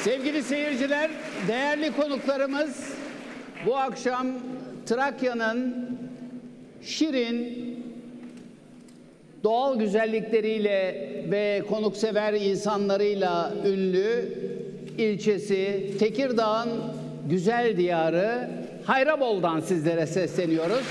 Sevgili seyirciler, değerli konuklarımız, bu akşam Trakya'nın şirin, doğal güzellikleriyle ve konuksever insanlarıyla ünlü ilçesi Tekirdağ'ın güzel diyarı Hayrabol'dan sizlere sesleniyoruz.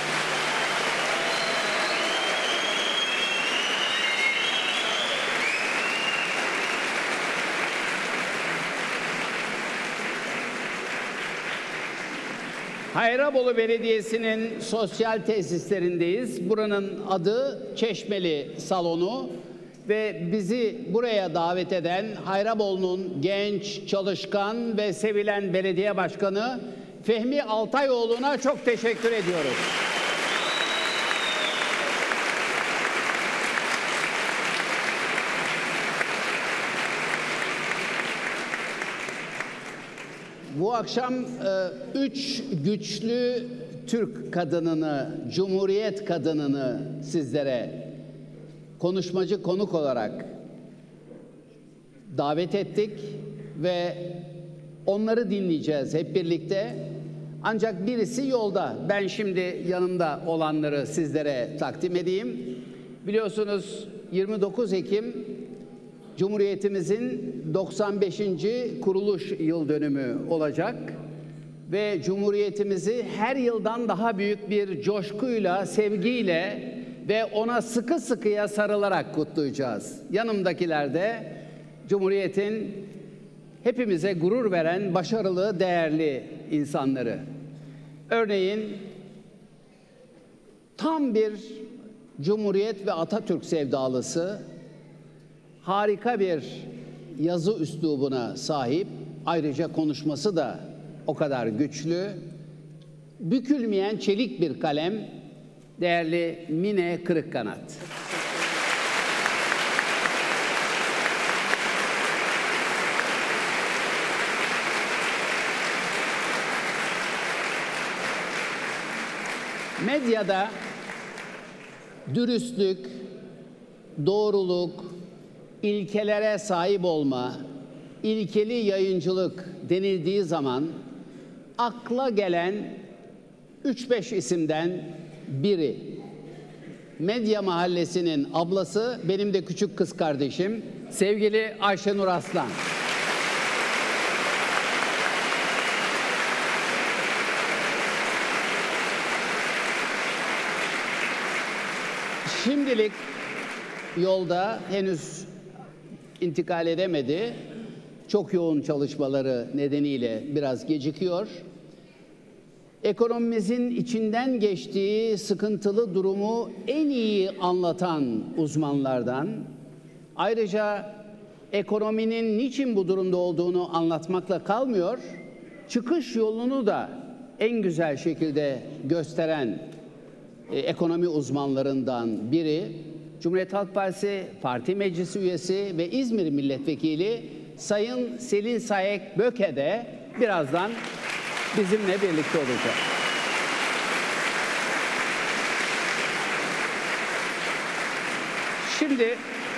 Hayrabolu Belediyesi'nin sosyal tesislerindeyiz. Buranın adı Çeşmeli Salonu ve bizi buraya davet eden Hayrabolu'nun genç, çalışkan ve sevilen belediye başkanı Fehmi Altayoğlu'na çok teşekkür ediyoruz. Bu akşam 3 güçlü Türk kadınını, Cumhuriyet kadınını sizlere konuşmacı konuk olarak davet ettik ve onları dinleyeceğiz hep birlikte. Ancak birisi yolda. Ben şimdi yanımda olanları sizlere takdim edeyim. Biliyorsunuz 29 Ekim Cumhuriyetimizin 95. kuruluş yıl dönümü olacak ve Cumhuriyetimizi her yıldan daha büyük bir coşkuyla, sevgiyle ve ona sıkı sıkıya sarılarak kutlayacağız. Yanımdakiler de Cumhuriyet'in hepimize gurur veren başarılı, değerli insanları. Örneğin tam bir Cumhuriyet ve Atatürk sevdalısı, harika bir yazı üslubuna sahip, ayrıca konuşması da o kadar güçlü, bükülmeyen çelik bir kalem, değerli Mine Kırıkkanat. Medyada dürüstlük, doğruluk, ilkelere sahip olma, ilkeli yayıncılık denildiği zaman akla gelen 3-5 isimden biri. Medya Mahallesi'nin ablası, benim de küçük kız kardeşim, sevgili Ayşenur Aslan. Şimdilik yolda, henüz intikal edemedi. Çok yoğun çalışmaları nedeniyle biraz gecikiyor. Ekonomimizin içinden geçtiği sıkıntılı durumu en iyi anlatan uzmanlardan, ayrıca ekonominin niçin bu durumda olduğunu anlatmakla kalmıyor, çıkış yolunu da en güzel şekilde gösteren ekonomi uzmanlarından biri, Cumhuriyet Halk Partisi Parti Meclisi üyesi ve İzmir Milletvekili Sayın Selin Sayek Böke de birazdan bizimle birlikte olacak. Şimdi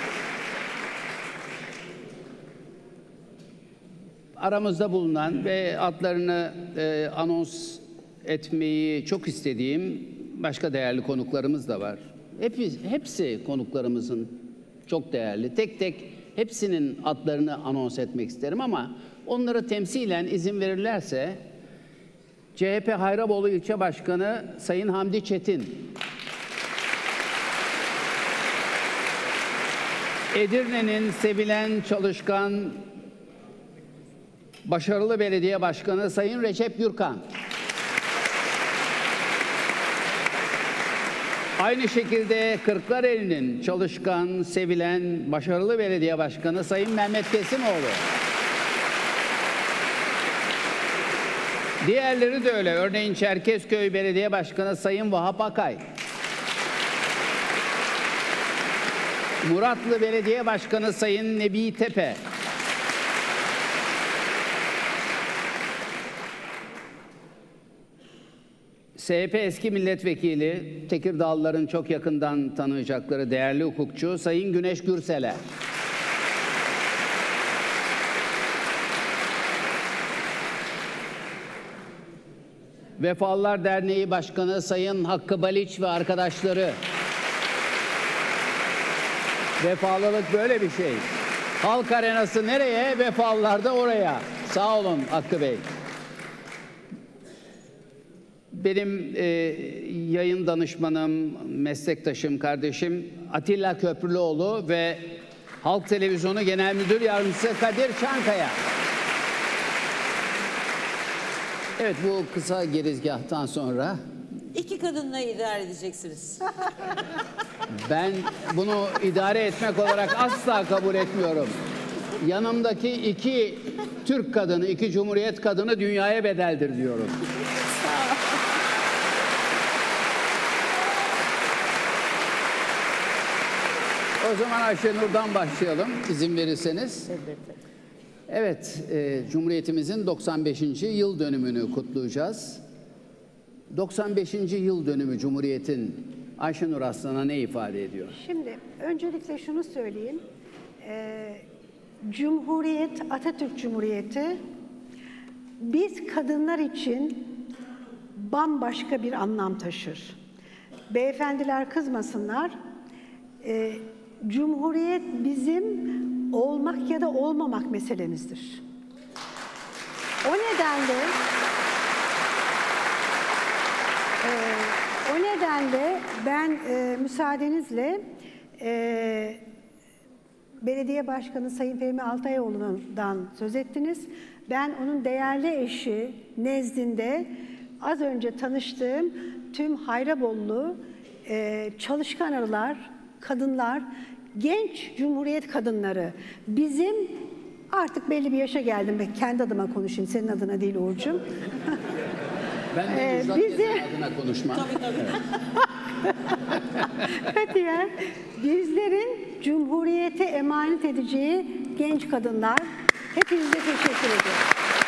aramızda bulunan ve adlarını anons etmeyi çok istediğim başka değerli konuklarımız da var. Hepsi konuklarımızın çok değerli. Tek tek hepsinin adlarını anons etmek isterim ama onları temsilen izin verirlerse CHP Hayrabolu İlçe Başkanı Sayın Hamdi Çetin, Edirne'nin sevilen, çalışkan, başarılı belediye başkanı Sayın Recep Gürkan, aynı şekilde Kırklareli'nin çalışkan, sevilen, başarılı belediye başkanı Sayın Mehmet Kesimoğlu. Diğerleri de öyle. Örneğin Çerkezköy Belediye Başkanı Sayın Vahap Akay. Muratlı Belediye Başkanı Sayın Nebi Tepe. CHP eski milletvekili, Tekirdağlıların çok yakından tanıyacakları değerli hukukçu Sayın Güneş Gürseler. Vefalılar Derneği Başkanı Sayın Hakkı Baliç ve arkadaşları. Vefalılık böyle bir şey. Halk arenası nereye? Vefalılar da oraya. Sağ olun Hakkı Bey. Benim yayın danışmanım, meslektaşım, kardeşim Atilla Köprülüoğlu ve Halk Televizyonu Genel Müdür Yardımcısı Kadir Çankaya. Evet, bu kısa girizgahtan sonra... İki kadınla idare edeceksiniz. Ben bunu idare etmek olarak asla kabul etmiyorum. Yanımdaki iki Türk kadını, iki Cumhuriyet kadını dünyaya bedeldir diyorum. O zaman Ayşenur'dan başlayalım, izin verirseniz. Evet, Cumhuriyetimizin 95. yıl dönümünü kutlayacağız. 95. yıl dönümü Cumhuriyet'in Ayşenur Aslan'a ne ifade ediyor? Şimdi öncelikle şunu söyleyeyim. Cumhuriyet, Atatürk Cumhuriyeti biz kadınlar için bambaşka bir anlam taşır. Beyefendiler kızmasınlar. Cumhuriyet bizim olmak ya da olmamak meselemizdir. O nedenle ben müsaadenizle Belediye Başkanı Sayın Fehmi Altayoğlu'ndan söz ettiniz. Ben onun değerli eşi nezdinde az önce tanıştığım tüm Hayrabollu çalışkan arılar, kadınlar, genç Cumhuriyet kadınları, bizim artık belli bir yaşa geldim. Ben kendi adıma konuşayım, senin adına değil Uğur'cum. Ben de Müjdat adına konuşmam. Katiyen bizlerin Cumhuriyete emanet edeceği genç kadınlar. Hepinize teşekkür ederim.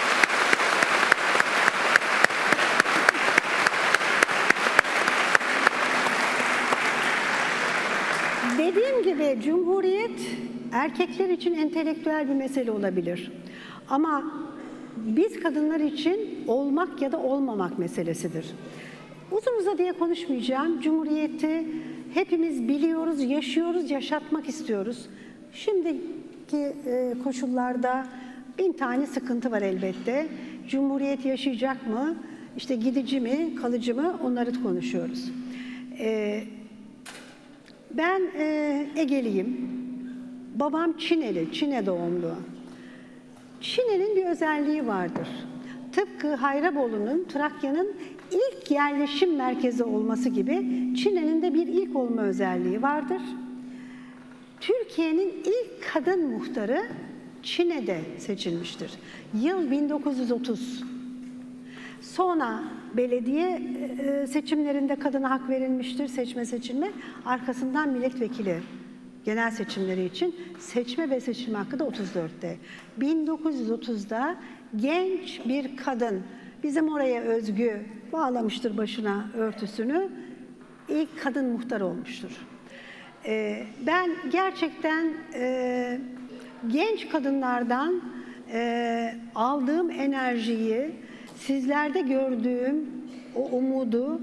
Dediğim gibi Cumhuriyet erkekler için entelektüel bir mesele olabilir. Ama biz kadınlar için olmak ya da olmamak meselesidir. Uzun uzadıya konuşmayacağım. Cumhuriyeti hepimiz biliyoruz, yaşıyoruz, yaşatmak istiyoruz. Şimdiki koşullarda 1000 tane sıkıntı var elbette. Cumhuriyet yaşayacak mı? İşte gidici mi, kalıcı mı? Onları konuşuyoruz. Ben Egeliyim. Babam Çineli, Çin'e doğumlu. Çin'in bir özelliği vardır. Tıpkı Hayrabolu'nun, Trakya'nın ilk yerleşim merkezi olması gibi Çin'in de bir ilk olma özelliği vardır. Türkiye'nin ilk kadın muhtarı Çin'de seçilmiştir. Yıl 1930. Sonra belediye seçimlerinde kadına hak verilmiştir, seçme seçilme. Arkasından milletvekili genel seçimleri için seçme ve seçilme hakkı da 34'te. 1930'da genç bir kadın, bizim oraya özgü bağlamıştır başına örtüsünü, ilk kadın muhtar olmuştur. Ben gerçekten genç kadınlardan aldığım enerjiyi, sizlerde gördüğüm o umudu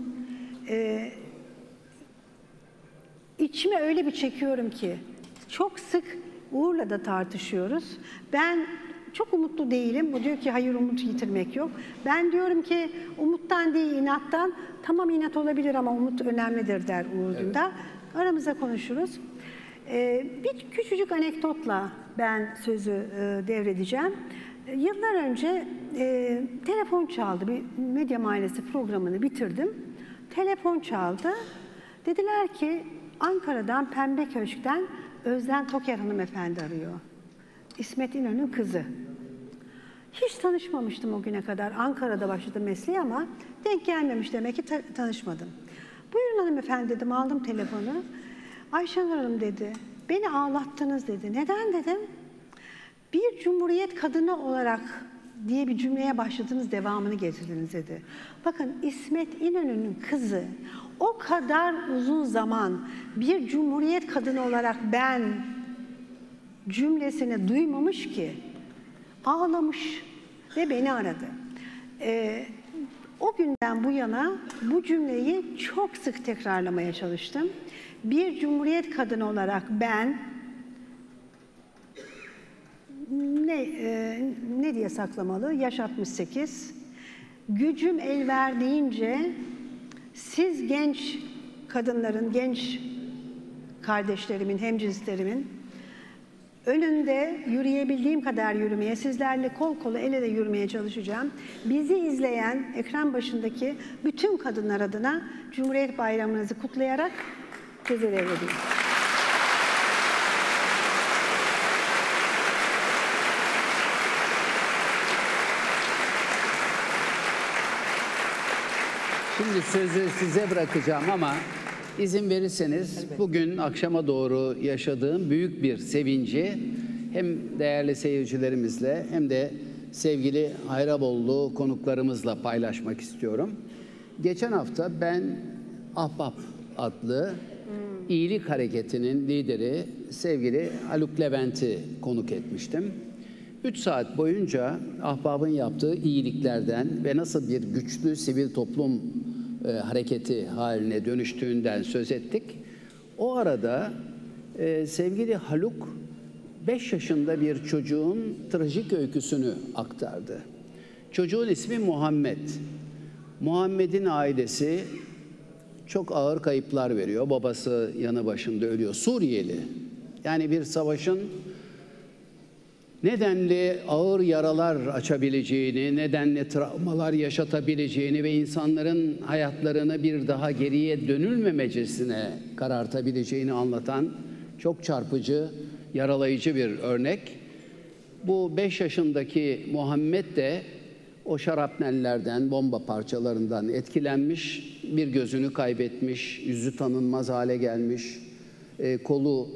içime öyle bir çekiyorum ki çok sık Uğur'la da tartışıyoruz. Ben çok umutlu değilim. Bu diyor ki hayır, umut yitirmek yok. Ben diyorum ki umuttan değil inattan. Tamam, inat olabilir ama umut önemlidir der Uğur Dündar. Evet. Aramızda konuşuruz. Bir küçücük anekdotla ben sözü devredeceğim. Yıllar önce telefon çaldı. Bir Medya Mahallesi programını bitirdim. Telefon çaldı. Dediler ki Ankara'dan Pembe Köşk'ten Özden Toker hanımefendi arıyor. İsmet İnönü'nün kızı. Hiç tanışmamıştım o güne kadar. Ankara'da başladım mesleği ama denk gelmemiş demek ki tanışmadım. Buyurun hanımefendi dedim, aldım telefonu. Ayşenur Hanım dedi, beni ağlattınız dedi. Neden dedim? Bir Cumhuriyet kadını olarak diye bir cümleye başladınız, devamını getirdiniz dedi. Bakın İsmet İnönü'nün kızı o kadar uzun zaman bir Cumhuriyet kadını olarak ben cümlesini duymamış ki ağlamış ve beni aradı. O günden günden bu yana bu cümleyi çok sık tekrarlamaya çalıştım. Bir Cumhuriyet kadını olarak ben ne diye saklamalı? Yaş 68. Gücüm el verdiğince siz genç kadınların, genç kardeşlerimin, hemcinslerimin önünde yürüyebildiğim kadar yürümeye, sizlerle kol kola el ele yürümeye çalışacağım. Bizi izleyen ekran başındaki bütün kadınlar adına Cumhuriyet Bayramınızı kutlayarak sözü devrediyorum. Şimdi sözü size bırakacağım ama izin verirseniz bugün akşama doğru yaşadığım büyük bir sevinci hem değerli seyircilerimizle hem de sevgili Hayrabollu konuklarımızla paylaşmak istiyorum. Geçen hafta ben Ahbap adlı iyilik hareketinin lideri sevgili Haluk Levent'i konuk etmiştim. 3 saat boyunca Ahbap'ın yaptığı iyiliklerden ve nasıl bir güçlü sivil toplum hareketi haline dönüştüğünden söz ettik. O arada sevgili Haluk 5 yaşında bir çocuğun trajik öyküsünü aktardı. Çocuğun ismi Muhammed. Muhammed'in ailesi çok ağır kayıplar veriyor. Babası yanı başında ölüyor. Suriyeli. Yani bir savaşın nedenli ağır yaralar açabileceğini, nedenli travmalar yaşatabileceğini ve insanların hayatlarını bir daha geriye dönülmemecesine karartabileceğini anlatan çok çarpıcı, yaralayıcı bir örnek. Bu 5 yaşındaki Muhammed de o şarapnellerden, bomba parçalarından etkilenmiş, bir gözünü kaybetmiş, yüzü tanınmaz hale gelmiş, kolu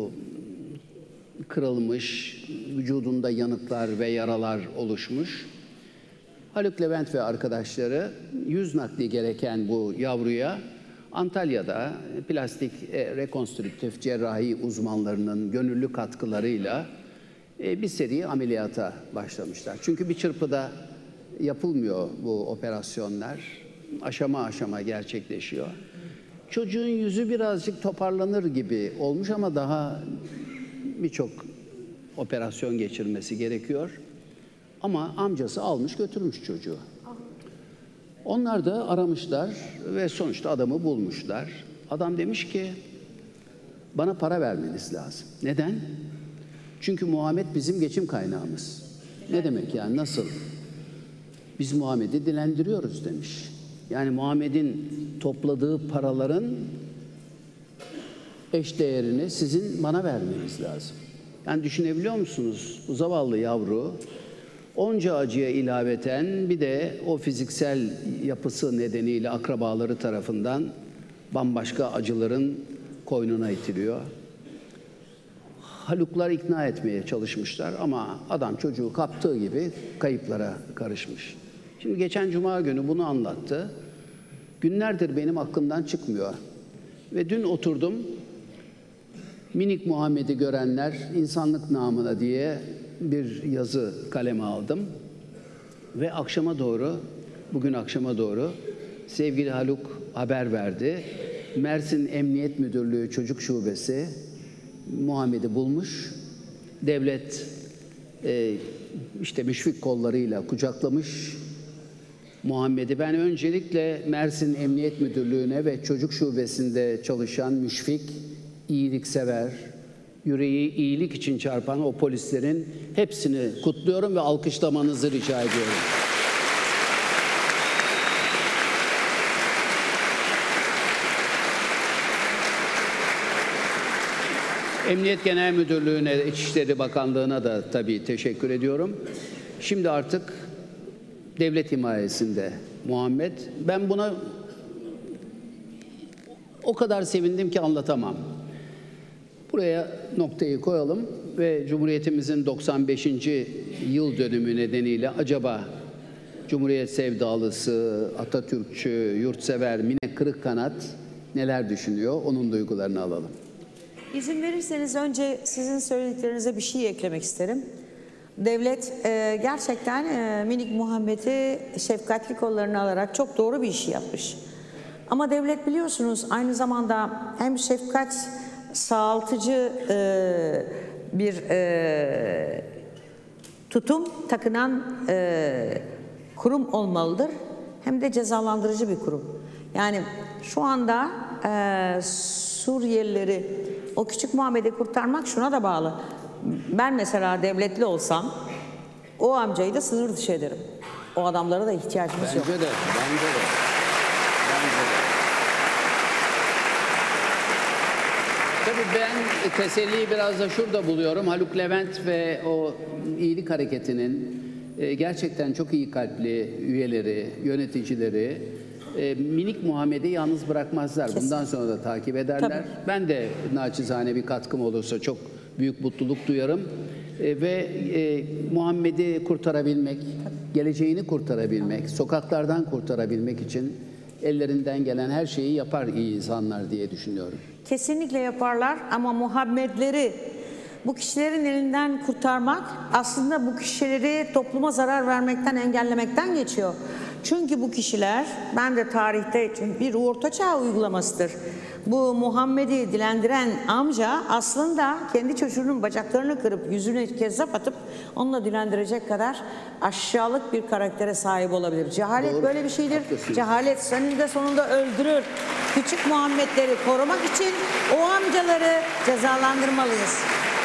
kırılmış, vücudunda yanıklar ve yaralar oluşmuş. Haluk Levent ve arkadaşları yüz nakli gereken bu yavruya Antalya'da plastik rekonstrüktif cerrahi uzmanlarının gönüllü katkılarıyla bir seri ameliyata başlamışlar. Çünkü bir çırpıda yapılmıyor bu operasyonlar. Aşama aşama gerçekleşiyor. Çocuğun yüzü birazcık toparlanır gibi olmuş ama daha birçok operasyon geçirmesi gerekiyor. Ama amcası almış götürmüş çocuğu. Onlar da aramışlar ve sonuçta adamı bulmuşlar. Adam demiş ki bana para vermeniz lazım. Neden? Çünkü Muhammed bizim geçim kaynağımız. Ne demek yani, nasıl? Biz Muhammed'i dilendiriyoruz demiş. Yani Muhammed'in topladığı paraların eş değerini sizin bana vermeniz lazım. Yani düşünebiliyor musunuz? Bu zavallı yavru onca acıya ilaveten bir de o fiziksel yapısı nedeniyle akrabaları tarafından bambaşka acıların koynuna itiliyor. Haluklar ikna etmeye çalışmışlar ama adam çocuğu kaptığı gibi kayıplara karışmış. Şimdi geçen cuma günü bunu anlattı. Günlerdir benim aklımdan çıkmıyor. Ve dün oturdum, minik Muhammed'i görenler insanlık namına diye bir yazı kaleme aldım. Ve akşama doğru, bugün akşama doğru sevgili Haluk haber verdi. Mersin Emniyet Müdürlüğü Çocuk Şubesi Muhammed'i bulmuş. Devlet işte müşfik kollarıyla kucaklamış Muhammed'i. Ben öncelikle Mersin Emniyet Müdürlüğü'ne ve Çocuk Şubesi'nde çalışan müşfik, iyiliksever, yüreği iyilik için çarpan o polislerin hepsini kutluyorum ve alkışlamanızı rica ediyorum. Emniyet Genel Müdürlüğü'ne, İçişleri Bakanlığı'na da tabii teşekkür ediyorum. Şimdi artık devlet himayesinde Muhammed. Ben buna o kadar sevindim ki anlatamam. Buraya noktayı koyalım ve Cumhuriyetimizin 95. yıl dönümü nedeniyle acaba Cumhuriyet sevdalısı, Atatürkçü, yurtsever Mine Kırıkkanat neler düşünüyor? Onun duygularını alalım. İzin verirseniz önce sizin söylediklerinize bir şey eklemek isterim. Devlet gerçekten minik Muhammed'i şefkatli kollarına alarak çok doğru bir işi yapmış. Ama devlet biliyorsunuz aynı zamanda hem şefkat sağaltıcı bir tutum takınan kurum olmalıdır. Hem de cezalandırıcı bir kurum. Yani şu anda Suriyelileri, o küçük Muhammed'i kurtarmak şuna da bağlı. Ben mesela devletli olsam o amcayı da sınır dışı ederim. O adamlara da ihtiyacımız yok. Bence de. Tabii ben teselliyi biraz da şurada buluyorum. Haluk Levent ve o iyilik hareketinin gerçekten çok iyi kalpli üyeleri, yöneticileri minik Muhammed'i yalnız bırakmazlar. Bundan sonra da takip ederler. Tabii. Ben de naçizane bir katkım olursa çok büyük mutluluk duyarım. Ve Muhammed'i kurtarabilmek, geleceğini kurtarabilmek, sokaklardan kurtarabilmek için ellerinden gelen her şeyi yapar iyi insanlar diye düşünüyorum. Kesinlikle yaparlar ama Muhammedleri bu kişilerin elinden kurtarmak aslında bu kişileri topluma zarar vermekten, engellemekten geçiyor. Çünkü bu kişiler, ben de tarihte bir ortaçağ uygulamasıdır. Bu Muhammed'i dilendiren amca aslında kendi çocuğunun bacaklarını kırıp yüzüne kezzap atıp onunla dilendirecek kadar aşağılık bir karaktere sahip olabilir. Cehalet Doğru. böyle bir şeydir. Haklısın. Cehalet sonunda öldürür. Küçük Muhammedleri korumak için o amcaları cezalandırmalıyız.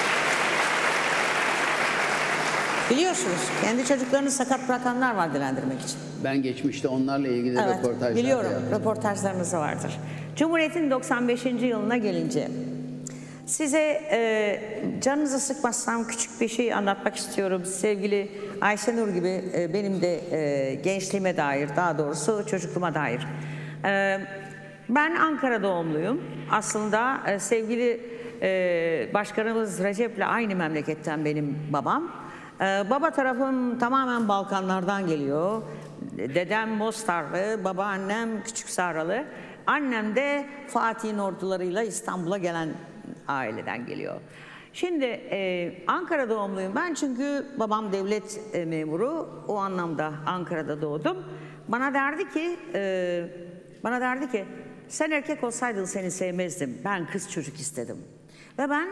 Biliyorsunuz kendi çocuklarını sakat bırakanlar var dilendirmek için. Ben geçmişte onlarla ilgili röportajlar biliyorum. yaptım. Röportajlarınız da vardır. Cumhuriyet'in 95. yılına gelince size canınızı sıkmazsam küçük bir şey anlatmak istiyorum. Sevgili Ayşenur gibi benim de gençliğime dair, daha doğrusu çocukluğuma dair. Ben Ankara doğumluyum. Aslında sevgili başkanımız Recep'le aynı memleketten benim babam. Baba tarafım tamamen Balkanlardan geliyor. Dedem Mostarlı, babaannem Küçük Saralı. Annem de Fatih'in ordularıyla İstanbul'a gelen aileden geliyor. Şimdi Ankara doğumluyum ben çünkü babam devlet memuru. O anlamda Ankara'da doğdum. Bana derdi ki sen erkek olsaydın seni sevmezdim. Ben kız çocuk istedim. Ve ben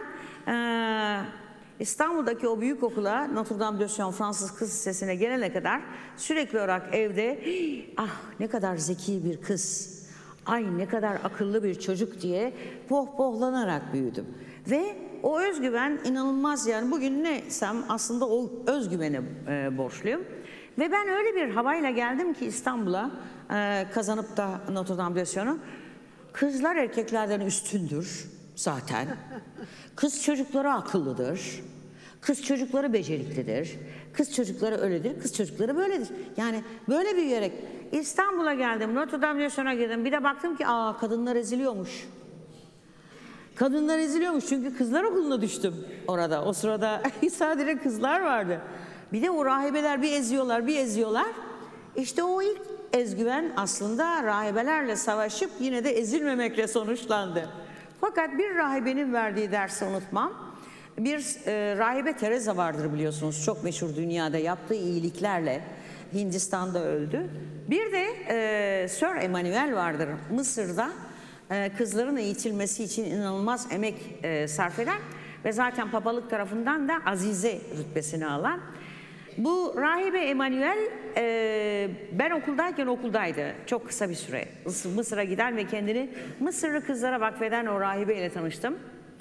İstanbul'daki o büyük okula Notre Dame de Sion Fransız Kız Lisesi'ne gelene kadar sürekli olarak evde ah ne kadar zeki bir kız, ay ne kadar akıllı bir çocuk diye pohpohlanarak büyüdüm. Ve o özgüven inanılmaz yani bugün neysem aslında o özgüvene borçluyum. Ve ben öyle bir havayla geldim ki İstanbul'a kazanıp da Notre Dame de Sion'u kızlar erkeklerden üstündür zaten. Kız çocukları akıllıdır. Kız çocukları beceriklidir. Kız çocukları öyledir. Kız çocukları böyledir. Yani böyle büyüyerek İstanbul'a geldim. Notre Dame de Sion'a girdim. Bir de baktım ki kadınlar eziliyormuş. Kadınlar eziliyormuş çünkü kızlar okuluna düştüm orada. O sırada sadece kızlar vardı. Bir de o rahibeler bir eziyorlar, bir eziyorlar. İşte o ilk ezgüven aslında rahibelerle savaşıp yine de ezilmemekle sonuçlandı. Fakat bir rahibenin verdiği dersi unutmam. Bir rahibe Teresa vardır biliyorsunuz. Çok meşhur dünyada yaptığı iyiliklerle Hindistan'da öldü. Bir de Sir Emanuel vardır Mısır'da. Kızların eğitilmesi için inanılmaz emek sarf eden ve zaten papalık tarafından da azize rütbesini alan. Bu rahibe Emanuel ben okuldayken okuldaydı çok kısa bir süre. Mısır'a gider ve kendini Mısırlı kızlara vakfeden o rahibeyle tanıştım.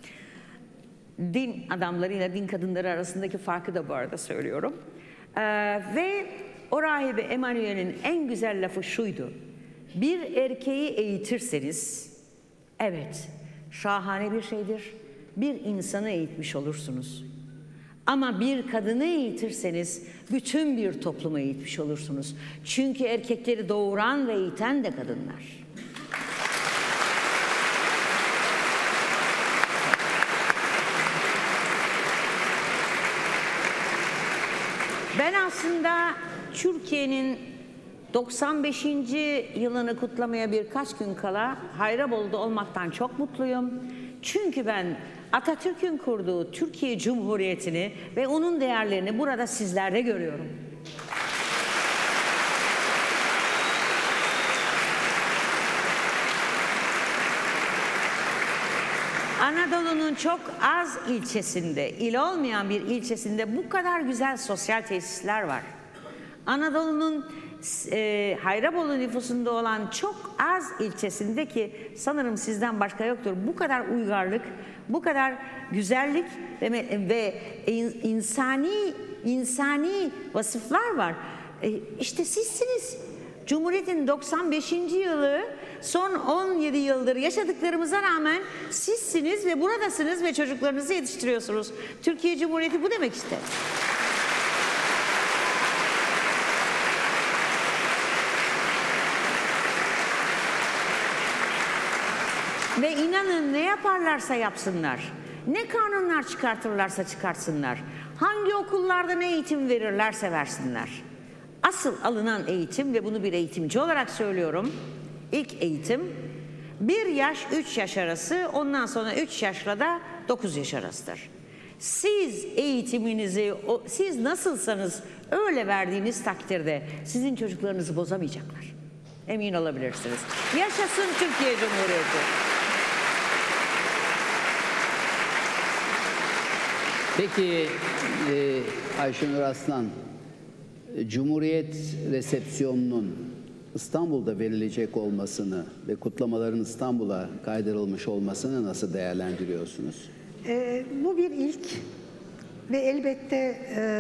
Din adamlarıyla din kadınları arasındaki farkı da bu arada söylüyorum. Ve o rahibe Emanuel'in en güzel lafı şuydu. Bir erkeği eğitirseniz, evet şahane bir şeydir. Bir insanı eğitmiş olursunuz. Ama bir kadını eğitirseniz bütün bir toplumu eğitmiş olursunuz. Çünkü erkekleri doğuran ve eğiten de kadınlar. Ben aslında Türkiye'nin 95. yılını kutlamaya birkaç gün kala Hayrabol'da olmaktan çok mutluyum. Çünkü ben Atatürk'ün kurduğu Türkiye Cumhuriyeti'ni ve onun değerlerini burada sizlerde görüyorum. Anadolu'nun çok az ilçesinde, il olmayan bir ilçesinde bu kadar güzel sosyal tesisler var. Anadolu'nun Hayrabolu nüfusunda olan çok az ilçesinde, ki sanırım sizden başka yoktur, bu kadar uygarlık, bu kadar güzellik ve insani vasıflar var. İşte sizsiniz. Cumhuriyet'in 95. yılı, son 17 yıldır yaşadıklarımıza rağmen sizsiniz ve buradasınız ve çocuklarınızı yetiştiriyorsunuz. Türkiye Cumhuriyeti bu demek işte. Ve inanın, ne yaparlarsa yapsınlar, ne kanunlar çıkartırlarsa çıkartsınlar, hangi okullarda ne eğitim verirlerse versinler, asıl alınan eğitim, ve bunu bir eğitimci olarak söylüyorum, ilk eğitim 1 yaş 3 yaş arası, ondan sonra 3 yaşla da 9 yaş arasıdır. Siz eğitiminizi, siz nasılsanız öyle verdiğiniz takdirde sizin çocuklarınızı bozamayacaklar. Emin olabilirsiniz. Yaşasın Türkiye Cumhuriyeti. Peki Ayşenur Aslan, Cumhuriyet resepsiyonunun İstanbul'da verilecek olmasını ve kutlamaların İstanbul'a kaydırılmış olmasını nasıl değerlendiriyorsunuz? Bu bir ilk ve elbette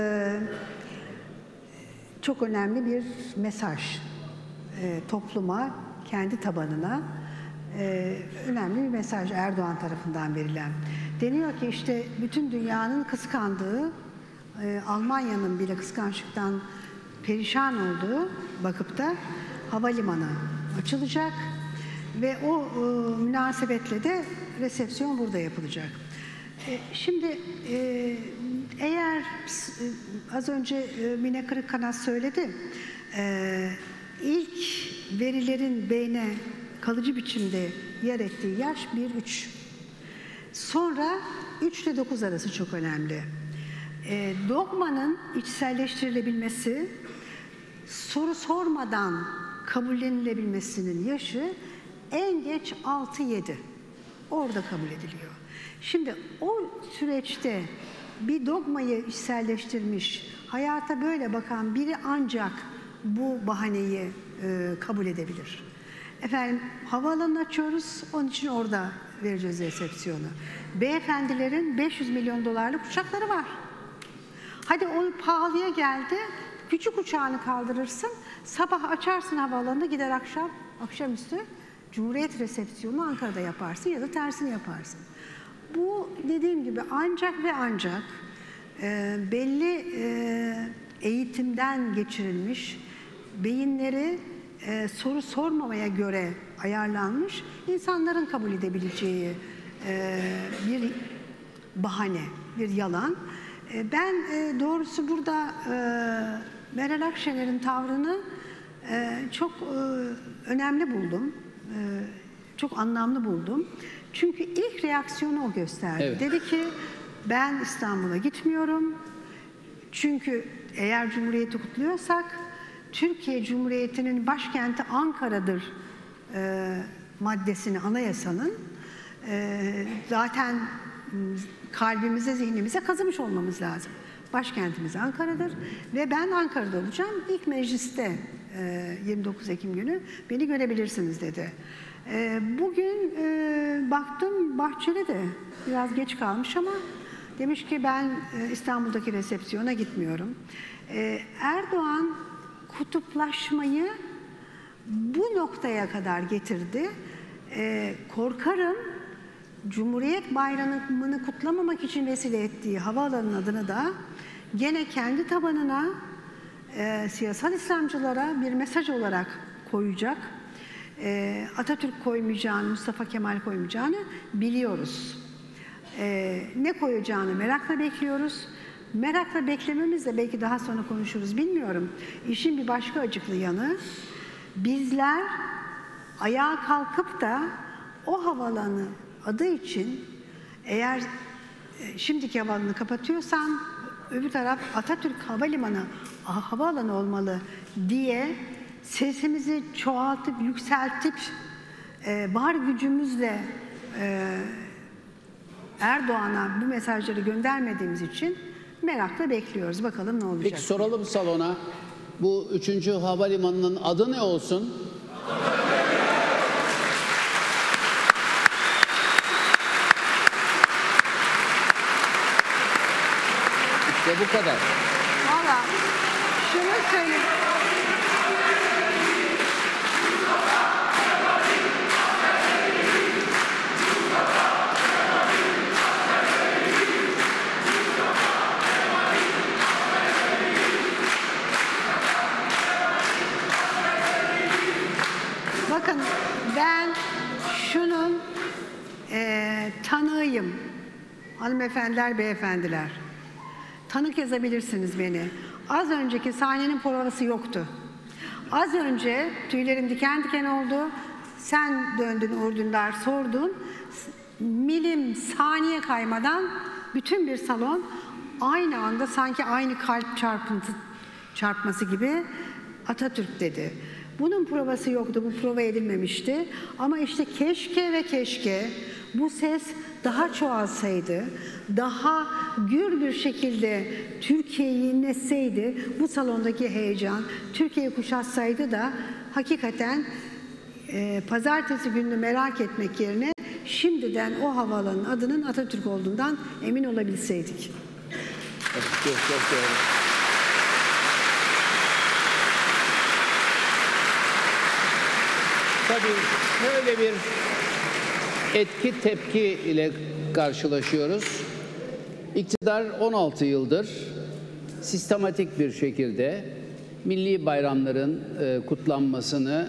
çok önemli bir mesaj. Topluma, kendi tabanına önemli bir mesaj Erdoğan tarafından verilen. Deniyor ki işte bütün dünyanın kıskandığı, Almanya'nın bile kıskançlıktan perişan olduğu bakıp da havalimanı açılacak ve o münasebetle de resepsiyon burada yapılacak. Şimdi eğer az önce Mine Kırıkkanat söyledi, ilk verilerin beyne kalıcı biçimde yer ettiği yaş 1-3. Sonra 3 ile 9 arası çok önemli. Dogmanın içselleştirilebilmesi, soru sormadan kabullenilebilmesinin yaşı en geç 6-7. Orada kabul ediliyor. Şimdi o süreçte bir dogmayı içselleştirmiş, hayata böyle bakan biri ancak bu bahaneyi kabul edebilir. Efendim, havaalanını açıyoruz, onun için orada vereceğiz resepsiyonu. Beyefendilerin 500 milyon dolarlık uçakları var. Hadi o pahalıya geldi, küçük uçağını kaldırırsın, sabah açarsın havaalanında, gider akşamüstü Cumhuriyet resepsiyonu Ankara'da yaparsın ya da tersini yaparsın. Bu dediğim gibi ancak ve ancak belli eğitimden geçirilmiş, beyinleri soru sormamaya göre ayarlanmış insanların kabul edebileceği bir bahane, bir yalan. Ben doğrusu burada Meral Akşener'in tavrını çok önemli buldum, çok anlamlı buldum. Çünkü ilk reaksiyonu o gösterdi. Evet. Dedi ki ben İstanbul'a gitmiyorum. Çünkü eğer Cumhuriyeti kutluyorsak Türkiye Cumhuriyeti'nin başkenti Ankara'dır maddesini, anayasanın zaten kalbimize, zihnimize kazımış olmamız lazım. Başkentimiz Ankara'dır ve ben Ankara'da olacağım. İlk mecliste 29 Ekim günü beni görebilirsiniz dedi. Bugün baktım Bahçeli de biraz geç kalmış ama demiş ki ben İstanbul'daki resepsiyona gitmiyorum. Erdoğan kutuplaşmayı bu noktaya kadar getirdi. Korkarım Cumhuriyet Bayramı'nı kutlamamak için vesile ettiği havaalanının adını da gene kendi tabanına siyasal İslamcılara bir mesaj olarak koyacak. Atatürk koymayacağını, Mustafa Kemal koymayacağını biliyoruz. Ne koyacağını merakla bekliyoruz. Merakla beklememizle belki daha sonra konuşuruz, bilmiyorum. İşin bir başka acıklı yanı, bizler ayağa kalkıp da o havaalanı adı için eğer şimdiki havaalanını kapatıyorsan öbür taraf Atatürk havaalanı olmalı diye sesimizi çoğaltıp, yükseltip var gücümüzle Erdoğan'a bu mesajları göndermediğimiz için merakla bekliyoruz. Bakalım ne olacak. Peki soralım salona. Bu 3. havalimanının adı ne olsun? İşte bu kadar. Valla şunu söyleyeyim. Bakın ben şunun tanığıyım. Hanımefendiler, beyefendiler. Tanık yazabilirsiniz beni. Az önceki sahnenin provası yoktu. Az önce tüylerim diken diken oldu. Sen döndün Uğur Dündar, sordun. Milim, saniye kaymadan bütün bir salon aynı anda sanki aynı kalp çarpması gibi Atatürk dedi. Bunun provası yoktu, bu prova edilmemişti. Ama işte keşke ve keşke bu ses daha çoğalsaydı, daha gür bir şekilde Türkiye'yi inletseydi, bu salondaki heyecan Türkiye'yi kuşatsaydı da hakikaten pazartesi gününü merak etmek yerine şimdiden o havaalanının adının Atatürk olduğundan emin olabilseydik. Evet, çok doğru. Tabii böyle bir etki tepki ile karşılaşıyoruz. İktidar 16 yıldır sistematik bir şekilde milli bayramların kutlanmasını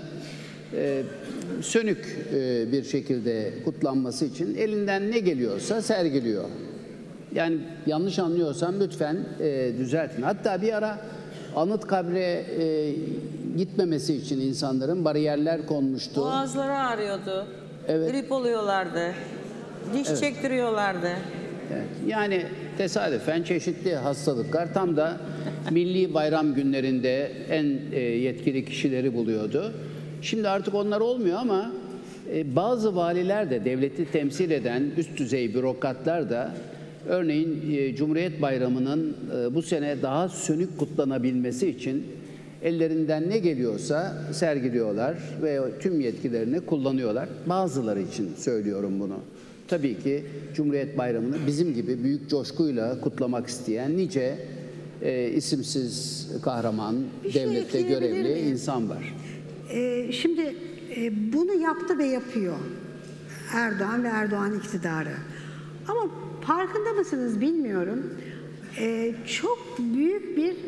sönük bir şekilde kutlanması için elinden ne geliyorsa sergiliyor. Yani yanlış anlıyorsam lütfen düzeltin. Hatta bir ara Anıtkabir'e gitmemesi için insanların bariyerler konmuştu. Boğazları ağrıyordu. Evet. Grip oluyorlardı. Diş çektiriyorlardı. Evet, yani tesadüfen çeşitli hastalıklar tam da milli bayram günlerinde en yetkili kişileri buluyordu. Şimdi artık onlar olmuyor ama bazı valiler de devleti temsil eden üst düzey bürokratlar da örneğin Cumhuriyet Bayramı'nın bu sene daha sönük kutlanabilmesi için ellerinden ne geliyorsa sergiliyorlar ve tüm yetkilerini kullanıyorlar. Bazıları için söylüyorum bunu. Tabii ki Cumhuriyet Bayramı'nı bizim gibi büyük coşkuyla kutlamak isteyen nice isimsiz kahraman, devlette görevli insan var. Şimdi bunu yaptı ve yapıyor Erdoğan ve Erdoğan iktidarı. Ama farkında mısınız bilmiyorum. Çok büyük bir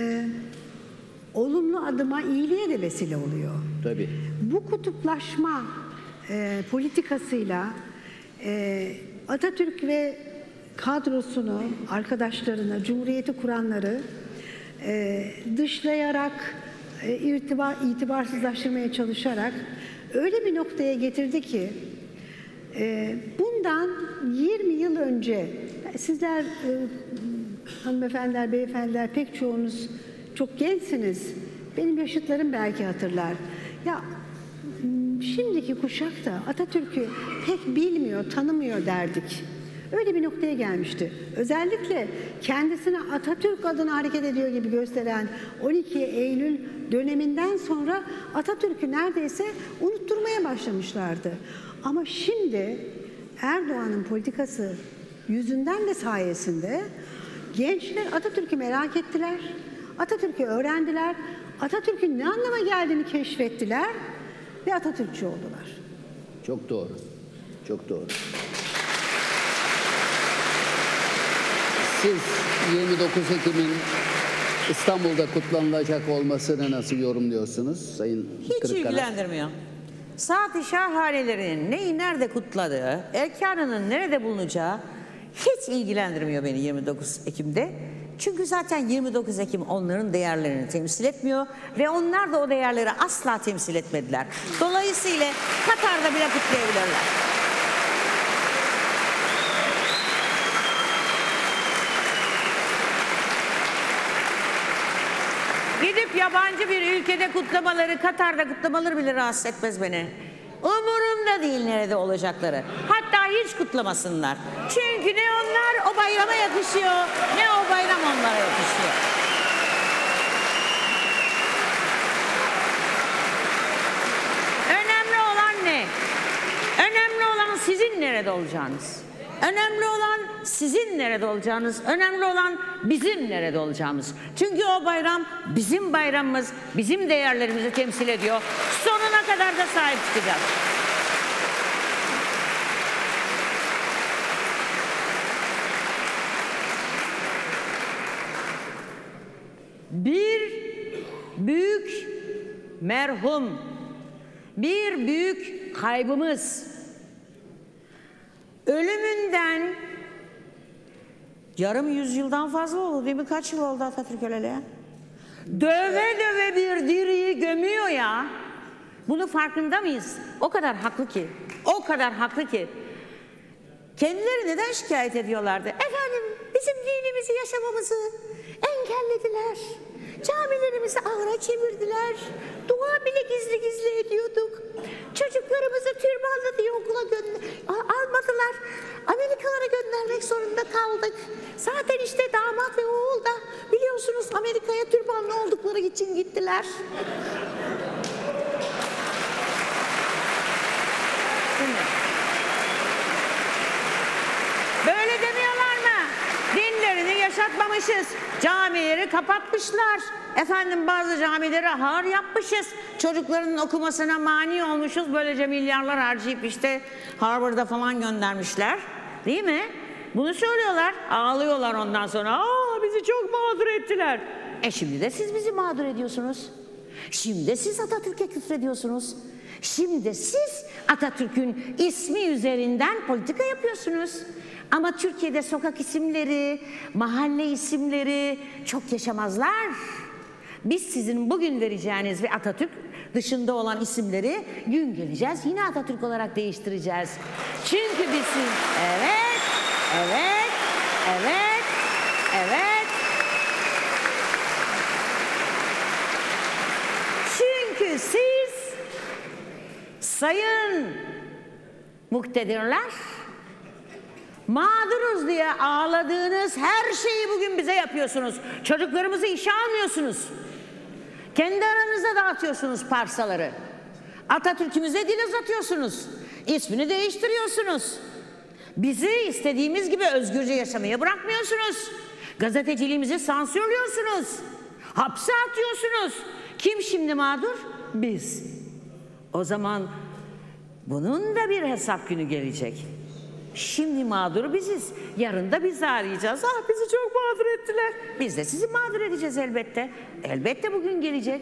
olumlu adıma, iyiliğe de vesile oluyor. Tabii. Bu kutuplaşma politikasıyla Atatürk ve kadrosunu, arkadaşlarını, Cumhuriyeti kuranları dışlayarak, itibarsızlaştırmaya çalışarak öyle bir noktaya getirdi ki bundan 20 yıl önce sizler hanımefendiler, beyefendiler pek çoğunuz çok gençsiniz. Benim yaşıtlarım belki hatırlar. Ya şimdiki kuşak da Atatürk'ü pek bilmiyor, tanımıyor derdik. Öyle bir noktaya gelmişti. Özellikle kendisine Atatürk adına hareket ediyor gibi gösteren 12 Eylül döneminden sonra Atatürk'ü neredeyse unutturmaya başlamışlardı. Ama şimdi Erdoğan'ın politikası yüzünden ve sayesinde gençler Atatürk'ü merak ettiler, Atatürk'ü öğrendiler, Atatürk'ün ne anlama geldiğini keşfettiler ve Atatürkçü oldular. Çok doğru, çok doğru. Siz 29 Ekim'in İstanbul'da kutlanılacak olmasını nasıl yorumluyorsunuz Sayın Hiç Kırıkkaya? ilgilendirmiyor. Saat-i şahanelerinin neyi nerede kutladığı, erkanının nerede bulunacağı hiç ilgilendirmiyor beni 29 Ekim'de. Çünkü zaten 29 Ekim onların değerlerini temsil etmiyor ve onlar da o değerleri asla temsil etmediler. Dolayısıyla Katar'da bile kutlayabilirler. Gidip yabancı bir ülkede kutlamaları, Katar'da kutlamaları bile rahatsız etmez beni. Umurumda değil nerede olacakları. Hatta hiç kutlamasınlar. Çünkü ne onlar o bayrama yakışıyor, ne o bayram onlara yakışıyor. Önemli olan ne? Önemli olan sizin nerede olacağınız. Önemli olan sizin nerede olacağınız. Önemli olan bizim nerede olacağımız. Çünkü o bayram bizim bayramımız, bizim değerlerimizi temsil ediyor. Sonuna kadar da sahip çıkacağız. Bir büyük merhum, bir büyük kaybımız, ölümünden yarım yüzyıldan fazla oldu değil mi? Kaç yıl oldu Atatürk öleli? Döve döve bir diriyi gömüyor ya. Bunu farkında mıyız? O kadar haklı ki. O kadar haklı ki. Kendileri neden şikayet ediyorlardı? Efendim bizim dinimizi yaşamamızı engellediler. Camilerimizi ahıra çevirdiler. Dua bile gizli gizli ediyorduk. Çocuklarımızı türbanlı diye okula almadılar. Amerikalara göndermek zorunda kaldık. Zaten işte damat ve oğul da biliyorsunuz Amerika'ya türbanlı oldukları için gittiler. Böyle demiyorlar mı? Dinlerini yaşatmamışız. Camileri kapatmışlar. Efendim bazı camileri ahır yapmışız. Çocukların okumasına mani olmuşuz. Böylece milyarlar harcayıp işte Harvard'a falan göndermişler. Değil mi? Bunu söylüyorlar. Ağlıyorlar ondan sonra. Aa bizi çok mağdur ettiler. Şimdi de siz bizi mağdur ediyorsunuz. Şimdi de siz Atatürk'e küfrediyorsunuz. Şimdi siz Atatürk'ün ismi üzerinden politika yapıyorsunuz. Ama Türkiye'de sokak isimleri, mahalle isimleri çok yaşamazlar. Biz sizin bugün vereceğiniz ve Atatürk dışında olan isimleri gün geleceğiz yine Atatürk olarak değiştireceğiz. Çünkü biz evet, evet, evet, evet. Çünkü siz sayın muktedirler mağduruz diye ağladığınız her şeyi bugün bize yapıyorsunuz. Çocuklarımızı işe almıyorsunuz. Kendi aranızda dağıtıyorsunuz parsaları. Atatürk'ümüze dil uzatıyorsunuz. İsmini değiştiriyorsunuz. Bizi istediğimiz gibi özgürce yaşamaya bırakmıyorsunuz. Gazeteciliğimizi sansürlüyorsunuz. Hapse atıyorsunuz. Kim şimdi mağdur? Biz. O zaman bunun da bir hesap günü gelecek. Şimdi mağdur biziz. Yarın da bizi arayacağız. Ah bizi çok mağdur ettiler. Biz de sizi mağdur edeceğiz elbette. Elbette bugün gelecek.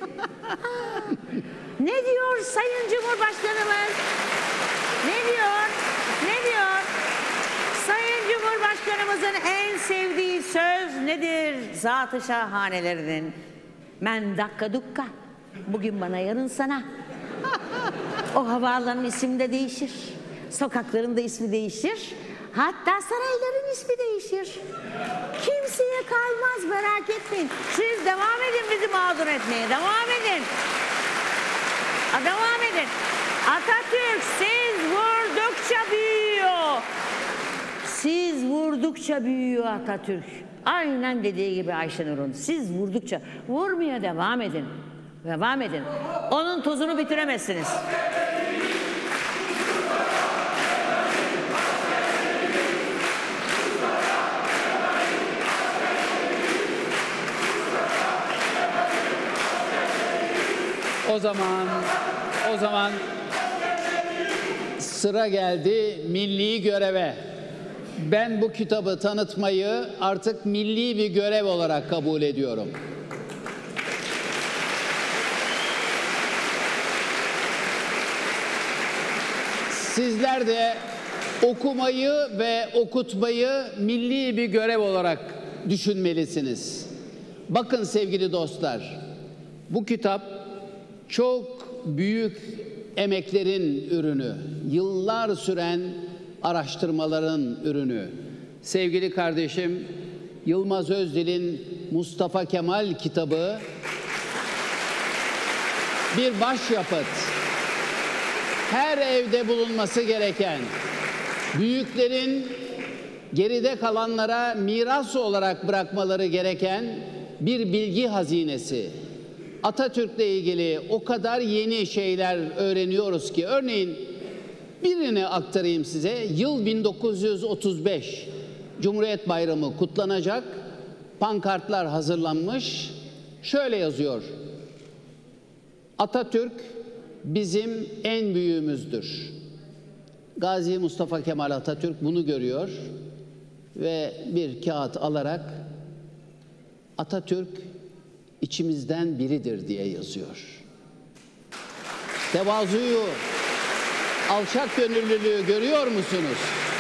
Ne diyor Sayın Cumhurbaşkanımız? Ne diyor? Ne diyor? Sayın Cumhurbaşkanımızın en sevdiği söz nedir? Zat-ı şahanelerinin. Men dakka dukka. Bugün bana yarın sana. O havaalanının ismi de değişir. Sokakların da ismi değişir. Hatta sarayların ismi değişir. Kimseye kalmaz merak etmeyin. Siz devam edin bizi mağdur etmeye. Devam edin. Devam edin. Atatürk siz vurdukça büyüyor. Siz vurdukça büyüyor Atatürk. Aynen dediği gibi Ayşenur'un. Siz vurdukça. Vurmaya devam edin. Devam edin. Onun tozunu bitiremezsiniz. O zaman sıra geldi milli göreve. Ben bu kitabı tanıtmayı artık milli bir görev olarak kabul ediyorum. Sizler de okumayı ve okutmayı milli bir görev olarak düşünmelisiniz. Bakın sevgili dostlar, bu kitap çok büyük emeklerin ürünü, yıllar süren araştırmaların ürünü. Sevgili kardeşim Yılmaz Özdil'in Mustafa Kemal kitabı bir başyapıt, her evde bulunması gereken, büyüklerin geride kalanlara miras olarak bırakmaları gereken bir bilgi hazinesi. Atatürk'le ilgili o kadar yeni şeyler öğreniyoruz ki, örneğin birini aktarayım size. Yıl 1935, Cumhuriyet Bayramı kutlanacak, pankartlar hazırlanmış, şöyle yazıyor: Atatürk bizim en büyüğümüzdür. Gazi Mustafa Kemal Atatürk bunu görüyor ve bir kağıt alarak Atatürk içimizden biridir diye yazıyor. Tevazuyu, alçak gönüllülüğü görüyor musunuz?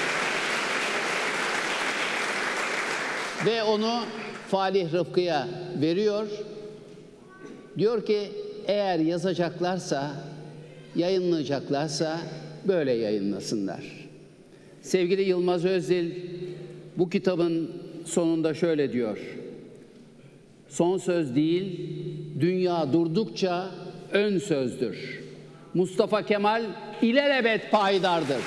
Ve onu Falih Rıfkı'ya veriyor. Diyor ki eğer yazacaklarsa, yayınlayacaklarsa böyle yayınlasınlar. Sevgili Yılmaz Özdil bu kitabın sonunda şöyle diyor: son söz değil, dünya durdukça ön sözdür. Mustafa Kemal ilelebet payidardır.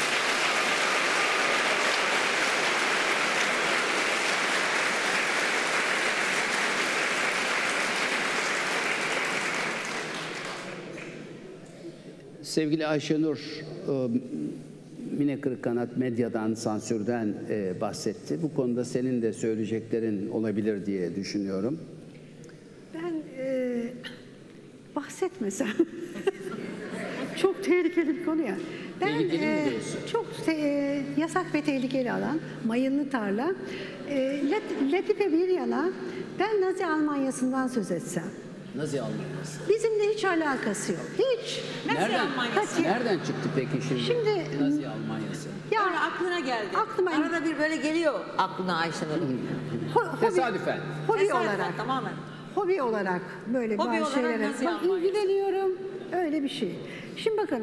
Sevgili Ayşenur, Mine Kırıkkanat medyadan, sansürden bahsetti. Bu konuda senin de söyleyeceklerin olabilir diye düşünüyorum. Ben bahsetmesem çok tehlikeli bir konu ya. Ben Tehlikeli mi diyorsun? çok yasak ve tehlikeli alan, mayınlı tarla. Latife bir yana, ben Nazi Almanya'sından söz etsem. Nazi Almanyası. Bizimle hiç alakası yok. Hiç. Nereden çıktı peki şimdi Nazi Almanyası? Ya öyle aklına geldi. Aklıma- Arada bir böyle geliyor aklına Ayşenur'un. Tesadüfen. Hobi Tesadüfen, olarak. tamamen. Hobi olarak böyle Hobi bazı olarak şeylere Nazi bak, Almanyası. ilgileniyorum. Öyle bir şey. Şimdi bakın,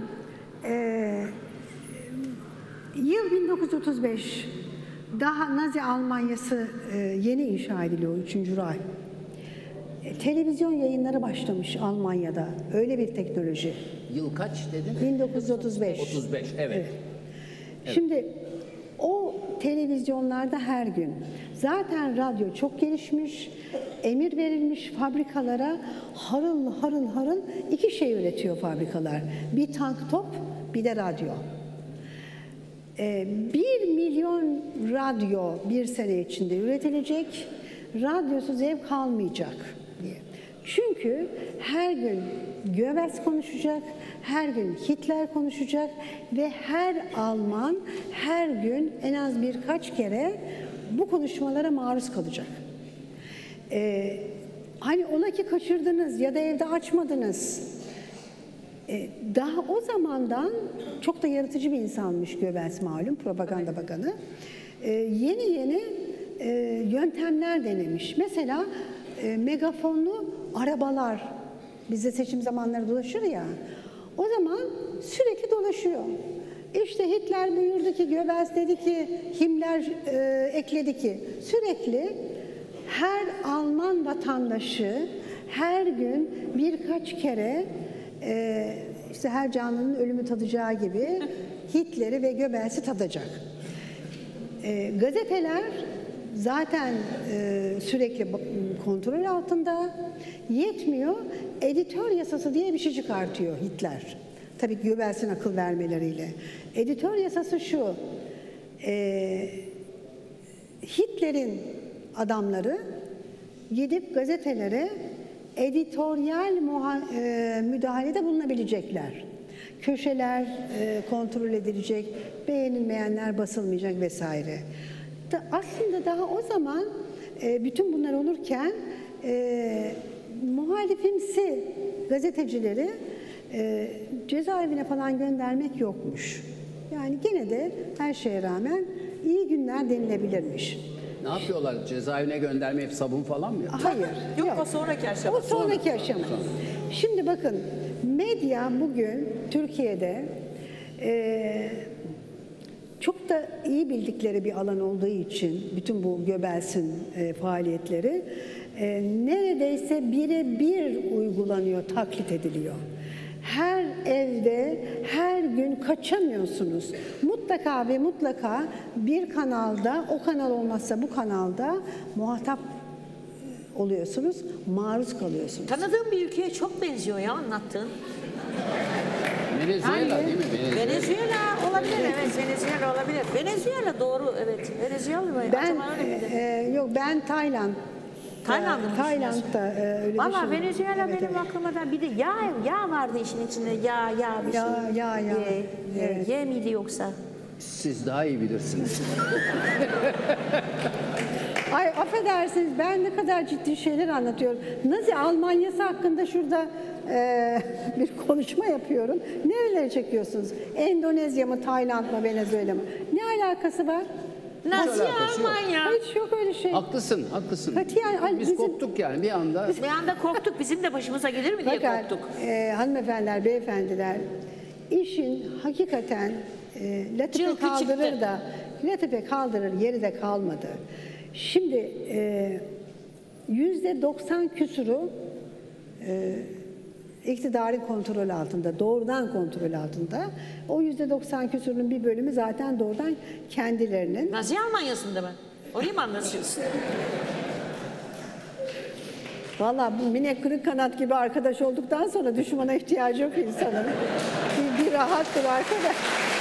yıl 1935, daha Nazi Almanyası yeni inşa ediliyor, 3. Reich. Televizyon yayınları başlamış Almanya'da. Öyle bir teknoloji. Yıl kaç dedin? 1935. 35, evet. Şimdi o televizyonlarda her gün, zaten radyo çok gelişmiş, emir verilmiş fabrikalara, harıl harıl iki şey üretiyor fabrikalar. Bir tank top, bir de radyo. 1 milyon radyo bir sene içinde üretilecek, radyosuz ev kalmayacak diye. Çünkü her gün Goebbels konuşacak, her gün Hitler konuşacak ve her Alman her gün en az birkaç kere bu konuşmalara maruz kalacak. Hani ola ki kaçırdınız ya da evde açmadınız. Daha o zamandan çok da yaratıcı bir insanmış Goebbels, malum propaganda bakanı. Yeni yöntemler denemiş. Mesela megafonlu arabalar bize seçim zamanları dolaşır ya. O zaman sürekli dolaşıyor. İşte Hitler buyurdu ki, Goebbels dedi ki, Himmler ekledi ki, sürekli her Alman vatandaşı her gün birkaç kere işte her canlının ölümü tadacağı gibi Hitler'i ve Goebbels'i tadacak. Gazeteler zaten sürekli kontrol altında, yetmiyor. Editör yasası diye bir şey çıkartıyor Hitler. Tabii Goebbels'in akıl vermeleriyle. Editör yasası şu: Hitler'in adamları gidip gazetelere editoryal müdahalede bulunabilecekler. Köşeler kontrol edilecek, beğenilmeyenler basılmayacak vesaire. Aslında daha o zaman bütün bunlar olurken muhalifimsi gazetecileri cezaevine falan göndermek yokmuş. Yani gene de her şeye rağmen iyi günler denilebilirmiş. Ne yapıyorlar? Cezaevine göndermeyip sabun falan mı yapıyor? Hayır. Yok, o sonraki aşama. O sonraki aşama. Şimdi bakın, medya bugün Türkiye'de çok da iyi bildikleri bir alan olduğu için bütün bu Goebbels'in faaliyetleri, neredeyse birebir uygulanıyor, taklit ediliyor. Her evde, her gün kaçamıyorsunuz. Mutlaka ve mutlaka bir kanalda, o kanal olmazsa bu kanalda muhatap oluyorsunuz, maruz kalıyorsunuz. Tanıdığım bir ülkeye çok benziyor ya anlattığın. Venezuela değil mi? Venezuela olabilir, evet. Venezuela olabilir. Venezuela doğru, evet. Venezuela mı? Acaba öyle miydi? Yok, ben Tayland. Tayland'da mı Tayland'da öyle Valla düşünüyorum. Venezuela Evet, benim evet. aklıma da bir de yağ vardı işin içinde. Yağ bir şey. Yağ. Evet. Ye miydi yoksa? Siz daha iyi bilirsiniz. Ay affedersiniz, ben ne kadar ciddi şeyler anlatıyorum. Nazi Almanyası hakkında şurada bir konuşma yapıyorum. Nerelere çekiyorsunuz? Endonezya mı, Tayland mı, Venezuela mı? Ne alakası var? Nazi alakası yok. Almanya. Hiç yok öyle şey. Haklısın, haklısın. Katiyen, ay, Biz bizim- koptuk yani bir anda. Bir anda korktuk. Bizim de başımıza gelir mi diye Fakat korktuk. hanımefendiler, beyefendiler, işin hakikaten latife Cılkı kaldırır çıktı. da, latife kaldırır yeri de kalmadı. Şimdi %90 küsuru iktidarın kontrol altında, doğrudan kontrol altında. O %90 küsurunun bir bölümü zaten doğrudan kendilerinin. Nazi Almanya'sında mı? Orayı mı anlatıyorsun? Vallahi bu minik kırık kanat gibi arkadaş olduktan sonra düşmana ihtiyacı yok insanın. Bir rahattır arkadaş.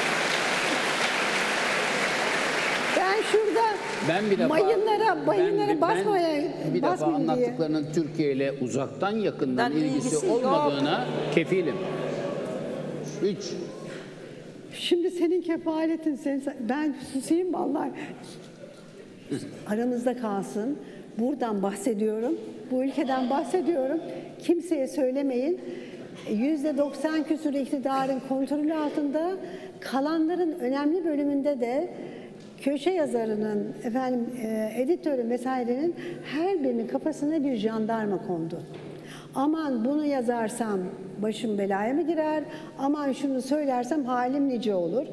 Ben şurada Ben bir defa mayınlara basmaya bir defa basmayayım diye. anlattıklarının Türkiye ile uzaktan yakından Ben ilgisi ilgisi yok. olmadığına kefilim. 3. Şimdi senin kefaletin, ben susayım mı Allah? Aramızda kalsın. Buradan bahsediyorum. Bu ülkeden bahsediyorum. Kimseye söylemeyin. %90 küsur iktidarın kontrolü altında, kalanların önemli bölümünde de köşe yazarının, editörün vesairenin her birinin kafasına bir jandarma kondu. Aman bunu yazarsam başım belaya mı girer? Aman şunu söylersem halim nice olur?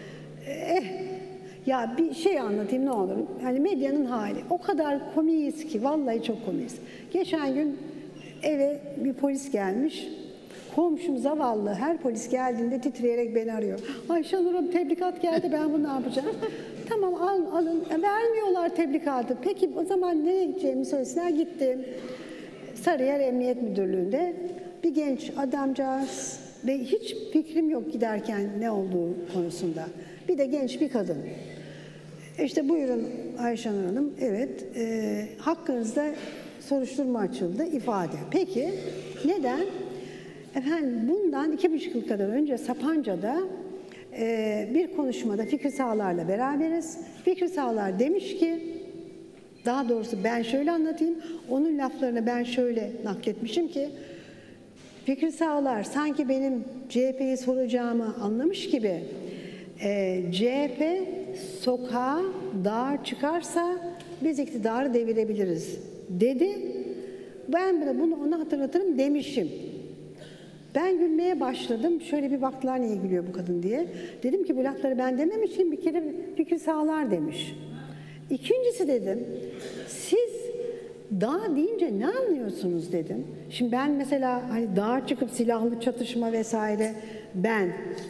Ya bir şey anlatayım ne olur. Yani medyanın hali. O kadar komiyiz ki, vallahi çok komiyiz. Geçen gün eve bir polis gelmiş. Komşum zavallı, her polis geldiğinde titreyerek beni arıyor. Ayşe Hanım tebligat geldi, ben bunu ne yapacağım? Tamam alın. Vermiyorlar teblikatı. Peki o zaman nereye gideceğimi söylesinler. Gittim. Sarıyer Emniyet Müdürlüğü'nde bir genç adamcağız ve hiç fikrim yok giderken ne olduğu konusunda. Bir de genç bir kadın. İşte buyurun Ayşe Hanım, evet, hakkınızda soruşturma açıldı, ifade. Peki, neden? Efendim, bundan 2,5 yıl kadar önce Sapanca'da bir konuşmada Fikri Sağlar'la beraberiz. Fikri Sağlar demiş ki, daha doğrusu ben şöyle anlatayım, onun laflarını ben şöyle nakletmişim ki, Fikri Sağlar sanki benim CHP'yi soracağımı anlamış gibi, CHP sokağa dağa çıkarsa biz iktidarı devirebiliriz dedi. Ben de bunu ona hatırlatırım demişim. Ben gülmeye başladım. Şöyle bir baktılar niye gülüyor bu kadın diye. Dedim ki bu lafları ben dememişim, bir kere Fikri Sağlar demiş. İkincisi dedim, siz dağ deyince ne anlıyorsunuz dedim. Şimdi ben mesela hani dağa çıkıp silahlı çatışma vesaire ben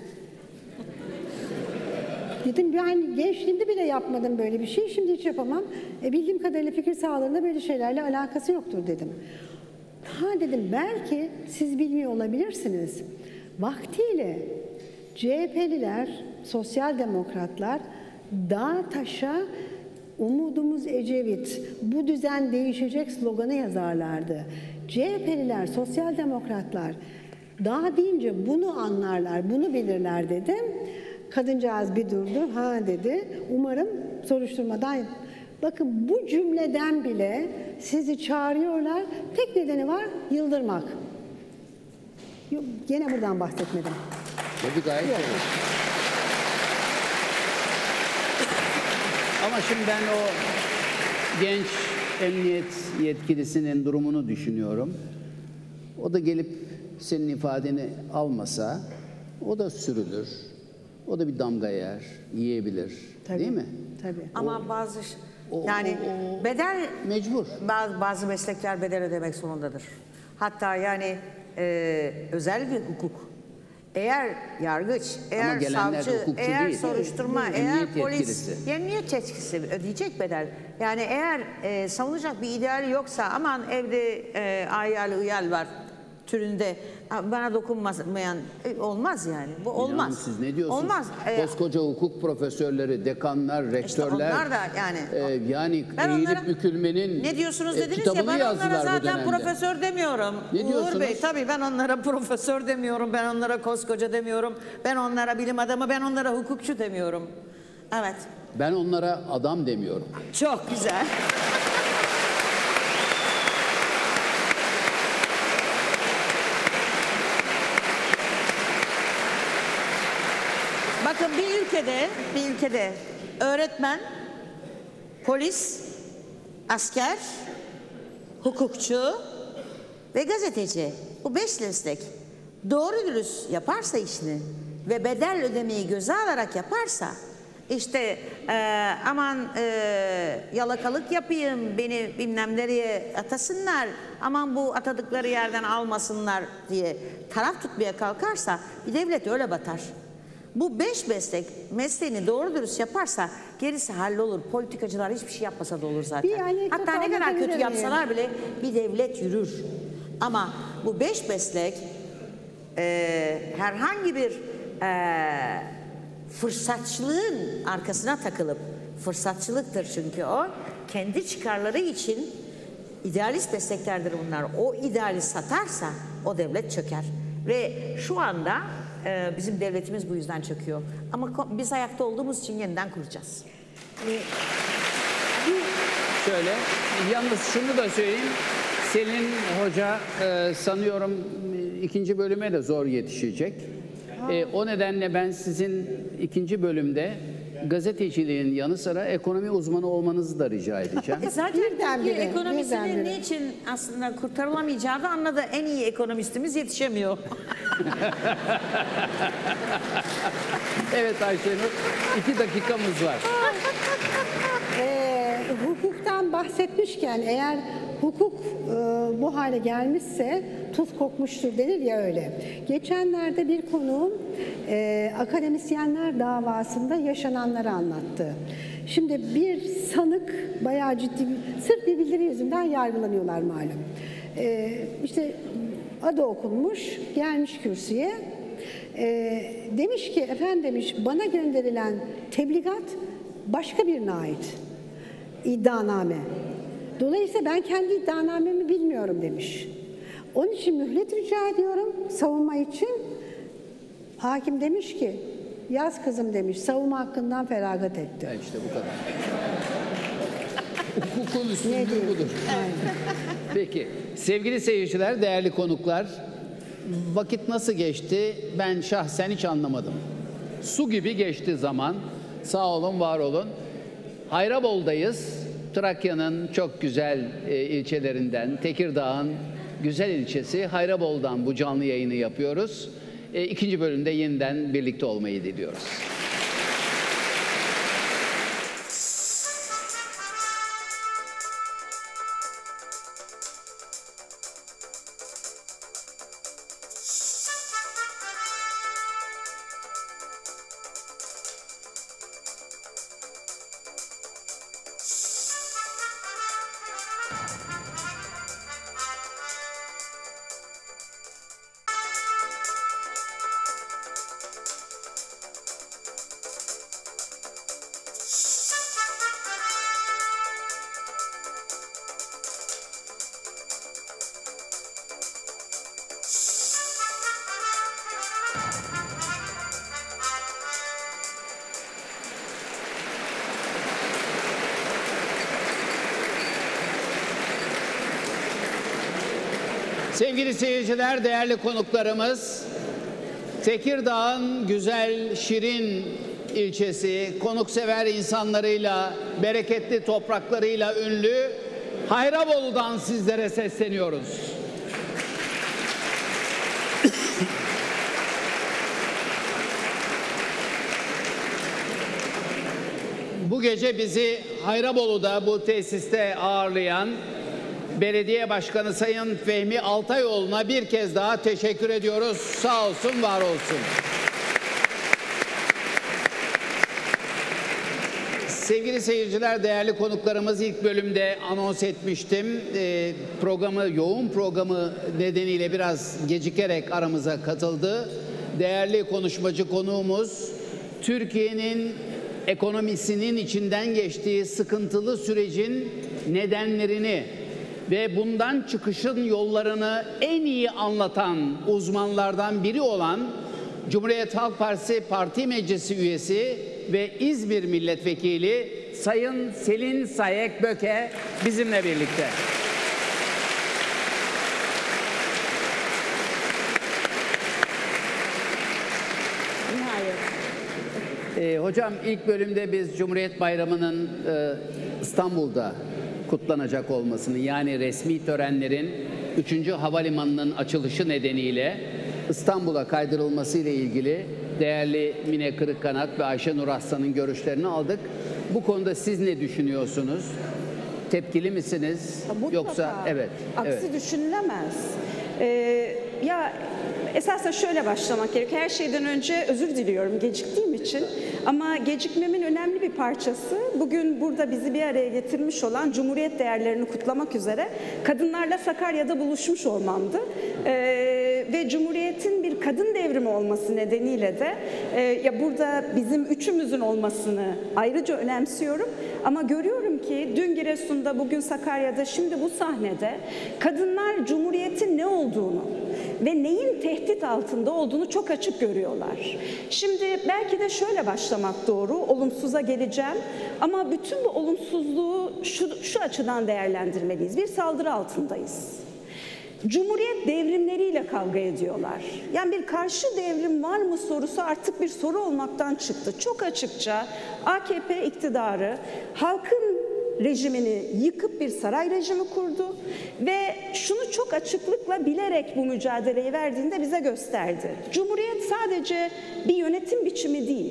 dedim, yani gençliğimde bile yapmadım böyle bir şey, şimdi hiç yapamam. Bildiğim kadarıyla Fikri Sağlar'ın da böyle şeylerle alakası yoktur dedim. Ha dedim, belki siz bilmiyor olabilirsiniz. Vaktiyle CHP'liler, sosyal demokratlar dağ taşa umudumuz Ecevit, bu düzen değişecek sloganı yazarlardı. CHP'liler, sosyal demokratlar dağ deyince bunu anlarlar, bunu bilirler dedim. Kadıncağız bir durdu, ha dedi, umarım soruşturmadan... Bakın bu cümleden bile sizi çağırıyorlar, tek nedeni var, yıldırmak. Yok, gene buradan bahsetmedim. Tabii gayet Yok. doğru. Ama şimdi ben o genç emniyet yetkilisinin durumunu düşünüyorum. O da gelip senin ifadeni almasa, o da sürülür. O da bir damga yer, yiyebilir. Tabii, Değil mi? Tabii. Ama bazı Yani bedel mecbur. bazı meslekler bedel ödemek zorundadır. Hatta yani özel bir hukuk. Eğer yargıç, eğer gelenler savcı, hukukçu eğer değil. soruşturma, Emniyet eğer polis, yetkilisi. emniyet yetkilisi ödeyecek bedel. Yani eğer savunacak bir ideali yoksa, aman evde ayyalı ıyal var türünde bana dokunmayan olmaz yani. Bu olmaz. Hanım, siz ne diyorsunuz? Olmaz. Koskoca hukuk profesörleri, dekanlar, rektörler. onlar da yani ben eğilip onlara, bükülmenin ne diyorsunuz dediniz kitabını ya, ben onlara yazdılar bu zaten dönemde. profesör demiyorum. Ne Uğur diyorsunuz? Bey, tabii ben onlara profesör demiyorum, ben onlara koskoca demiyorum, ben onlara bilim adamı, ben onlara hukukçu demiyorum. Evet. Ben onlara adam demiyorum. Çok güzel. Bakın bir ülkede öğretmen, polis, asker, hukukçu ve gazeteci, bu 5 meslek doğru dürüst yaparsa işini ve bedel ödemeyi göze alarak yaparsa, işte aman yalakalık yapayım, beni bilmem nereye atasınlar, aman bu atadıkları yerden almasınlar diye taraf tutmaya kalkarsa bir devlet öyle batar. Bu 5 mesleğini doğru dürüst yaparsa gerisi hallolur. Politikacılar hiçbir şey yapmasa da olur zaten. Hatta ne kadar kötü yapsalar bile bir devlet yürür. Ama bu 5 meslek herhangi bir fırsatçılığın arkasına takılıp, fırsatçılıktır çünkü o, kendi çıkarları için idealist mesleklerdir bunlar. O ideali satarsa o devlet çöker. Ve şu anda bizim devletimiz bu yüzden çöküyor. Ama biz ayakta olduğumuz için yeniden kuracağız. Şöyle, yalnız şunu da söyleyeyim. Selin Hoca sanıyorum 2. bölüme de zor yetişecek. O nedenle ben sizin 2. bölümde gazeteciliğin yanı sıra ekonomi uzmanı olmanızı da rica edeceğim. Zaten Türkiye ekonomisinin birdenbire. niçin aslında kurtarılamayacağı da anladı. En iyi ekonomistimiz yetişemiyor. Evet Ayşenur, 2 dakikamız var. Hukuktan bahsetmişken, eğer hukuk bu hale gelmişse tuz kokmuştur denir ya, öyle. Geçenlerde bir konuğum akademisyenler davasında yaşananları anlattı. Şimdi bir sanık bayağı ciddi, sırf bir bildiri yüzünden yargılanıyorlar malum. İşte adı okunmuş, gelmiş kürsüye. Demiş ki, efendim demiş, bana gönderilen tebligat başka birine ait. İddianame. Dolayısıyla ben kendi iddianamemi bilmiyorum demiş. Onun için mühlet rica ediyorum savunma için. Hakim demiş ki, yaz kızım demiş, savunma hakkından feragat etti. İşte bu kadar. Hukukun üstünlüğü budur. Peki, sevgili seyirciler, değerli konuklar, vakit nasıl geçti ben şahsen hiç anlamadım. Su gibi geçti zaman. Sağ olun, var olun. Hayrabol'dayız. Trakya'nın çok güzel ilçelerinden, Tekirdağ'ın güzel ilçesi Hayrabol'dan bu canlı yayını yapıyoruz. 2. bölümde yeniden birlikte olmayı diliyoruz. Sevgili seyirciler, değerli konuklarımız, Tekirdağ'ın güzel, şirin ilçesi, konuksever insanlarıyla, bereketli topraklarıyla ünlü Hayrabol'dan sizlere sesleniyoruz. Bu gece bizi Hayrabolu'da bu tesiste ağırlayan Belediye Başkanı Sayın Fehmi Altayoğlu'na bir kez daha teşekkür ediyoruz. Sağ olsun, var olsun. Sevgili seyirciler, değerli konuklarımız, ilk bölümde anons etmiştim. Yoğun programı nedeniyle biraz gecikerek aramıza katıldı. Değerli konuşmacı konuğumuz, Türkiye'nin ekonomisinin içinden geçtiği sıkıntılı sürecin nedenlerini ve bundan çıkışın yollarını en iyi anlatan uzmanlardan biri olan Cumhuriyet Halk Partisi Parti Meclisi üyesi ve İzmir Milletvekili Sayın Selin Sayek Böke bizimle birlikte. Hocam, ilk bölümde biz Cumhuriyet Bayramı'nın İstanbul'da kutlanacak olmasını, yani resmi törenlerin 3. Havalimanı'nın açılışı nedeniyle İstanbul'a kaydırılması ile ilgili değerli Mine Kırıkkanat ve Ayşe Nur Aslan'ın görüşlerini aldık. Bu konuda siz ne düşünüyorsunuz? Tepkili misiniz? Mutlaka. Yoksa evet. Aksi düşünülemez. Esasen şöyle başlamak gerekiyor. Her şeyden önce özür diliyorum geciktiğim için. Ama gecikmemin önemli bir parçası bugün burada bizi bir araya getirmiş olan Cumhuriyet değerlerini kutlamak üzere kadınlarla Sakarya'da buluşmuş olmamdı. Ve Cumhuriyet'in bir kadın devrimi olması nedeniyle de burada bizim üçümüzün olmasını ayrıca önemsiyorum. Ama görüyorum ki dün Giresun'da, bugün Sakarya'da, şimdi bu sahnede kadınlar Cumhuriyet'in ne olduğunu ve neyin tehdit altında olduğunu çok açık görüyorlar. Şimdi belki de şöyle başlamak doğru, olumsuza geleceğim ama bütün bu olumsuzluğu şu açıdan değerlendirmeliyiz. Bir saldırı altındayız. Cumhuriyet devrimleriyle kavga ediyorlar. Yani bir karşı devrim var mı sorusu artık bir soru olmaktan çıktı. Çok açıkça AKP iktidarı halkın rejimini yıkıp bir saray rejimi kurdu ve şunu çok açıklıkla bilerek bu mücadeleyi verdiğinde bize gösterdi. Cumhuriyet sadece bir yönetim biçimi değil.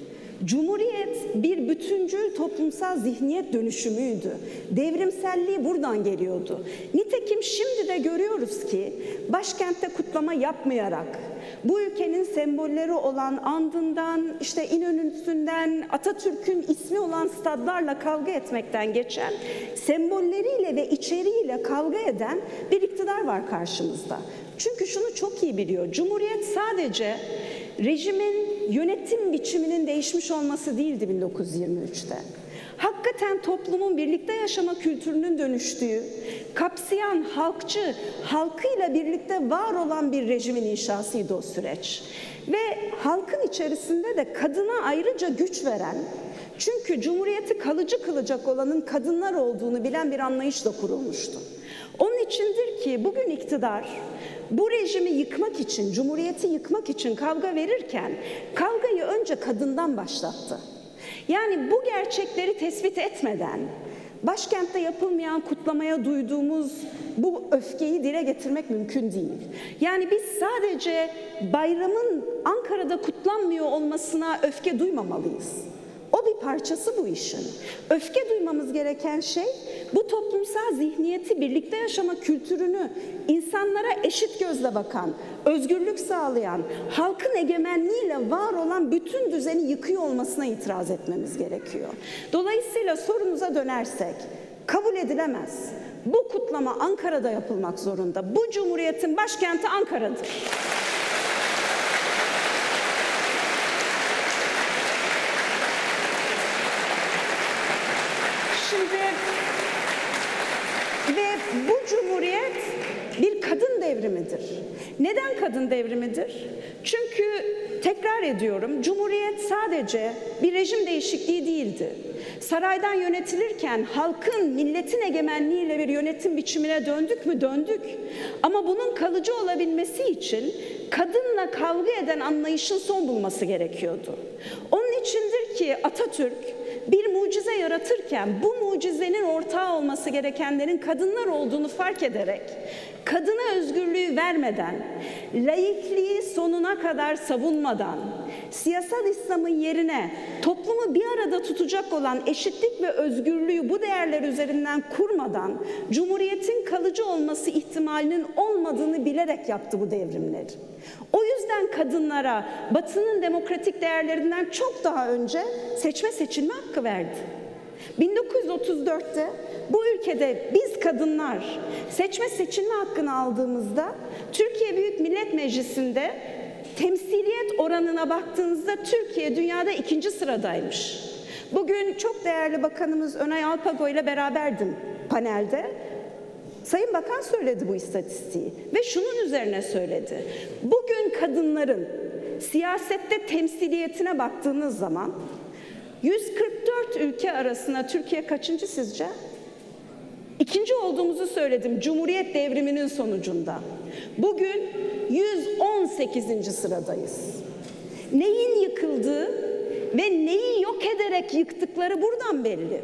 Cumhuriyet bir bütüncül toplumsal zihniyet dönüşümüydü. Devrimselliği buradan geliyordu. Nitekim şimdi de görüyoruz ki başkentte kutlama yapmayarak, bu ülkenin sembolleri olan andından, işte İnönü'sünden, Atatürk'ün ismi olan stadlarla kavga etmekten geçen, sembolleriyle ve içeriğiyle kavga eden bir iktidar var karşımızda. Çünkü şunu çok iyi biliyor, Cumhuriyet sadece rejimin yönetim biçiminin değişmiş olması değildi 1923'te. Hakikaten toplumun birlikte yaşama kültürünün dönüştüğü, kapsayan, halkçı, halkıyla birlikte var olan bir rejimin inşasıydı o süreç. Ve halkın içerisinde de kadına ayrıca güç veren, çünkü Cumhuriyeti kalıcı kılacak olanın kadınlar olduğunu bilen bir anlayışla kurulmuştu. Onun içindir ki bugün iktidar bu rejimi yıkmak için, Cumhuriyeti yıkmak için kavga verirken kavgayı önce kadından başlattı. Yani bu gerçekleri tespit etmeden başkentte yapılmayan kutlamaya duyduğumuz bu öfkeyi dile getirmek mümkün değil. Yani biz sadece bayramın Ankara'da kutlanmıyor olmasına öfke duymamalıyız. O bir parçası bu işin. Öfke duymamız gereken şey bu toplumsal zihniyeti, birlikte yaşama kültürünü, insanlara eşit gözle bakan, özgürlük sağlayan, halkın egemenliğiyle var olan bütün düzeni yıkıyor olmasına itiraz etmemiz gerekiyor. Dolayısıyla sorunuza dönersek, kabul edilemez. Bu kutlama Ankara'da yapılmak zorunda. Bu Cumhuriyet'in başkenti Ankara'dır. Ve bu Cumhuriyet bir kadın devrimidir. Neden kadın devrimidir? Çünkü tekrar ediyorum, Cumhuriyet sadece bir rejim değişikliği değildi. Saraydan yönetilirken halkın, milletin egemenliğiyle bir yönetim biçimine döndük mü? Döndük. Ama bunun kalıcı olabilmesi için kadınla kavga eden anlayışın son bulması gerekiyordu. Onun içindir ki Atatürk bir mucize yaratırken bu mucizenin ortağı olması gerekenlerin kadınlar olduğunu fark ederek kadına özgürlüğü vermeden, laikliği sonuna kadar savunmadan, siyasal İslam'ın yerine toplumu bir arada tutacak olan eşitlik ve özgürlüğü bu değerler üzerinden kurmadan Cumhuriyet'in kalıcı olması ihtimalinin olmadığını bilerek yaptı bu devrimleri. O yüzden kadınlara Batı'nın demokratik değerlerinden çok daha önce seçme seçilme hakkı verdi. 1934'te bu ülkede biz kadınlar seçme seçilme hakkını aldığımızda Türkiye Büyük Millet Meclisi'nde temsiliyet oranına baktığınızda Türkiye dünyada 2. sıradaymış. Bugün çok değerli Bakanımız Önay Alpago ile beraberdim panelde. Sayın Bakan söyledi bu istatistiği ve şunun üzerine söyledi. Bugün kadınların siyasette temsiliyetine baktığınız zaman 144 ülke arasında Türkiye kaçıncı sizce? 2. olduğumuzu söyledim Cumhuriyet devriminin sonucunda. Bugün 118. sıradayız. Neyin yıkıldığı ve neyi yok ederek yıktıkları buradan belli.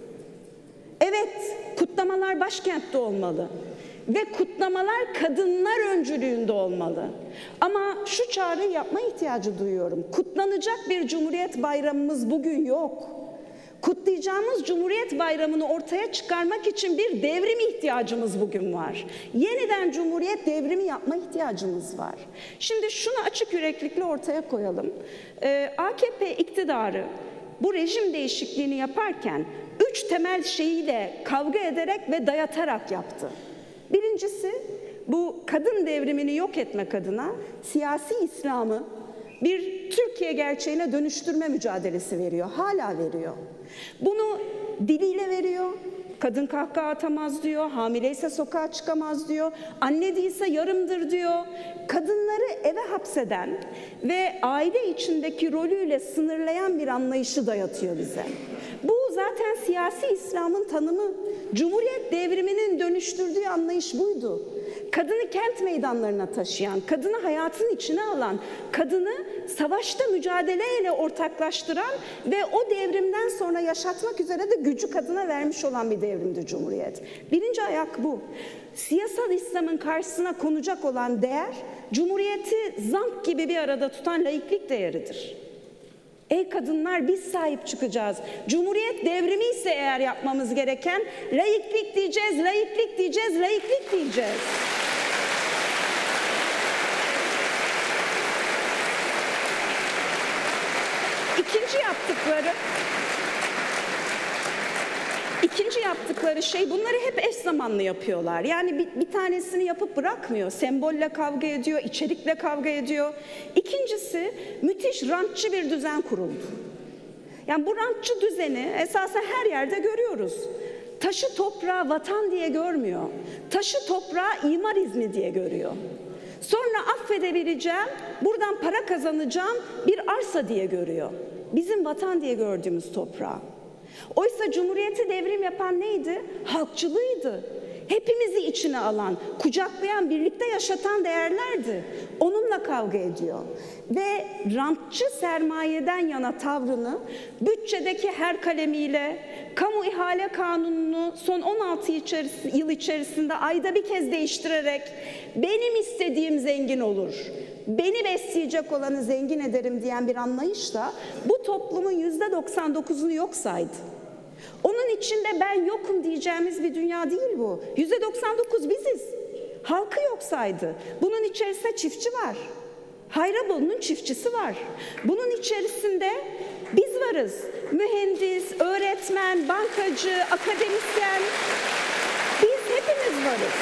Evet, kutlamalar başkentte olmalı ve kutlamalar kadınlar öncülüğünde olmalı. Ama şu çağrıyı yapma ihtiyacı duyuyorum. Kutlanacak bir Cumhuriyet Bayramımız bugün yok. Kutlayacağımız Cumhuriyet Bayramı'nı ortaya çıkarmak için bir devrim ihtiyacımız bugün var. Yeniden Cumhuriyet devrimi yapma ihtiyacımız var. Şimdi şunu açık yüreklilikle ortaya koyalım. AKP iktidarı bu rejim değişikliğini yaparken 3 temel şeyiyle kavga ederek ve dayatarak yaptı. Birincisi, bu kadın devrimini yok etmek adına siyasi İslam'ı bir Türkiye gerçeğine dönüştürme mücadelesi veriyor, hala veriyor. Bunu diliyle veriyor, kadın kahkaha atamaz diyor, hamileyse sokağa çıkamaz diyor, anne değilse yarımdır diyor. Kadınları eve hapseden ve aile içindeki rolüyle sınırlayan bir anlayışı dayatıyor bize. Bu zaten siyasi İslam'ın tanımı. Cumhuriyet devriminin dönüştürdüğü anlayış buydu. Kadını kent meydanlarına taşıyan, kadını hayatın içine alan, kadını savaşta mücadeleyle ortaklaştıran ve o devrimden sonra yaşatmak üzere de gücü kadına vermiş olan bir devrimdi Cumhuriyet. Birinci ayak bu. Siyasal İslam'ın karşısına konacak olan değer, Cumhuriyeti zank gibi bir arada tutan laiklik değeridir. Ey kadınlar, biz sahip çıkacağız. Cumhuriyet devrimi ise eğer yapmamız gereken laiklik diyeceğiz, laiklik diyeceğiz, laiklik diyeceğiz. İkinci yaptıkları şey, bunları hep eş zamanlı yapıyorlar. Yani bir tanesini yapıp bırakmıyor. Sembolle kavga ediyor, içerikle kavga ediyor. İkincisi, müthiş rantçı bir düzen kuruldu. Yani bu rantçı düzeni esasen her yerde görüyoruz. Taşı toprağı vatan diye görmüyor. Taşı toprağı imar izni diye görüyor. Sonra affedebileceğim, buradan para kazanacağım bir arsa diye görüyor. Bizim vatan diye gördüğümüz toprağı. Oysa Cumhuriyeti devrim yapan neydi? Halkçılığıydı. Hepimizi içine alan, kucaklayan, birlikte yaşatan değerlerdi. Onunla kavga ediyor. Ve rantçı sermayeden yana tavrını bütçedeki her kalemiyle, kamu ihale kanununu son 16 yıl içerisinde ayda bir kez değiştirerek benim istediğim zengin olur, beni besleyecek olanı zengin ederim diyen bir anlayışla bu toplumun %99'unu yok saydı. Onun içinde ben yokum diyeceğimiz bir dünya değil bu. %99 biziz. Halkı yok saydı. Bunun içerisinde çiftçi var. Hayrabolu'nun çiftçisi var. Bunun içerisinde biz varız. Mühendis, öğretmen, bankacı, akademisyen. Biz hepimiz varız.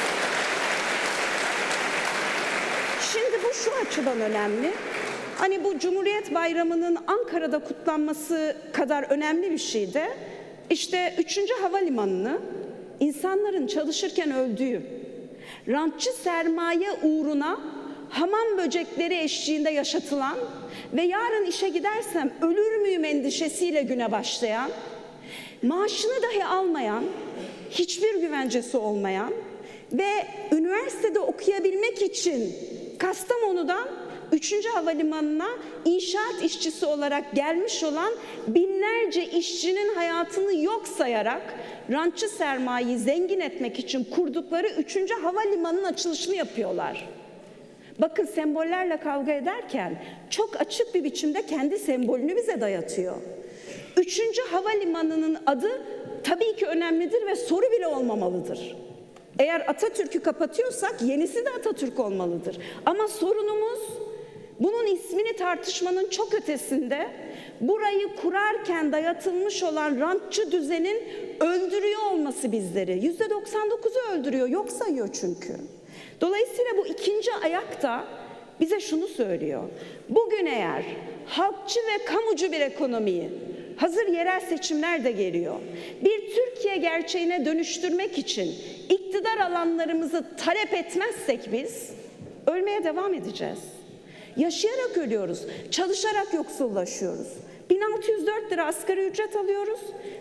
Şimdi bu şu açıdan önemli. Hani bu Cumhuriyet Bayramı'nın Ankara'da kutlanması kadar önemli bir şey de işte 3. Havalimanı'nı insanların çalışırken öldüğü, rantçı sermaye uğruna hamam böcekleri eşliğinde yaşatılan ve yarın işe gidersem ölür müyüm endişesiyle güne başlayan, maaşını dahi almayan, hiçbir güvencesi olmayan ve üniversitede okuyabilmek için Kastamonu'dan 3. havalimanına inşaat işçisi olarak gelmiş olan binlerce işçinin hayatını yok sayarak rantçı sermayeyi zengin etmek için kurdukları 3. havalimanının açılışını yapıyorlar. Bakın, sembollerle kavga ederken çok açık bir biçimde kendi sembolünü bize dayatıyor. 3. havalimanının adı tabii ki önemlidir ve soru bile olmamalıdır. Eğer Atatürk'ü kapatıyorsak yenisi de Atatürk olmalıdır. Ama sorunumuz bunun ismini tartışmanın çok ötesinde burayı kurarken dayatılmış olan rantçı düzenin öldürüyor olması bizleri. %99'u öldürüyor, yok sayıyor çünkü. Dolayısıyla bu ikinci ayak da bize şunu söylüyor. Bugün eğer halkçı ve kamucu bir ekonomiyi, hazır yerel seçimler de geliyor, bir Türkiye gerçeğine dönüştürmek için iktidar alanlarımızı talep etmezsek biz ölmeye devam edeceğiz. Yaşayarak ölüyoruz, çalışarak yoksullaşıyoruz. 1604 lira asgari ücret alıyoruz.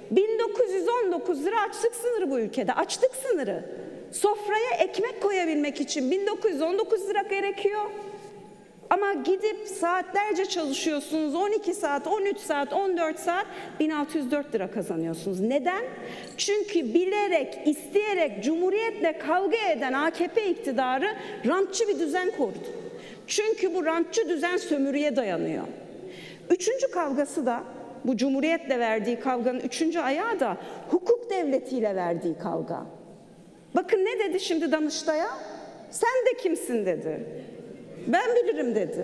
1919 lira açlık sınırı bu ülkede. Açlık sınırı. Sofraya ekmek koyabilmek için 1919 lira gerekiyor. Ama gidip saatlerce çalışıyorsunuz. 12 saat, 13 saat, 14 saat 1604 lira kazanıyorsunuz. Neden? Çünkü bilerek, isteyerek Cumhuriyet'le kavga eden AKP iktidarı rantçı bir düzen kurdu. Çünkü bu rantçı düzen sömürüye dayanıyor. Üçüncü kavgası da, bu Cumhuriyet'le verdiği kavganın üçüncü ayağı da hukuk devletiyle verdiği kavga. Bakın ne dedi şimdi Danıştay'a? Sen de kimsin dedi. Ben bilirim dedi.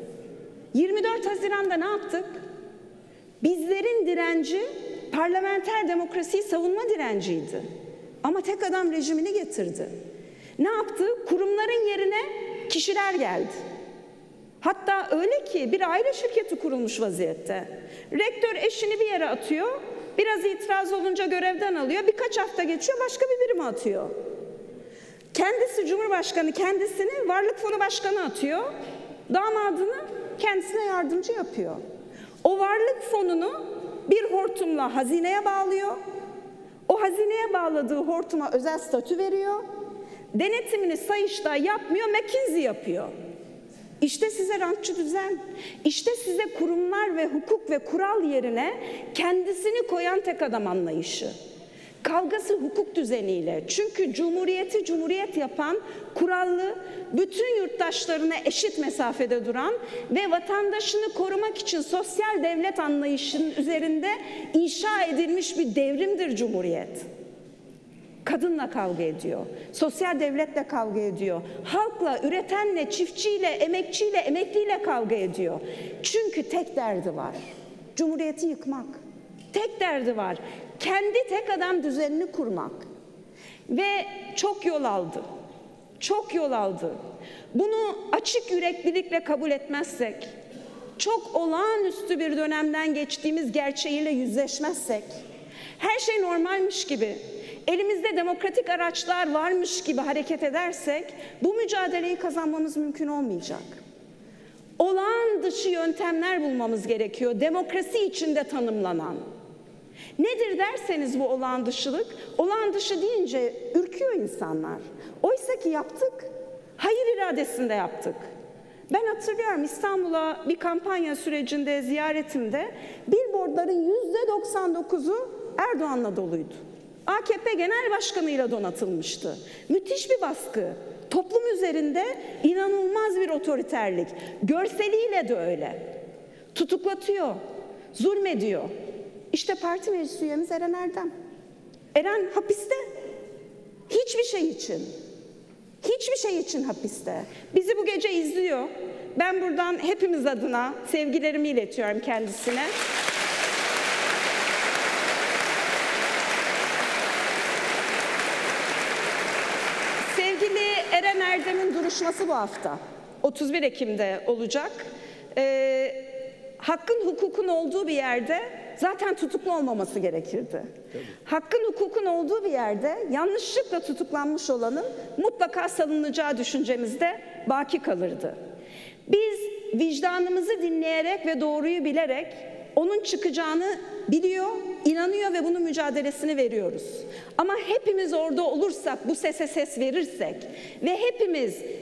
24 Haziran'da ne yaptık? Bizlerin direnci parlamenter demokrasiyi savunma direnciydi. Ama tek adam rejimini getirdi. Ne yaptı? Kurumların yerine kişiler geldi. Hatta öyle ki bir aile şirketi kurulmuş vaziyette. Rektör eşini bir yere atıyor, biraz itiraz olunca görevden alıyor, birkaç hafta geçiyor, başka bir birime atıyor. Kendisi Cumhurbaşkanı kendisini Varlık Fonu Başkanı atıyor, damadını kendisine yardımcı yapıyor. O Varlık Fonu'nu bir hortumla hazineye bağlıyor, o hazineye bağladığı hortuma özel statü veriyor, denetimini Sayıştay yapmıyor, McKinsey yapıyor. İşte size rantçı düzen, işte size kurumlar ve hukuk ve kural yerine kendisini koyan tek adam anlayışı. Kavgası hukuk düzeniyle. Çünkü Cumhuriyeti Cumhuriyet yapan, kurallı, bütün yurttaşlarına eşit mesafede duran ve vatandaşını korumak için sosyal devlet anlayışının üzerinde inşa edilmiş bir devrimdir Cumhuriyet. Kadınla kavga ediyor, sosyal devletle kavga ediyor, halkla, üretenle, çiftçiyle, emekçiyle, emekliyle kavga ediyor. Çünkü tek derdi var, Cumhuriyeti yıkmak. Tek derdi var, kendi tek adam düzenini kurmak. Ve çok yol aldı, çok yol aldı. Bunu açık yüreklilikle kabul etmezsek, çok olağanüstü bir dönemden geçtiğimiz gerçeğiyle yüzleşmezsek, her şey normalmiş gibi, elimizde demokratik araçlar varmış gibi hareket edersek bu mücadeleyi kazanmamız mümkün olmayacak. Olağan dışı yöntemler bulmamız gerekiyor, demokrasi içinde tanımlanan. Nedir derseniz bu olağan dışılık, olağan dışı deyince ürküyor insanlar. Oysa ki yaptık, hayır iradesinde yaptık. Ben hatırlıyorum İstanbul'a bir kampanya sürecinde, ziyaretimde billboardların %99'u Erdoğan'la doluydu. AKP Genel Başkanı'yla donatılmıştı. Müthiş bir baskı. Toplum üzerinde inanılmaz bir otoriterlik. Görseliyle de öyle. Tutuklatıyor, zulmediyor. İşte parti meclis üyemiz Eren Erdem. Eren hapiste. Hiçbir şey için. Hiçbir şey için hapiste. Bizi bu gece izliyor. Ben buradan hepimiz adına sevgilerimi iletiyorum kendisine. Sevgili Eren Erdem'in duruşması bu hafta. 31 Ekim'de olacak. Hakkın hukukun olduğu bir yerde zaten tutuklu olmaması gerekirdi. Tabii. Hakkın hukukun olduğu bir yerde yanlışlıkla tutuklanmış olanın mutlaka salınacağı düşüncemizde baki kalırdı. Biz vicdanımızı dinleyerek ve doğruyu bilerek onun çıkacağını biliyor, inanıyor ve bunun mücadelesini veriyoruz. Ama hepimiz orada olursak, bu sese ses verirsek ve hepimiz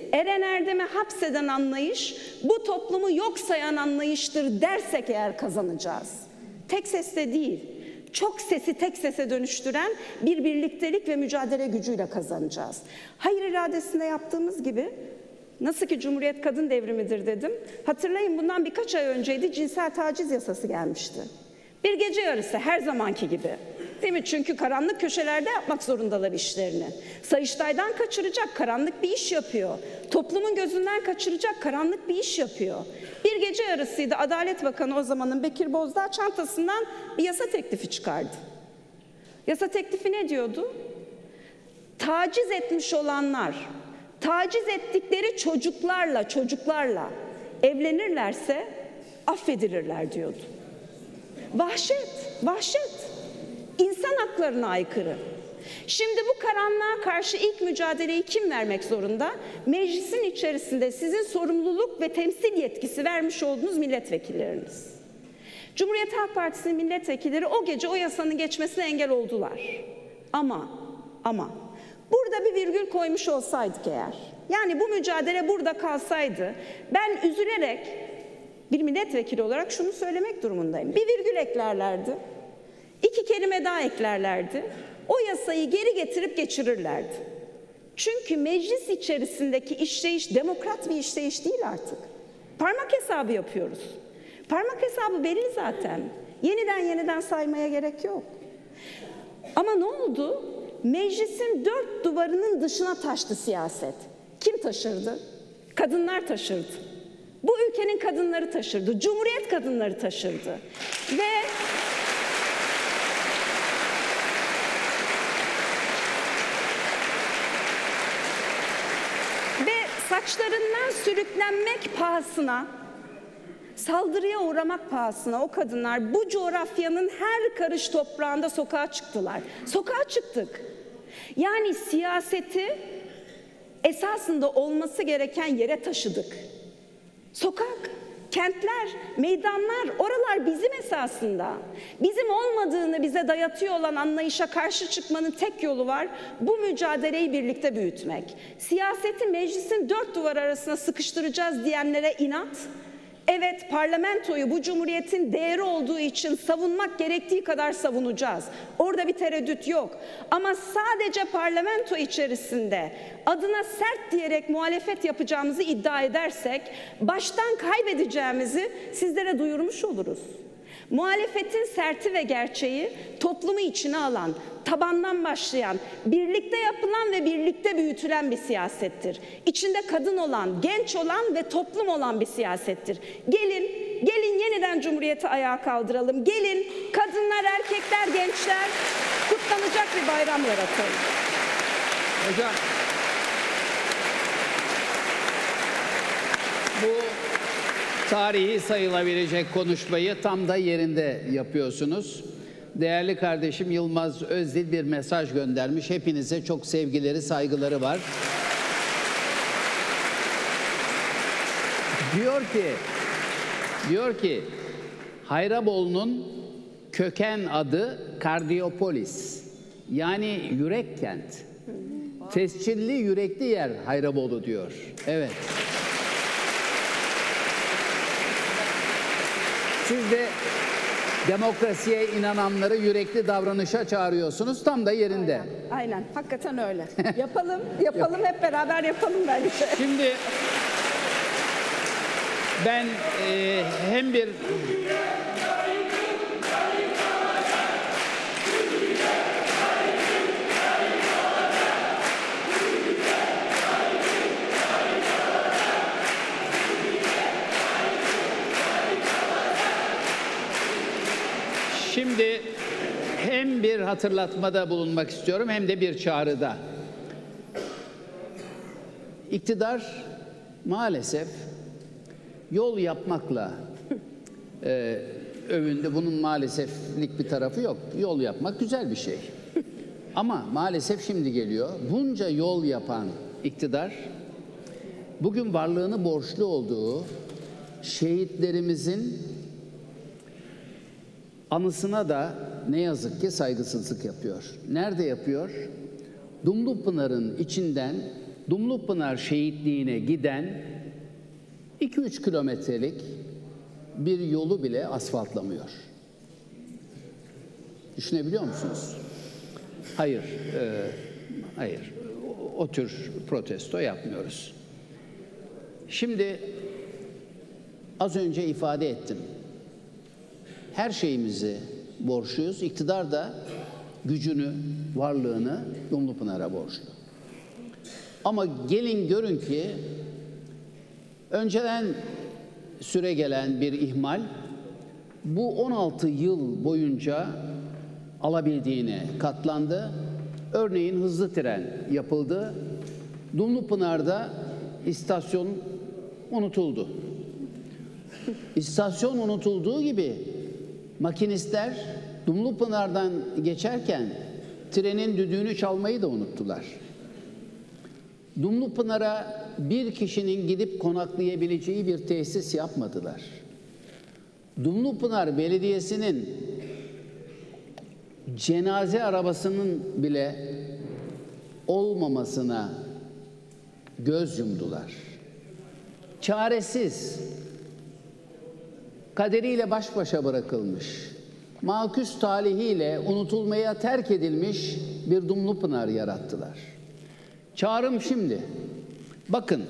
eren erdeme hapseden anlayış, bu toplumu yok sayan anlayıştır dersek eğer kazanacağız. Tek sesle değil, çok sesi tek sese dönüştüren bir birliktelik ve mücadele gücüyle kazanacağız. Hayır iradesinde yaptığımız gibi, nasıl ki Cumhuriyet kadın devrimidir dedim. Hatırlayın, bundan birkaç ay önceydi, cinsel taciz yasası gelmişti. Bir gece yarısı, her zamanki gibi. Değil mi? Çünkü karanlık köşelerde yapmak zorundalar işlerini. Sayıştay'dan kaçıracak, karanlık bir iş yapıyor. Toplumun gözünden kaçıracak, karanlık bir iş yapıyor. Bir gece yarısıydı, Adalet Bakanı o zamanın Bekir Bozdağ çantasından bir yasa teklifi çıkardı. Yasa teklifi ne diyordu? Taciz etmiş olanlar, taciz ettikleri çocuklarla evlenirlerse affedilirler diyordu. Vahşet, vahşet. İnsan haklarına aykırı. Şimdi bu karanlığa karşı ilk mücadeleyi kim vermek zorunda? Meclisin içerisinde sizin sorumluluk ve temsil yetkisi vermiş olduğunuz milletvekilleriniz. Cumhuriyet Halk Partisi'nin milletvekilleri o gece o yasanın geçmesine engel oldular. Ama burada bir virgül koymuş olsaydık eğer, yani bu mücadele burada kalsaydı, ben üzülerek bir milletvekili olarak şunu söylemek durumundayım. Bir virgül eklerlerdi, 2 kelime daha eklerlerdi, o yasayı geri getirip geçirirlerdi. Çünkü meclis içerisindeki işleyiş demokrat bir işleyiş değil artık. Parmak hesabı yapıyoruz. Parmak hesabı belli zaten. Yeniden saymaya gerek yok. Ama ne oldu? Meclisin 4 duvarının dışına taştı siyaset. Kim taşırdı? Kadınlar taşırdı. Bu ülkenin kadınları taşırdı. Cumhuriyet kadınları taşırdı. Ve saçlarından sürüklenmek pahasına, saldırıya uğramak pahasına o kadınlar bu coğrafyanın her karış toprağında sokağa çıktılar. Sokağa çıktık. Yani siyaseti esasında olması gereken yere taşıdık. Sokak, kentler, meydanlar, oralar bizim esasında. Bizim olmadığını bize dayatıyor olan anlayışa karşı çıkmanın tek yolu var. Bu mücadeleyi birlikte büyütmek. Siyaseti meclisin 4 duvar arasına sıkıştıracağız diyenlere inat. Evet, parlamentoyu bu cumhuriyetin değeri olduğu için savunmak gerektiği kadar savunacağız. Orada bir tereddüt yok. Ama sadece parlamento içerisinde adına sert diyerek muhalefet yapacağımızı iddia edersek baştan kaybedeceğimizi sizlere duyurmuş oluruz. Muhalefetin serti ve gerçeği toplumu içine alan, tabandan başlayan, birlikte yapılan ve birlikte büyütülen bir siyasettir. İçinde kadın olan, genç olan ve toplum olan bir siyasettir. Gelin yeniden Cumhuriyeti ayağa kaldıralım. Gelin kadınlar, erkekler, gençler kutlanacak bir bayram yaratalım. Hocam, bu tarihi sayılabilecek konuşmayı tam da yerinde yapıyorsunuz. Değerli kardeşim Yılmaz Özdil bir mesaj göndermiş. Hepinize çok sevgileri, saygıları var. Diyor ki Hayraboğlu'nun köken adı Kardiopolis. Yani yürek kent. Tescilli yürekli yer Hayraboğlu diyor. Evet. Siz de demokrasiye inananları yürekli davranışa çağırıyorsunuz. Tam da yerinde. Aynen. Hakikaten öyle. Yapalım hep beraber yapalım bence. Şimdi ben hem bir hem bir hatırlatmada bulunmak istiyorum hem de bir çağrıda. İktidar maalesef yol yapmakla övündü. Bunun maaleseflik bir tarafı yok. Yol yapmak güzel bir şey. Ama maalesef şimdi geliyor. Bunca yol yapan iktidar bugün varlığını borçlu olduğu şehitlerimizin anısına da ne yazık ki saygısızlık yapıyor. Nerede yapıyor? Dumlupınar'ın içinden Dumlupınar şehitliğine giden 2-3 kilometrelik bir yolu bile asfaltlamıyor. Düşünebiliyor musunuz? Hayır, hayır. O tür protesto yapmıyoruz. Şimdi az önce ifade ettim. Her şeyimizi borçluyuz. İktidar da gücünü, varlığını Dumlupınar'a borçlu. Ama gelin görün ki önceden süre gelen bir ihmal bu 16 yıl boyunca alabildiğine katlandı. Örneğin hızlı tren yapıldı. Dumlupınar'da istasyon unutuldu. İstasyon unutulduğu gibi makinistler Dumlupınar'dan geçerken trenin düdüğünü çalmayı da unuttular. Dumlupınar'a bir kişinin gidip konaklayabileceği bir tesis yapmadılar. Dumlupınar Belediyesi'nin cenaze arabasının bile olmamasına göz yumdular. Çaresiz, kaderiyle baş başa bırakılmış, maküs talihiyle unutulmaya terk edilmiş bir Dumlupınar yarattılar. Çağrım şimdi, bakın,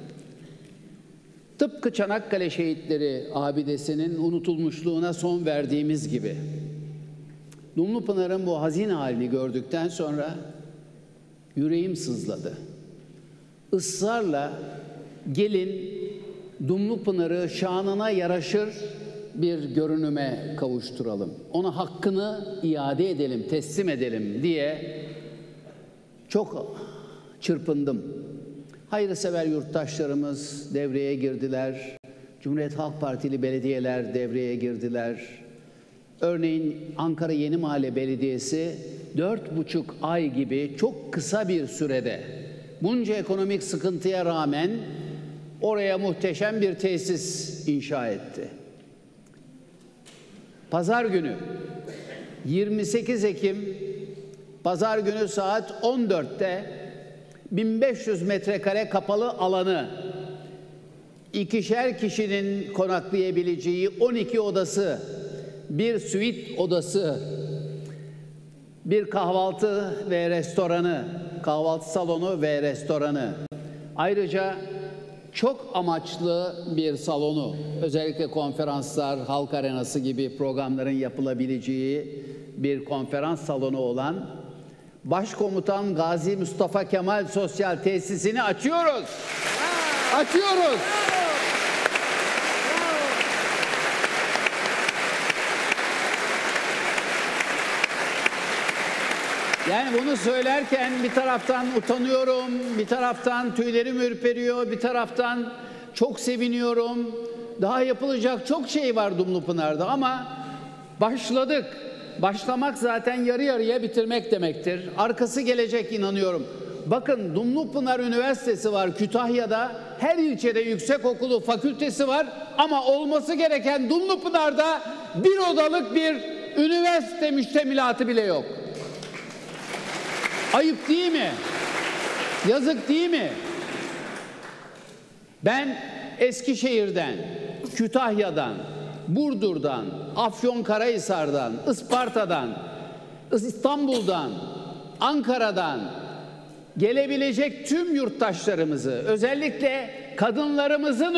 tıpkı Çanakkale Şehitleri Abidesi'nin unutulmuşluğuna son verdiğimiz gibi, Dumlupınar'ın bu hazin halini gördükten sonra yüreğim sızladı. Israrla gelin Dumlupınar'ı şanına yaraşır bir görünüme kavuşturalım. Ona hakkını iade edelim, teslim edelim diye çok çırpındım. Hayırsever yurttaşlarımız devreye girdiler. Cumhuriyet Halk Partili belediyeler devreye girdiler. Örneğin Ankara Yenimahalle Belediyesi 4,5 ay gibi çok kısa bir sürede bunca ekonomik sıkıntıya rağmen oraya muhteşem bir tesis inşa etti. Pazar günü 28 Ekim Pazar günü saat 14'te 1500 metrekare kapalı alanı, 2'şer kişinin konaklayabileceği 12 odası, bir suite odası, bir kahvaltı ve restoranı, kahvaltı salonu ve restoranı, ayrıca çok amaçlı bir salonu, özellikle konferanslar, halk arenası gibi programların yapılabileceği bir konferans salonu olan Başkomutan Gazi Mustafa Kemal Sosyal Tesisini açıyoruz. Açıyoruz. Yani bunu söylerken bir taraftan utanıyorum, bir taraftan tüylerim ürperiyor, bir taraftan çok seviniyorum. Daha yapılacak çok şey var Dumlupınar'da ama başladık. Başlamak zaten yarı yarıya bitirmek demektir. Arkası gelecek inanıyorum. Bakın Dumlupınar Üniversitesi var Kütahya'da. Her ilçede yüksekokulu, fakültesi var. Ama olması gereken Dumlupınar'da bir odalık bir üniversite müştemilatı bile yok. Ayıp değil mi? Yazık değil mi? Ben Eskişehir'den, Kütahya'dan, Burdur'dan, Afyonkarahisar'dan, Isparta'dan, İstanbul'dan, Ankara'dan gelebilecek tüm yurttaşlarımızı, özellikle kadınlarımızın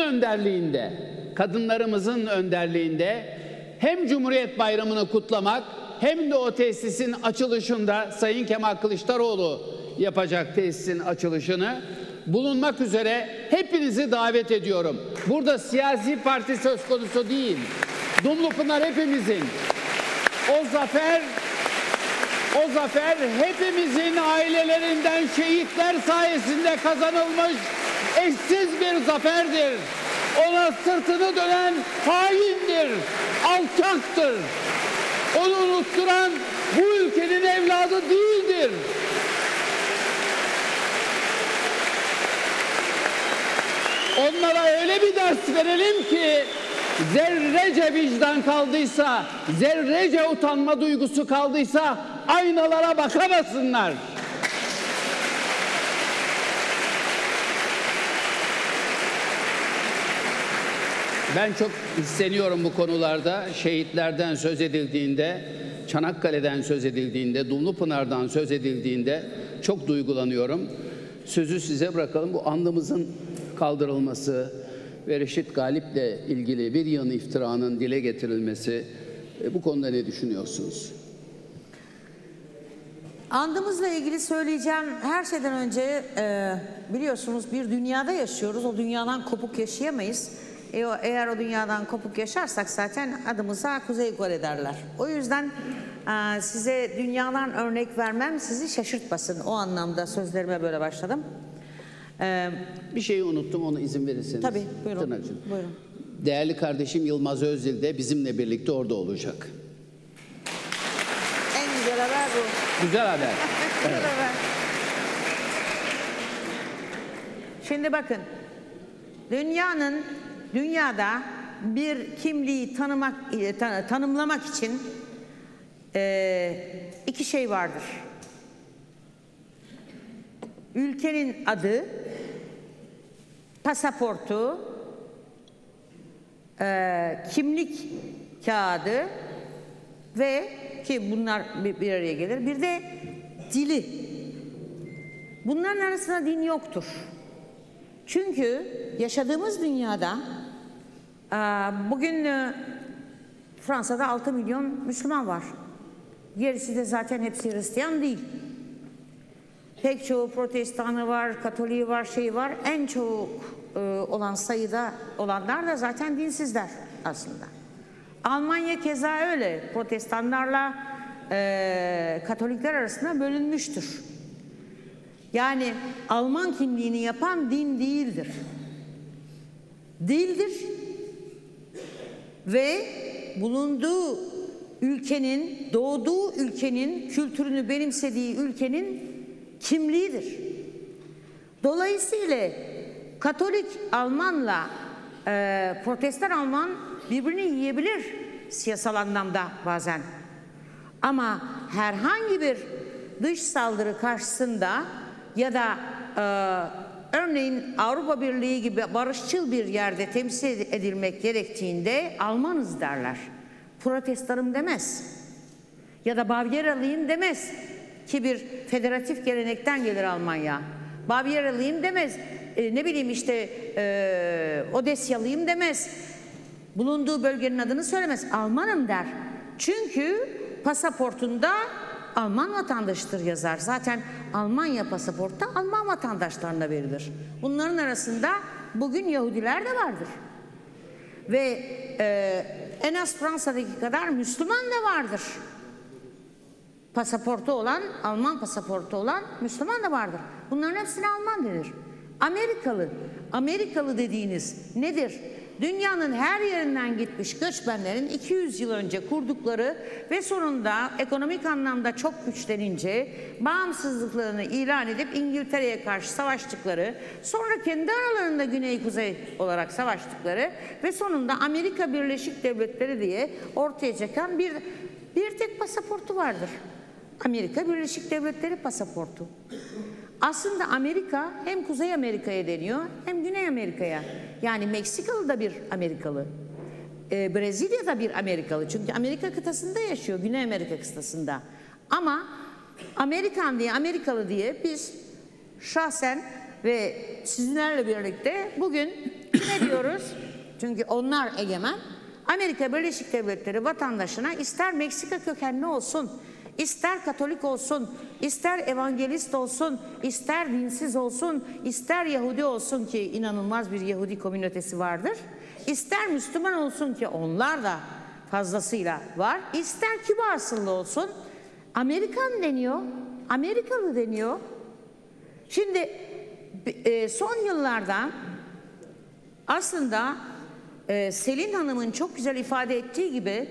önderliğinde hem Cumhuriyet Bayramı'nı kutlamak hem de o tesisin açılışında Sayın Kemal Kılıçdaroğlu yapacak tesisin açılışını bulunmak üzere hepinizi davet ediyorum. Burada siyasi parti söz konusu değil. Dumlupınar hepimizin. O zafer hepimizin ailelerinden şehitler sayesinde kazanılmış eşsiz bir zaferdir. Ona sırtını dönen haindir, alçaktır. Onu unutturan bu ülkenin evladı değildir. Onlara öyle bir ders verelim ki zerrece vicdan kaldıysa, zerrece utanma duygusu kaldıysa aynalara bakamasınlar. Ben çok hisleniyorum bu konularda. Şehitlerden söz edildiğinde, Çanakkale'den söz edildiğinde, Dumlupınar'dan söz edildiğinde çok duygulanıyorum. Sözü size bırakalım. Bu andımızın kaldırılması ve Reşit Galip'le ilgili bir yığın iftiranın dile getirilmesi, bu konuda ne düşünüyorsunuz? Andımızla ilgili söyleyeceğim her şeyden önce biliyorsunuz bir dünyada yaşıyoruz. O dünyadan kopuk yaşayamayız. Eğer o dünyadan kopuk yaşarsak zaten adımıza Kuzey Kore derler. O yüzden size dünyadan örnek vermem sizi şaşırtmasın. O anlamda sözlerime böyle başladım. Bir şeyi unuttum, onu izin verirseniz. Tabii, buyurun. Tırnakçı. Buyurun. Değerli kardeşim Yılmaz Özdil de bizimle birlikte orada olacak. En güzel haber bu. Güzel haber. Güzel haber. Şimdi bakın, dünyada bir kimliği tanımlamak için iki şey vardır. Ülkenin adı, pasaportu, kimlik kağıdı ve ki bunlar bir araya gelir. Bir de dili. Bunların arasında din yoktur. Çünkü yaşadığımız dünyada bugün Fransa'da 6 milyon Müslüman var. Gerisi de zaten hepsi Hristiyan değil. Pek çoğu Protestanı var, Katoliği var, şeyi var. En çok olan sayıda olanlar da zaten dinsizler aslında. Almanya keza öyle. Protestanlarla Katolikler arasında bölünmüştür. Yani Alman kimliğini yapan din değildir. Dildir ve bulunduğu ülkenin, doğduğu ülkenin, kültürünü benimsediği ülkenin kimliğidir. Dolayısıyla Katolik Almanla Protestan Alman birbirini yiyebilir siyasal anlamda bazen. Ama herhangi bir dış saldırı karşısında ya da örneğin Avrupa Birliği gibi barışçıl bir yerde temsil edilmek gerektiğinde Almanız derler. Protestanım demez. Ya da Bavyeralıyım demez. Ki bir federatif gelenekten gelir Almanya. Bavyeralıyım demez. Ne bileyim işte Odesyalıyım demez. Bulunduğu bölgenin adını söylemez. Almanım der. Çünkü pasaportunda Alman vatandaşıdır yazar. Zaten Almanya pasaportu Alman vatandaşlarına verilir. Bunların arasında bugün Yahudiler de vardır. Ve en az Fransa'daki kadar Müslüman da vardır. Pasaportu olan, Alman pasaportu olan Müslüman da vardır. Bunların hepsine Alman denir. Amerikalı dediğiniz nedir? Dünyanın her yerinden gitmiş göçmenlerin 200 yıl önce kurdukları ve sonunda ekonomik anlamda çok güçlenince bağımsızlıklarını ilan edip İngiltere'ye karşı savaştıkları, sonra kendi aralarında güney-kuzey olarak savaştıkları ve sonunda Amerika Birleşik Devletleri diye ortaya çıkan bir tek pasaportu vardır. Amerika Birleşik Devletleri pasaportu. Aslında Amerika hem Kuzey Amerika'ya deniyor hem Güney Amerika'ya. Yani Meksikalı da bir Amerikalı. Brezilya da bir Amerikalı. Çünkü Amerika kıtasında yaşıyor, Güney Amerika kıtasında. Ama Amerikan diye, Amerikalı diye biz şahsen ve sizinlerle birlikte bugün ne diyoruz? Çünkü onlar egemen. Amerika Birleşik Devletleri vatandaşına ister Meksika kökenli olsun, İster Katolik olsun, ister evangelist olsun, ister dinsiz olsun, ister Yahudi olsun ki inanılmaz bir Yahudi komünitesi vardır. İster Müslüman olsun ki onlar da fazlasıyla var. İster Küba asıllı olsun, Amerikan deniyor, Amerikalı deniyor. Şimdi son yıllarda aslında Selin Hanım'ın çok güzel ifade ettiği gibi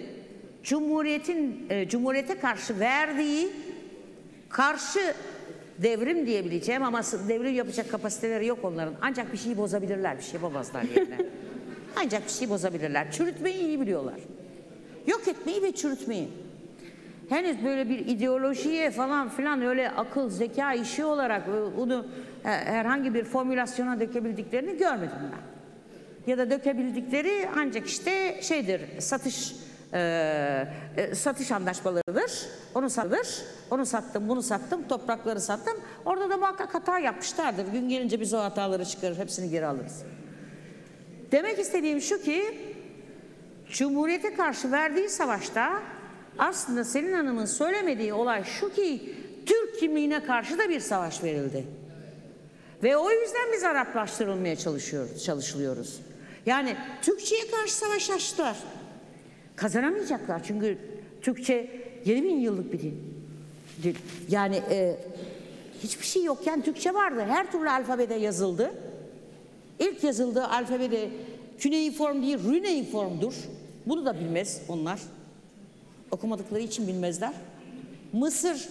Cumhuriyete karşı verdiği karşı devrim diyebileceğim ama devrim yapacak kapasiteleri yok onların. Ancak bir şeyi bozabilirler, bir şey yapamazlar yerine. Ancak bir şeyi bozabilirler. Çürütmeyi iyi biliyorlar. Yok etmeyi ve çürütmeyi. Henüz böyle bir ideolojiye falan filan öyle akıl, zeka işi olarak onu herhangi bir formülasyona dökebildiklerini görmedim ben. ya da dökebildikleri ancak işte şeydir, satış anlaşmalarıdır. Onu sattım, bunu sattım, toprakları sattım. Orada da muhakkak hata yapmışlardır. Gün gelince biz o hataları çıkarır, hepsini geri alırız. Demek istediğim şu ki, Cumhuriyete karşı verdiği savaşta aslında Selin Hanım'ın söylemediği olay şu ki, Türk kimliğine karşı da bir savaş verildi. Ve o yüzden biz Araplaştırılmaya çalışılıyoruz. Yani Türkçe'ye karşı savaş açtılar. Kazanamayacaklar çünkü Türkçe 7000 yıllık bir dil. Yani hiçbir şey yokken Türkçe vardı. Her türlü alfabede yazıldı. İlk yazıldığı alfabede küneiform değil, rüneiformdur. Bunu da bilmez onlar. Okumadıkları için bilmezler. Mısır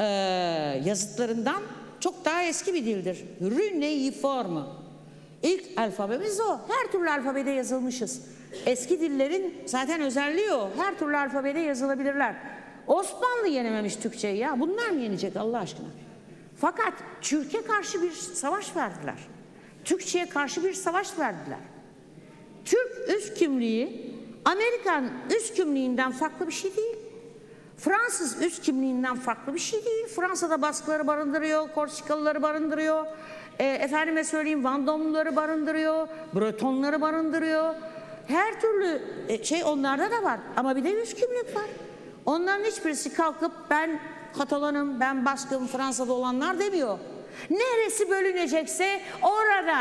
yazıtlarından çok daha eski bir dildir. Rüneiform. İlk alfabemiz o. Her türlü alfabede yazılmışız. Eski dillerin zaten özelliği o. Her türlü alfabede yazılabilirler. Osmanlı yenememiş Türkçeyi ya. Bunlar mı yenecek Allah aşkına? Fakat Türkiye karşı bir savaş verdiler. Türkçe'ye karşı bir savaş verdiler. Türk üst kimliği Amerikan üst kimliğinden farklı bir şey değil. Fransız üst kimliğinden farklı bir şey değil. Fransa'da Baskları barındırıyor, Korsikalıları barındırıyor. Efendime söyleyeyim Vendôme'luları barındırıyor, Bretonları barındırıyor. Her türlü şey onlarda da var. Ama bir de üst kimlik var. Onların hiçbirisi kalkıp ben Katalanım, ben Baskım, Fransa'da olanlar demiyor. Neresi bölünecekse orada.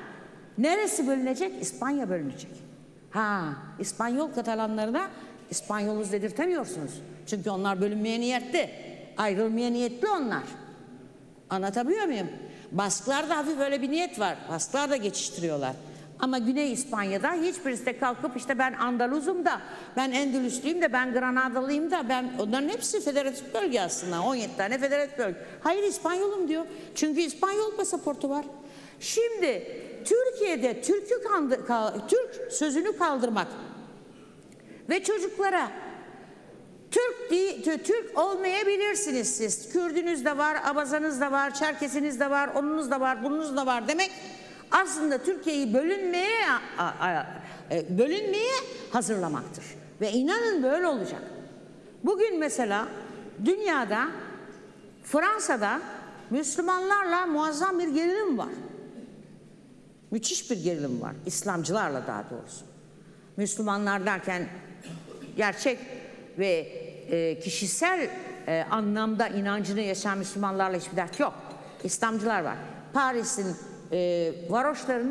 Neresi bölünecek? İspanya bölünecek. İspanyol Katalanlarına İspanyoluz dedirtemiyorsunuz. Çünkü onlar bölünmeye niyetli. Ayrılmaya niyetli onlar. Anlatabiliyor muyum? Basklarda hafif böyle bir niyet var. Basklar da geçiştiriyorlar. Ama Güney İspanya'da hiçbirisi de kalkıp işte ben Andaluzum da, ben Endülüslüyüm de, ben Granadalıyım da, ben onların hepsi federatif bölge aslında. 17 tane federatif bölge. Hayır İspanyolum diyor. Çünkü İspanyol pasaportu var. Şimdi Türkiye'de Türk sözünü kaldırmak ve çocuklara Türk olmayabilirsiniz siz. Kürdünüz de var, Abazanız da var, Çerkesiniz de var, onunuz da var, bununuz da var demek aslında Türkiye'yi bölünmeye hazırlamaktır. Ve inanın böyle olacak. Bugün mesela dünyada, Fransa'da Müslümanlarla muazzam bir gerilim var. Müthiş bir gerilim var. İslamcılarla daha doğrusu. Müslümanlar derken gerçek ve kişisel anlamda inancını yaşayan Müslümanlarla hiçbir dert yok. İslamcılar var. Paris'in varoşlarında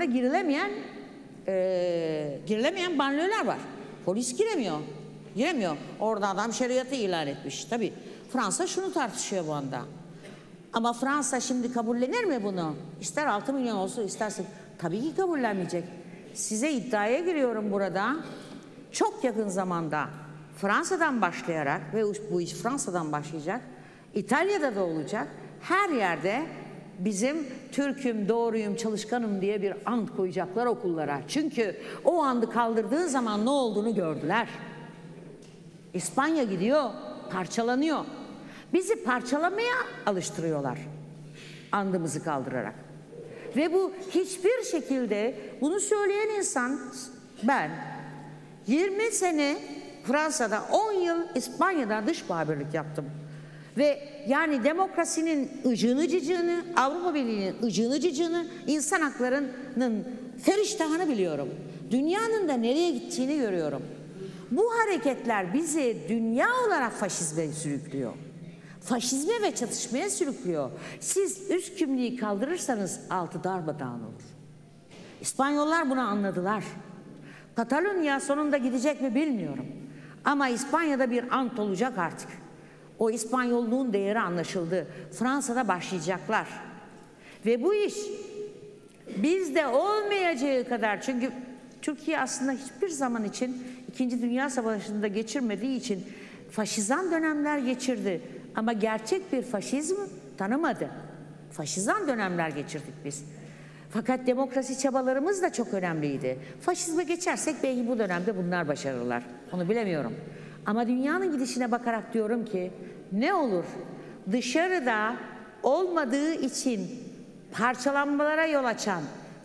girilemeyen banliyöler var. Polis giremiyor. Orada adam şeriatı ilan etmiş. Tabii Fransa şunu tartışıyor bu anda. Ama Fransa şimdi kabullenir mi bunu? İster 6 milyon olsun isterse tabii ki kabullenmeyecek. Size iddiaya giriyorum burada. Çok yakın zamanda Fransa'dan başlayarak ve bu iş Fransa'dan başlayacak. İtalya'da da olacak. Her yerde bizim Türk'üm, doğruyum, çalışkanım diye bir ant koyacaklar okullara. Çünkü o andı kaldırdığı zaman ne olduğunu gördüler. İspanya gidiyor, parçalanıyor. Bizi parçalamaya alıştırıyorlar. Andımızı kaldırarak. Ve bu hiçbir şekilde bunu söyleyen insan ben 20 sene Fransa'da 10 yıl İspanya'da dış muhabirlik yaptım. Ve yani demokrasinin ıcığını cıcığını, Avrupa Birliği'nin ıcığını cıcığını, insan haklarının feriştahını biliyorum. Dünyanın da nereye gittiğini görüyorum. Bu hareketler bizi dünya olarak faşizme sürüklüyor. Faşizme ve çatışmaya sürüklüyor. Siz üst kimliği kaldırırsanız altı darmadağın olur. İspanyollar bunu anladılar. Katalunya sonunda gidecek mi bilmiyorum. Ama İspanya'da bir ant olacak artık. O İspanyolluğun değeri anlaşıldı. Fransa'da başlayacaklar. Ve bu iş bizde olmayacağı kadar, çünkü Türkiye aslında hiçbir zaman için 2. Dünya Savaşı'nda geçirmediği için faşizan dönemler geçirdi. Ama gerçek bir faşizm tanımadı. Faşizan dönemler geçirdik biz. Fakat demokrasi çabalarımız da çok önemliydi. Faşizme geçersek belki bu dönemde bunlar başarırlar. Onu bilemiyorum. Ama dünyanın gidişine bakarak diyorum ki ne olur dışarıda olmadığı için parçalanmalara yol açan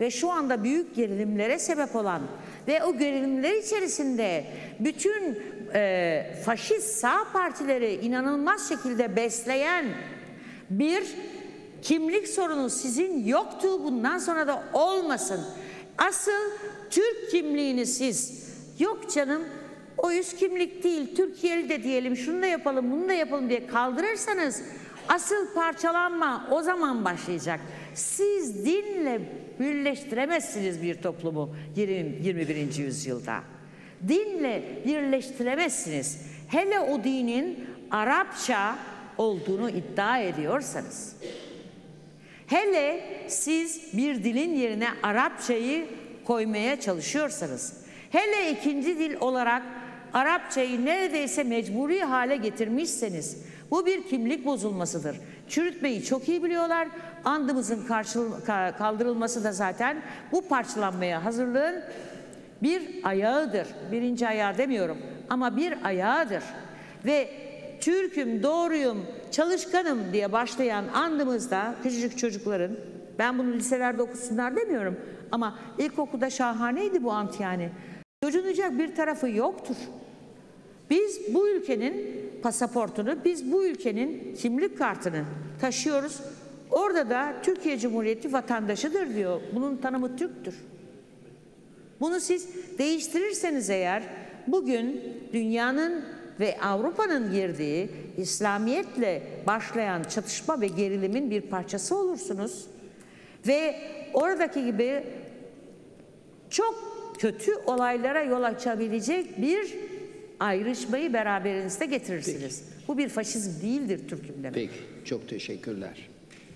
ve şu anda büyük gerilimlere sebep olan ve o gerilimler içerisinde bütün faşist sağ partileri inanılmaz şekilde besleyen bir kimlik sorunu sizin yoktu, bundan sonra da olmasın. Asıl Türk kimliğini siz, yok canım o üst kimlik değil, Türkiye'li de diyelim, şunu da yapalım, bunu da yapalım diye kaldırırsanız asıl parçalanma o zaman başlayacak. Siz dinle birleştiremezsiniz bir toplumu 21. yüzyılda. Dinle birleştiremezsiniz. Hele o dinin Arapça olduğunu iddia ediyorsanız. Hele siz bir dilin yerine Arapçayı koymaya çalışıyorsanız. Hele ikinci dil olarak Arapçayı neredeyse mecburi hale getirmişseniz bu bir kimlik bozulmasıdır. Çürütmeyi çok iyi biliyorlar. Andımızın kaldırılması da zaten bu parçalanmaya hazırlığın bir ayağıdır. Birinci ayağı demiyorum ama bir ayağıdır. Ve Türk'üm, doğruyum, çalışkanım diye başlayan andımızda küçücük çocukların, ben bunu liselerde okusunlar demiyorum ama ilkokulda şahaneydi bu ant yani. Gocunacak bir tarafı yoktur. Biz bu ülkenin pasaportunu, biz bu ülkenin kimlik kartını taşıyoruz. Orada da Türkiye Cumhuriyeti vatandaşıdır diyor. Bunun tanımı Türk'tür. Bunu siz değiştirirseniz eğer bugün dünyanın ve Avrupa'nın girdiği İslamiyetle başlayan çatışma ve gerilimin bir parçası olursunuz. Ve oradaki gibi çok kötü olaylara yol açabilecek bir ayrışmayı beraberinizde getirirsiniz. Peki. Bu bir faşizm değildir Türk'üm demek. Peki, çok teşekkürler.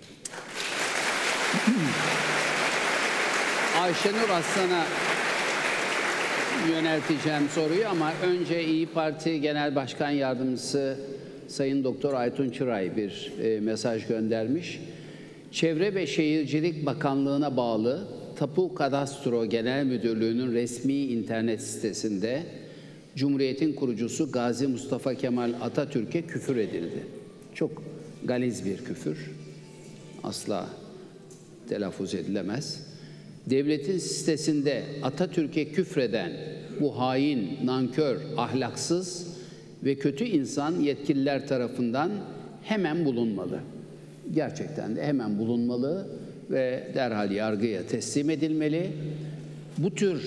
Ayşenur Aslan'a yönelteceğim soruyu ama önce İYİ Parti Genel Başkan Yardımcısı Sayın Doktor Aytun Çıray bir mesaj göndermiş. Çevre ve Şehircilik Bakanlığı'na bağlı Tapu Kadastro Genel Müdürlüğü'nün resmi internet sitesinde Cumhuriyet'in kurucusu Gazi Mustafa Kemal Atatürk'e küfür edildi. Çok galiz bir küfür. Asla telaffuz edilemez. Devletin sitesinde Atatürk'e küfreden bu hain, nankör, ahlaksız ve kötü insan yetkililer tarafından hemen bulunmalı. Gerçekten de hemen bulunmalı ve derhal yargıya teslim edilmeli. Bu tür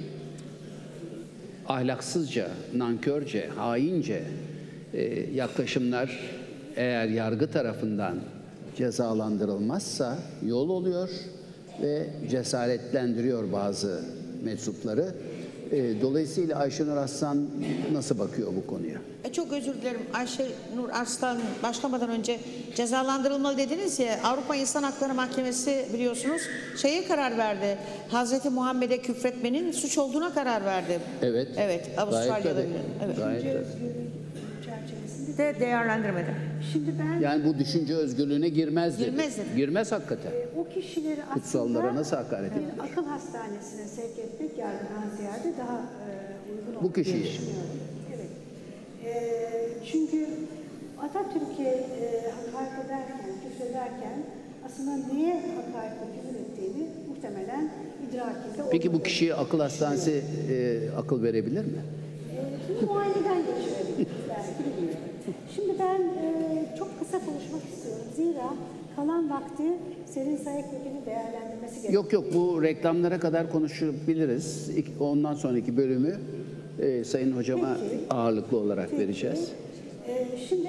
ahlaksızca, nankörce, haince yaklaşımlar eğer yargı tarafından cezalandırılmazsa yol oluyor ve cesaretlendiriyor bazı mensupları. Dolayısıyla Ayşenur Aslan nasıl bakıyor bu konuya? Çok özür dilerim. Ayşenur Aslan başlamadan önce cezalandırılmalı dediniz ya, Avrupa İnsan Hakları Mahkemesi biliyorsunuz şeye karar verdi. Hazreti Muhammed'e küfretmenin suç olduğuna karar verdi. Evet. Evet. Avustralya'da. Evet. Gayet çerçevesinde de değerlendirmedi. Şimdi ben yani bu düşünce özgürlüğüne girmez dedi. Girmez dedi. Girmez hakikaten. o kişileri Kutsallara aslında nasıl hakaret edilir? bir akıl hastanesine sevk etmek yargıdan ziyade daha uygun Bu olduğunu kişiyi. düşünüyorum. Evet. Çünkü Atatürk'e hakaret ederken, küfrederken aslında neye hakaret ve küfür ettiğini muhtemelen idrakinde Peki bu olduğunu kişiye akıl hastanesi akıl verebilir mi? Şimdi muayeneden geçirebilir belki bilmiyorum. Şimdi ben çok kısa konuşmak istiyorum. Zira kalan vakti Selin Sayıklı'nın değerlendirmesi gerekiyor. Yok bu reklamlara kadar konuşabiliriz. Ondan sonraki bölümü Sayın Hocama ağırlıklı olarak vereceğiz. Şimdi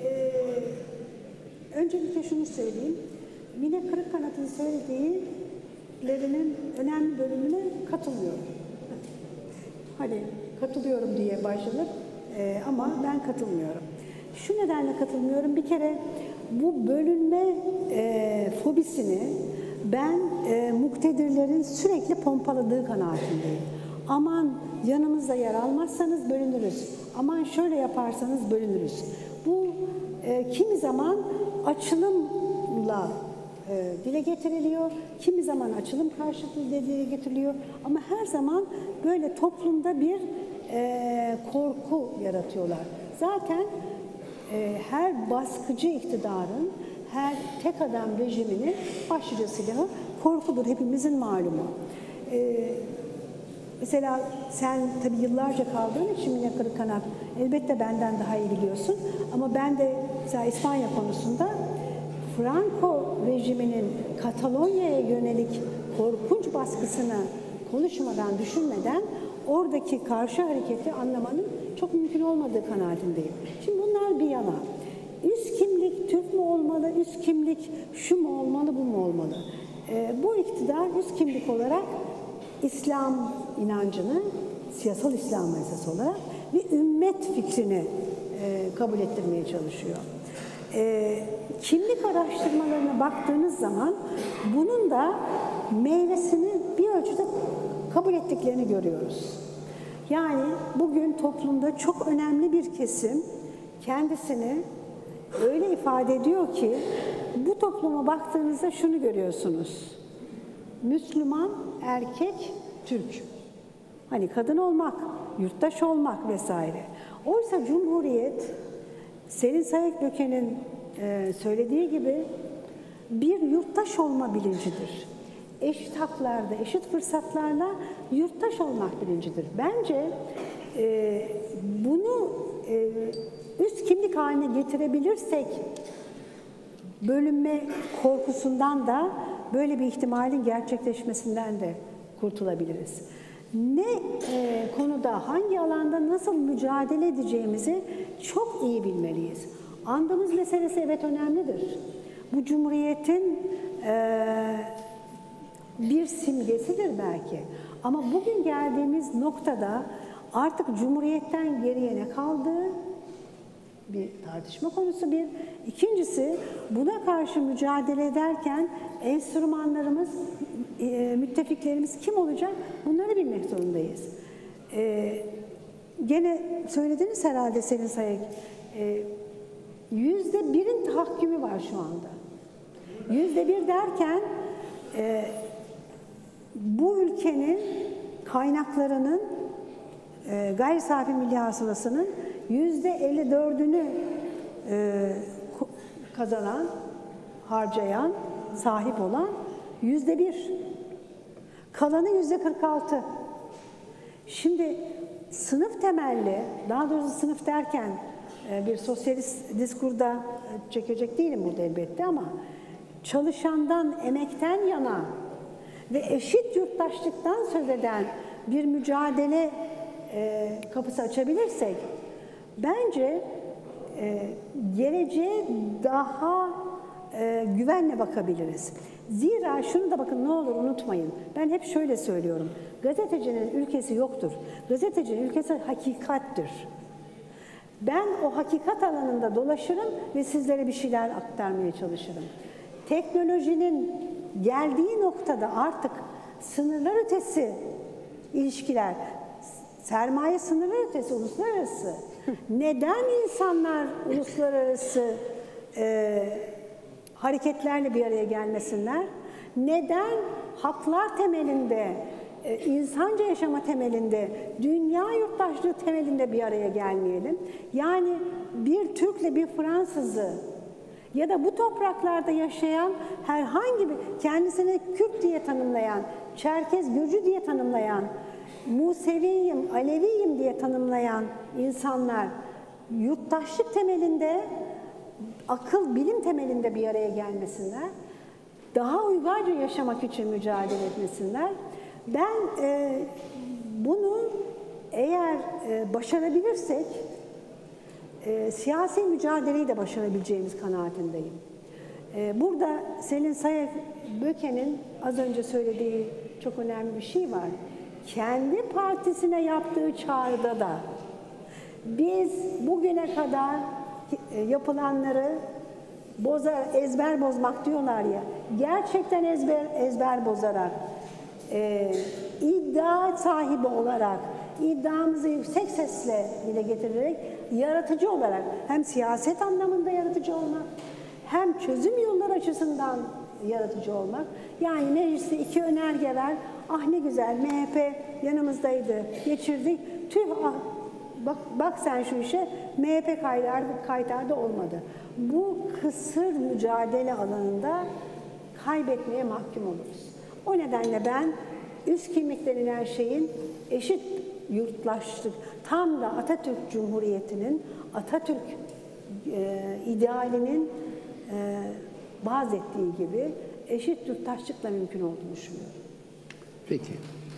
öncelikle şunu söyleyeyim. Mine Kırıkkanat'ın söylediğilerinin önemli bölümüne katılıyorum. Hani katılıyorum diye başlanır ama ben katılmıyorum. Şu nedenle katılmıyorum. Bir kere bu bölünme fobisini ben muktedirlerin sürekli pompaladığı kanaatindeyim. Aman yanımızda yer almazsanız bölünürüz. Aman şöyle yaparsanız bölünürüz. Bu kimi zaman açılımla dile getiriliyor, kimi zaman açılım karşıtı dile getiriliyor ama her zaman böyle toplumda bir korku yaratıyorlar. Zaten her baskıcı iktidarın, her tek adam rejiminin başlıca silahı korkudur, hepimizin malumu. Mesela sen tabii yıllarca kaldığın için Mine Kırıkkanat elbette benden daha iyi biliyorsun. Ama ben de mesela İspanya konusunda Franco rejiminin Katalonya'ya yönelik korkunç baskısını konuşmadan, düşünmeden oradaki karşı hareketi anlamanın çok mümkün olmadığı kanaatindeyim. Şimdi bunlar bir yana. Üst kimlik Türk mü olmalı, üst kimlik şu mu olmalı, bu mu olmalı? Bu iktidar üst kimlik olarak İslam inancını, siyasal İslam esas olarak ve ümmet fikrini kabul ettirmeye çalışıyor. Kimlik araştırmalarına baktığınız zaman bunun da meyvesini bir ölçüde kabul ettiklerini görüyoruz. Yani bugün toplumda çok önemli bir kesim kendisini öyle ifade ediyor ki bu topluma baktığınızda şunu görüyorsunuz. Müslüman, erkek, Türk. Hani kadın olmak, yurttaş olmak vesaire. Oysa Cumhuriyet, Selin Sayık-Böke'nin söylediği gibi bir yurttaş olma bilincidir. Eşit haklarda, eşit fırsatlarla yurttaş olmak bilincidir. Bence bunu üst kimlik haline getirebilirsek bölünme korkusundan da böyle bir ihtimalin gerçekleşmesinden de kurtulabiliriz. Ne konuda, hangi alanda nasıl mücadele edeceğimizi çok iyi bilmeliyiz. Andımız meselesi evet önemlidir. Bu Cumhuriyet'in bir simgesidir belki. Ama bugün geldiğimiz noktada artık Cumhuriyet'ten geriye ne kaldığı bir tartışma konusu bir. İkincisi, buna karşı mücadele ederken enstrümanlarımız, müttefiklerimiz kim olacak? Bunları bilmek zorundayız. Gene söylediniz herhalde Selin Sayık. %1'in tahakkümü var şu anda. %1 derken bu ülkenin kaynaklarının gayri safi milli hasılasının %54'ünü kazanan, harcayan, sahip olan %1. Kalanı %46. Şimdi sınıf temelli, daha doğrusu sınıf derken bir sosyalist diskurda çekecek değilim burada elbette ama çalışandan, emekten yana ve eşit yurttaşlıktan söz eden bir mücadele kapısı açabilirsek bence geleceğe daha güvenle bakabiliriz. Zira şunu da bakın ne olur unutmayın. Ben hep şöyle söylüyorum. Gazetecinin ülkesi yoktur. Gazetecinin ülkesi hakikattir. Ben o hakikat alanında dolaşırım ve sizlere bir şeyler aktarmaya çalışırım. Teknolojinin geldiği noktada artık sınırlar ötesi ilişkiler, sermaye sınırlar ötesi, uluslararası. Neden insanlar uluslararası hareketlerle bir araya gelmesinler? Neden haklar temelinde, insanca yaşama temelinde, dünya yurttaşlığı temelinde bir araya gelmeyelim? Yani bir Türk'le bir Fransız'ı ya da bu topraklarda yaşayan herhangi bir kendisini Kürt diye tanımlayan, Çerkez, Gürcü diye tanımlayan, Museviyim, Aleviyim diye tanımlayan insanlar yurttaşlık temelinde, akıl, bilim temelinde bir araya gelmesinler. Daha uygarca yaşamak için mücadele etmesinler. Ben bunu eğer başarabilirsek siyasi mücadeleyi de başarabileceğimiz kanaatindeyim. Burada Selin Sayık-Böke'nin az önce söylediği çok önemli bir şey var. Kendi partisine yaptığı çağrıda da biz bugüne kadar yapılanları ezber bozmak diyorlar ya, gerçekten ezber bozarak, iddia sahibi olarak, iddiamızı yüksek sesle dile getirerek, yaratıcı olarak hem siyaset anlamında yaratıcı olmak, hem çözüm yolları açısından yaratıcı olmak. Yani mecliste 2 önerge ver, ah ne güzel MHP yanımızdaydı, geçirdik, tüh ah, bak sen şu işe, MHP kaydardı olmadı. Bu kısır mücadele alanında kaybetmeye mahkum oluruz. O nedenle ben üst kimlik denilen şeyin eşit yurttaşlık, tam da Atatürk Cumhuriyeti'nin, Atatürk idealinin vaaz ettiği gibi eşit yurttaşlıkla mümkün olduğunu düşünüyorum. Peki.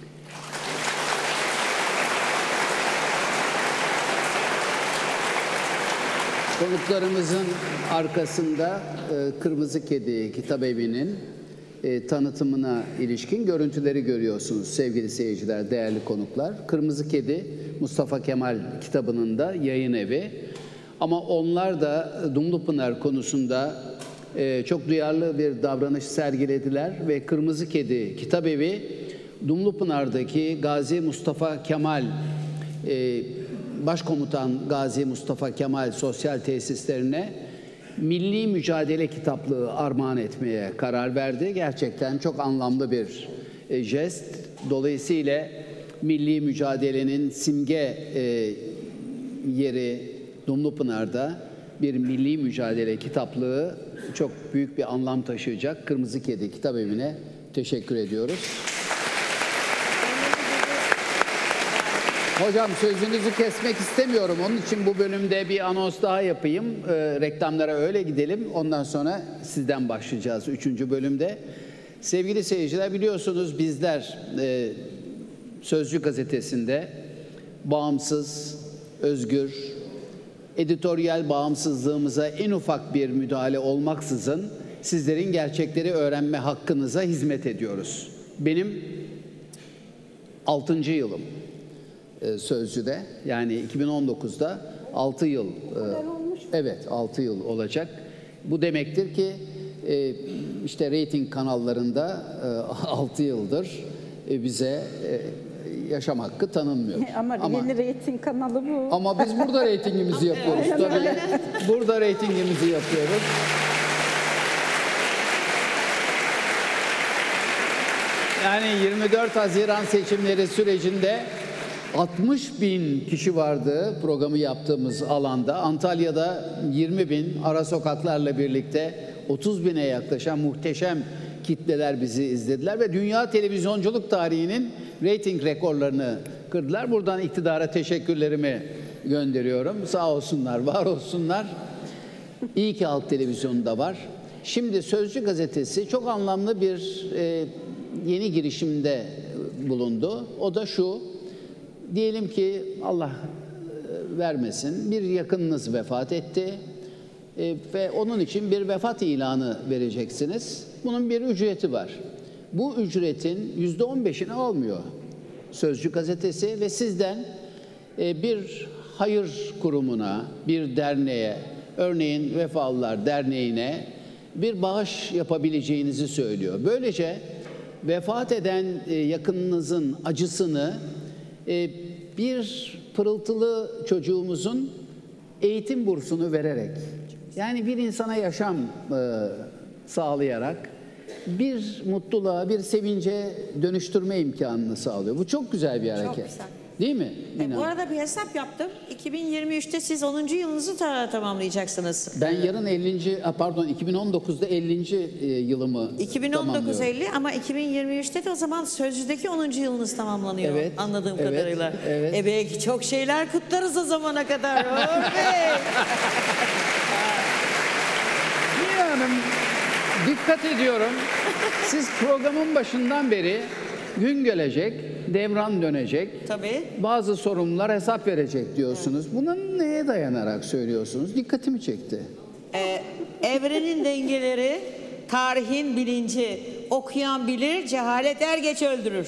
Konuklarımızın arkasında Kırmızı Kedi Kitabevi'nin tanıtımına ilişkin görüntüleri görüyorsunuz sevgili seyirciler, değerli konuklar. Kırmızı Kedi, Mustafa Kemal kitabının da yayın evi. Ama onlar da Dumlupınar konusunda çok duyarlı bir davranış sergilediler ve Kırmızı Kedi Kitabevi, Dumlupınar'daki Gazi Mustafa Kemal Başkomutan Gazi Mustafa Kemal sosyal tesislerine milli mücadele kitaplığı armağan etmeye karar verdi. Gerçekten çok anlamlı bir jest. Dolayısıyla milli mücadelenin simge yeri Dumlupınar'da bir milli mücadele kitaplığı çok büyük bir anlam taşıyacak. Kırmızı Kedi Kitabevi'ne teşekkür ediyoruz. Hocam sözünüzü kesmek istemiyorum. Onun için bu bölümde bir anons daha yapayım. Reklamlara öyle gidelim. Ondan sonra sizden başlayacağız 3. bölümde. Sevgili seyirciler, biliyorsunuz bizler Sözcü gazetesinde bağımsız, özgür, editoryal bağımsızlığımıza en ufak bir müdahale olmaksızın sizlerin gerçekleri öğrenme hakkınıza hizmet ediyoruz. Benim 6. yılım Sözcü'de, yani 2019'da 6 yıl, evet 6 yıl olacak. Bu demektir ki işte reyting kanallarında 6 yıldır bize yaşam hakkı tanınmıyor. Ama yeni reyting kanalı bu. Ama biz burada reytingimizi yapıyoruz tabii. Burada reytingimizi yapıyoruz. Yani 24 Haziran seçimleri sürecinde 60 bin kişi vardı programı yaptığımız alanda. Antalya'da 20 bin, ara sokaklarla birlikte 30 bine yaklaşan muhteşem kitleler bizi izlediler ve dünya televizyonculuk tarihinin reyting rekorlarını kırdılar. Buradan iktidara teşekkürlerimi gönderiyorum. Sağ olsunlar, var olsunlar. İyi ki Halk Televizyonu da var. Şimdi Sözcü gazetesi çok anlamlı bir yeni girişimde bulundu. O da şu: diyelim ki Allah vermesin bir yakınınız vefat etti ve onun için bir vefat ilanı vereceksiniz. Bunun bir ücreti var. Bu ücretin %15'ini almıyor Sözcü gazetesi ve sizden bir hayır kurumuna, bir derneğe, örneğin Vefalılar Derneği'ne bir bağış yapabileceğinizi söylüyor. Böylece vefat eden yakınınızın acısını bir pırıltılı çocuğumuzun eğitim bursunu vererek, yani bir insana yaşam sağlayarak bir mutluluğa, bir sevince dönüştürme imkanını sağlıyor. Bu çok güzel bir hareket. Çok güzel. Değil mi? Bu arada bir hesap yaptım. 2023'te siz 10. yılınızı tamamlayacaksınız. Ben yarın 2019'da 50. yılımı 2019 50 ama 2023'te de o zaman Sözcü'deki 10. yılınız tamamlanıyor. Evet, Anladığım evet, kadarıyla. evet. Belki çok şeyler kutlarız o zamana kadar. Uğur Bey. Mine Hanım, dikkat ediyorum. Siz programın başından beri gün gelecek, devran dönecek. Tabii. Bazı sorumlular hesap verecek diyorsunuz. Bunun neye dayanarak söylüyorsunuz? Dikkatimi çekti. Evrenin dengeleri, tarihin bilinci. Okuyan bilir, cehalet er geç öldürür.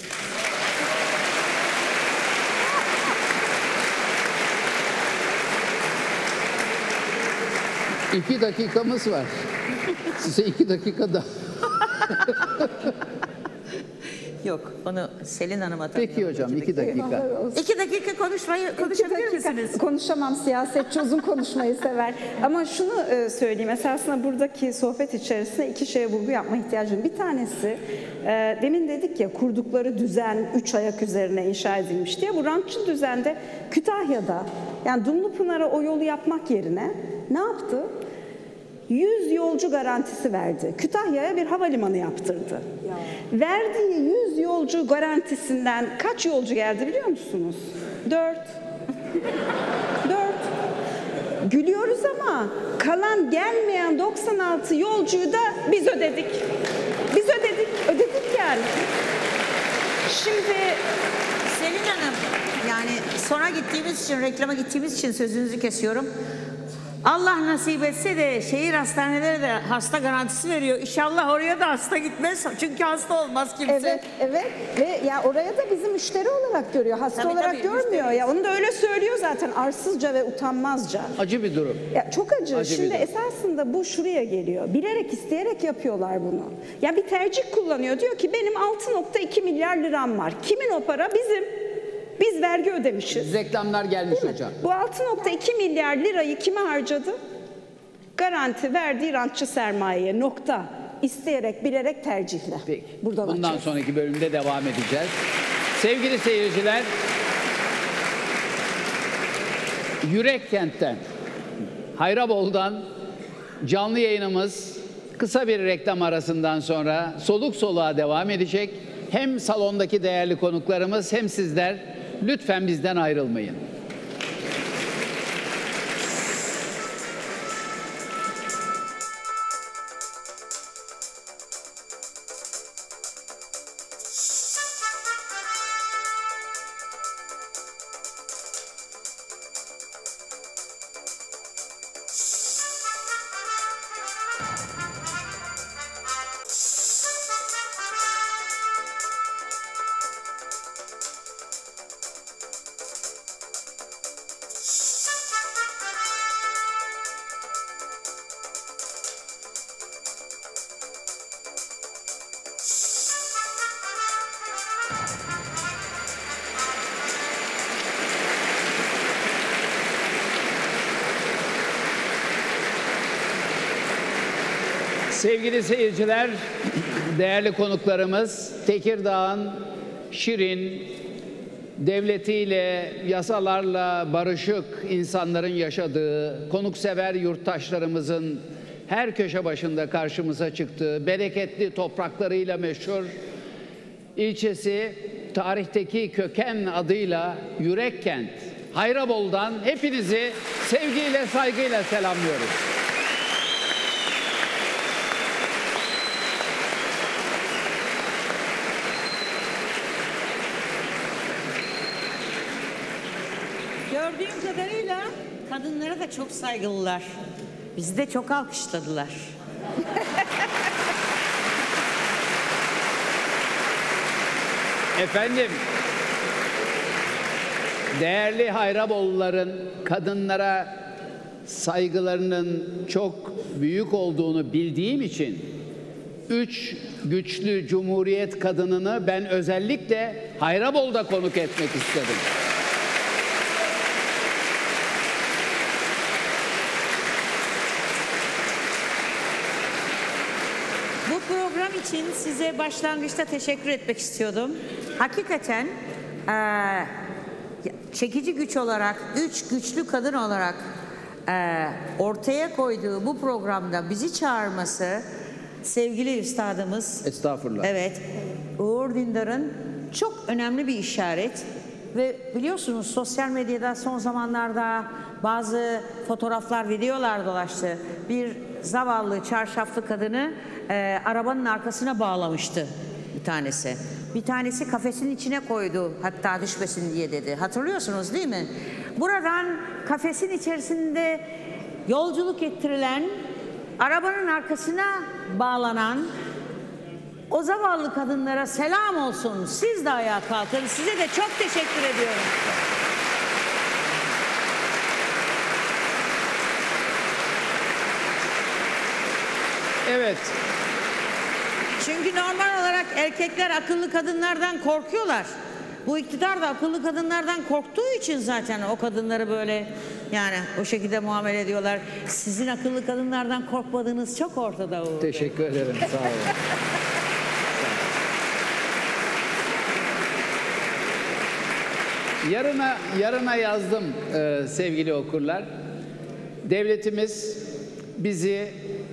İki dakikamız var. Size 2 dakika daha. Yok, onu Selin Hanım'a tanıyorum. Peki hocam, 2 dakika. 2 dakika konuşabilir misiniz? Konuşamam, siyasetçi uzun konuşmayı sever. Ama şunu söyleyeyim, esasında buradaki sohbet içerisinde 2 şeye vurgu yapma ihtiyacım. Bir tanesi, demin dedik ya kurdukları düzen 3 ayak üzerine inşa edilmiş diye. Bu rantçı düzende Kütahya'da, yani Dumlupınar'a o yolu yapmak yerine ne yaptı? 100 yolcu garantisi verdi. Kütahya'ya bir havalimanı yaptırdı. Verdiği 100 yolcu garantisinden kaç yolcu geldi biliyor musunuz? 4. 4. Gülüyoruz ama kalan gelmeyen 96 yolcuyu da biz ödedik. Biz ödedik. Ödedik yani. Şimdi Selin Hanım, yani sona gittiğimiz için, reklama gittiğimiz için sözünüzü kesiyorum. Allah nasip etse de şehir hastaneleri de hasta garantisi veriyor. İnşallah oraya da hasta gitmez. Çünkü hasta olmaz kimse. evet, evet ve ya oraya da bizi müşteri olarak görüyor. Hasta Tabii, olarak tabii, görmüyor. müşteri. Ya onu da öyle söylüyor zaten arsızca ve utanmazca. Acı bir durum. Ya çok acı. Acı bir Şimdi durum. esasında bu şuraya geliyor. Bilerek isteyerek yapıyorlar bunu. Ya bir tercih kullanıyor. Diyor ki benim 6,2 milyar liram var. Kimin o para? Bizim. Biz vergi ödemişiz. Reklamlar gelmiş hocam. Bu 6,2 milyar lirayı kime harcadı? Garanti verdiği rantçı sermayeye. Nokta. İsteyerek, bilerek, tercihle. Peki. Buradan Bundan açıyoruz. sonraki bölümde devam edeceğiz. Sevgili seyirciler, Yürekkent'ten, Hayrabol'dan canlı yayınımız kısa bir reklam arasından sonra soluk soluğa devam edecek. Hem salondaki değerli konuklarımız hem sizler lütfen bizden ayrılmayın. Sevgili seyirciler, değerli konuklarımız, Tekirdağ'ın şirin, devletiyle, yasalarla barışık insanların yaşadığı, konuksever yurttaşlarımızın her köşe başında karşımıza çıktığı, bereketli topraklarıyla meşhur ilçesi, tarihteki köken adıyla Yürekkent, Hayrabol'dan hepinizi sevgiyle, saygıyla selamlıyoruz. Gördüğüm kadarıyla kadınlara da çok saygılılar. Bizi de çok alkışladılar. Efendim, değerli Hayrabolluların kadınlara saygılarının çok büyük olduğunu bildiğim için 3 güçlü Cumhuriyet kadınını ben özellikle Hayrabol'da konuk etmek istedim. Bu program için size başlangıçta teşekkür etmek istiyordum. Hakikaten çekici güç olarak, 3 güçlü kadın olarak ortaya koyduğu bu programda bizi çağırması sevgili üstadımız. Estağfurullah. Evet, Uğur Dündar'ın çok önemli bir işaret. Ve biliyorsunuz sosyal medyada son zamanlarda bazı fotoğraflar, videolar dolaştı. Bir zavallı çarşaflı kadını arabanın arkasına bağlamıştı bir tanesi. Bir tanesi kafesin içine koydu, hatta düşmesin diye dedi. Hatırlıyorsunuz değil mi? Buradan kafesin içerisinde yolculuk ettirilen, arabanın arkasına bağlanan o zavallı kadınlara selam olsun. Siz de ayağa kalkın. Size de çok teşekkür ediyorum. Evet. Çünkü normal olarak erkekler akıllı kadınlardan korkuyorlar. Bu iktidar da akıllı kadınlardan korktuğu için zaten o kadınları böyle yani o şekilde muamele ediyorlar. Sizin akıllı kadınlardan korkmadığınız çok ortada Uğur Bey. Teşekkür ederim. Sağ olun. Yarına yazdım sevgili okurlar. Devletimiz bizi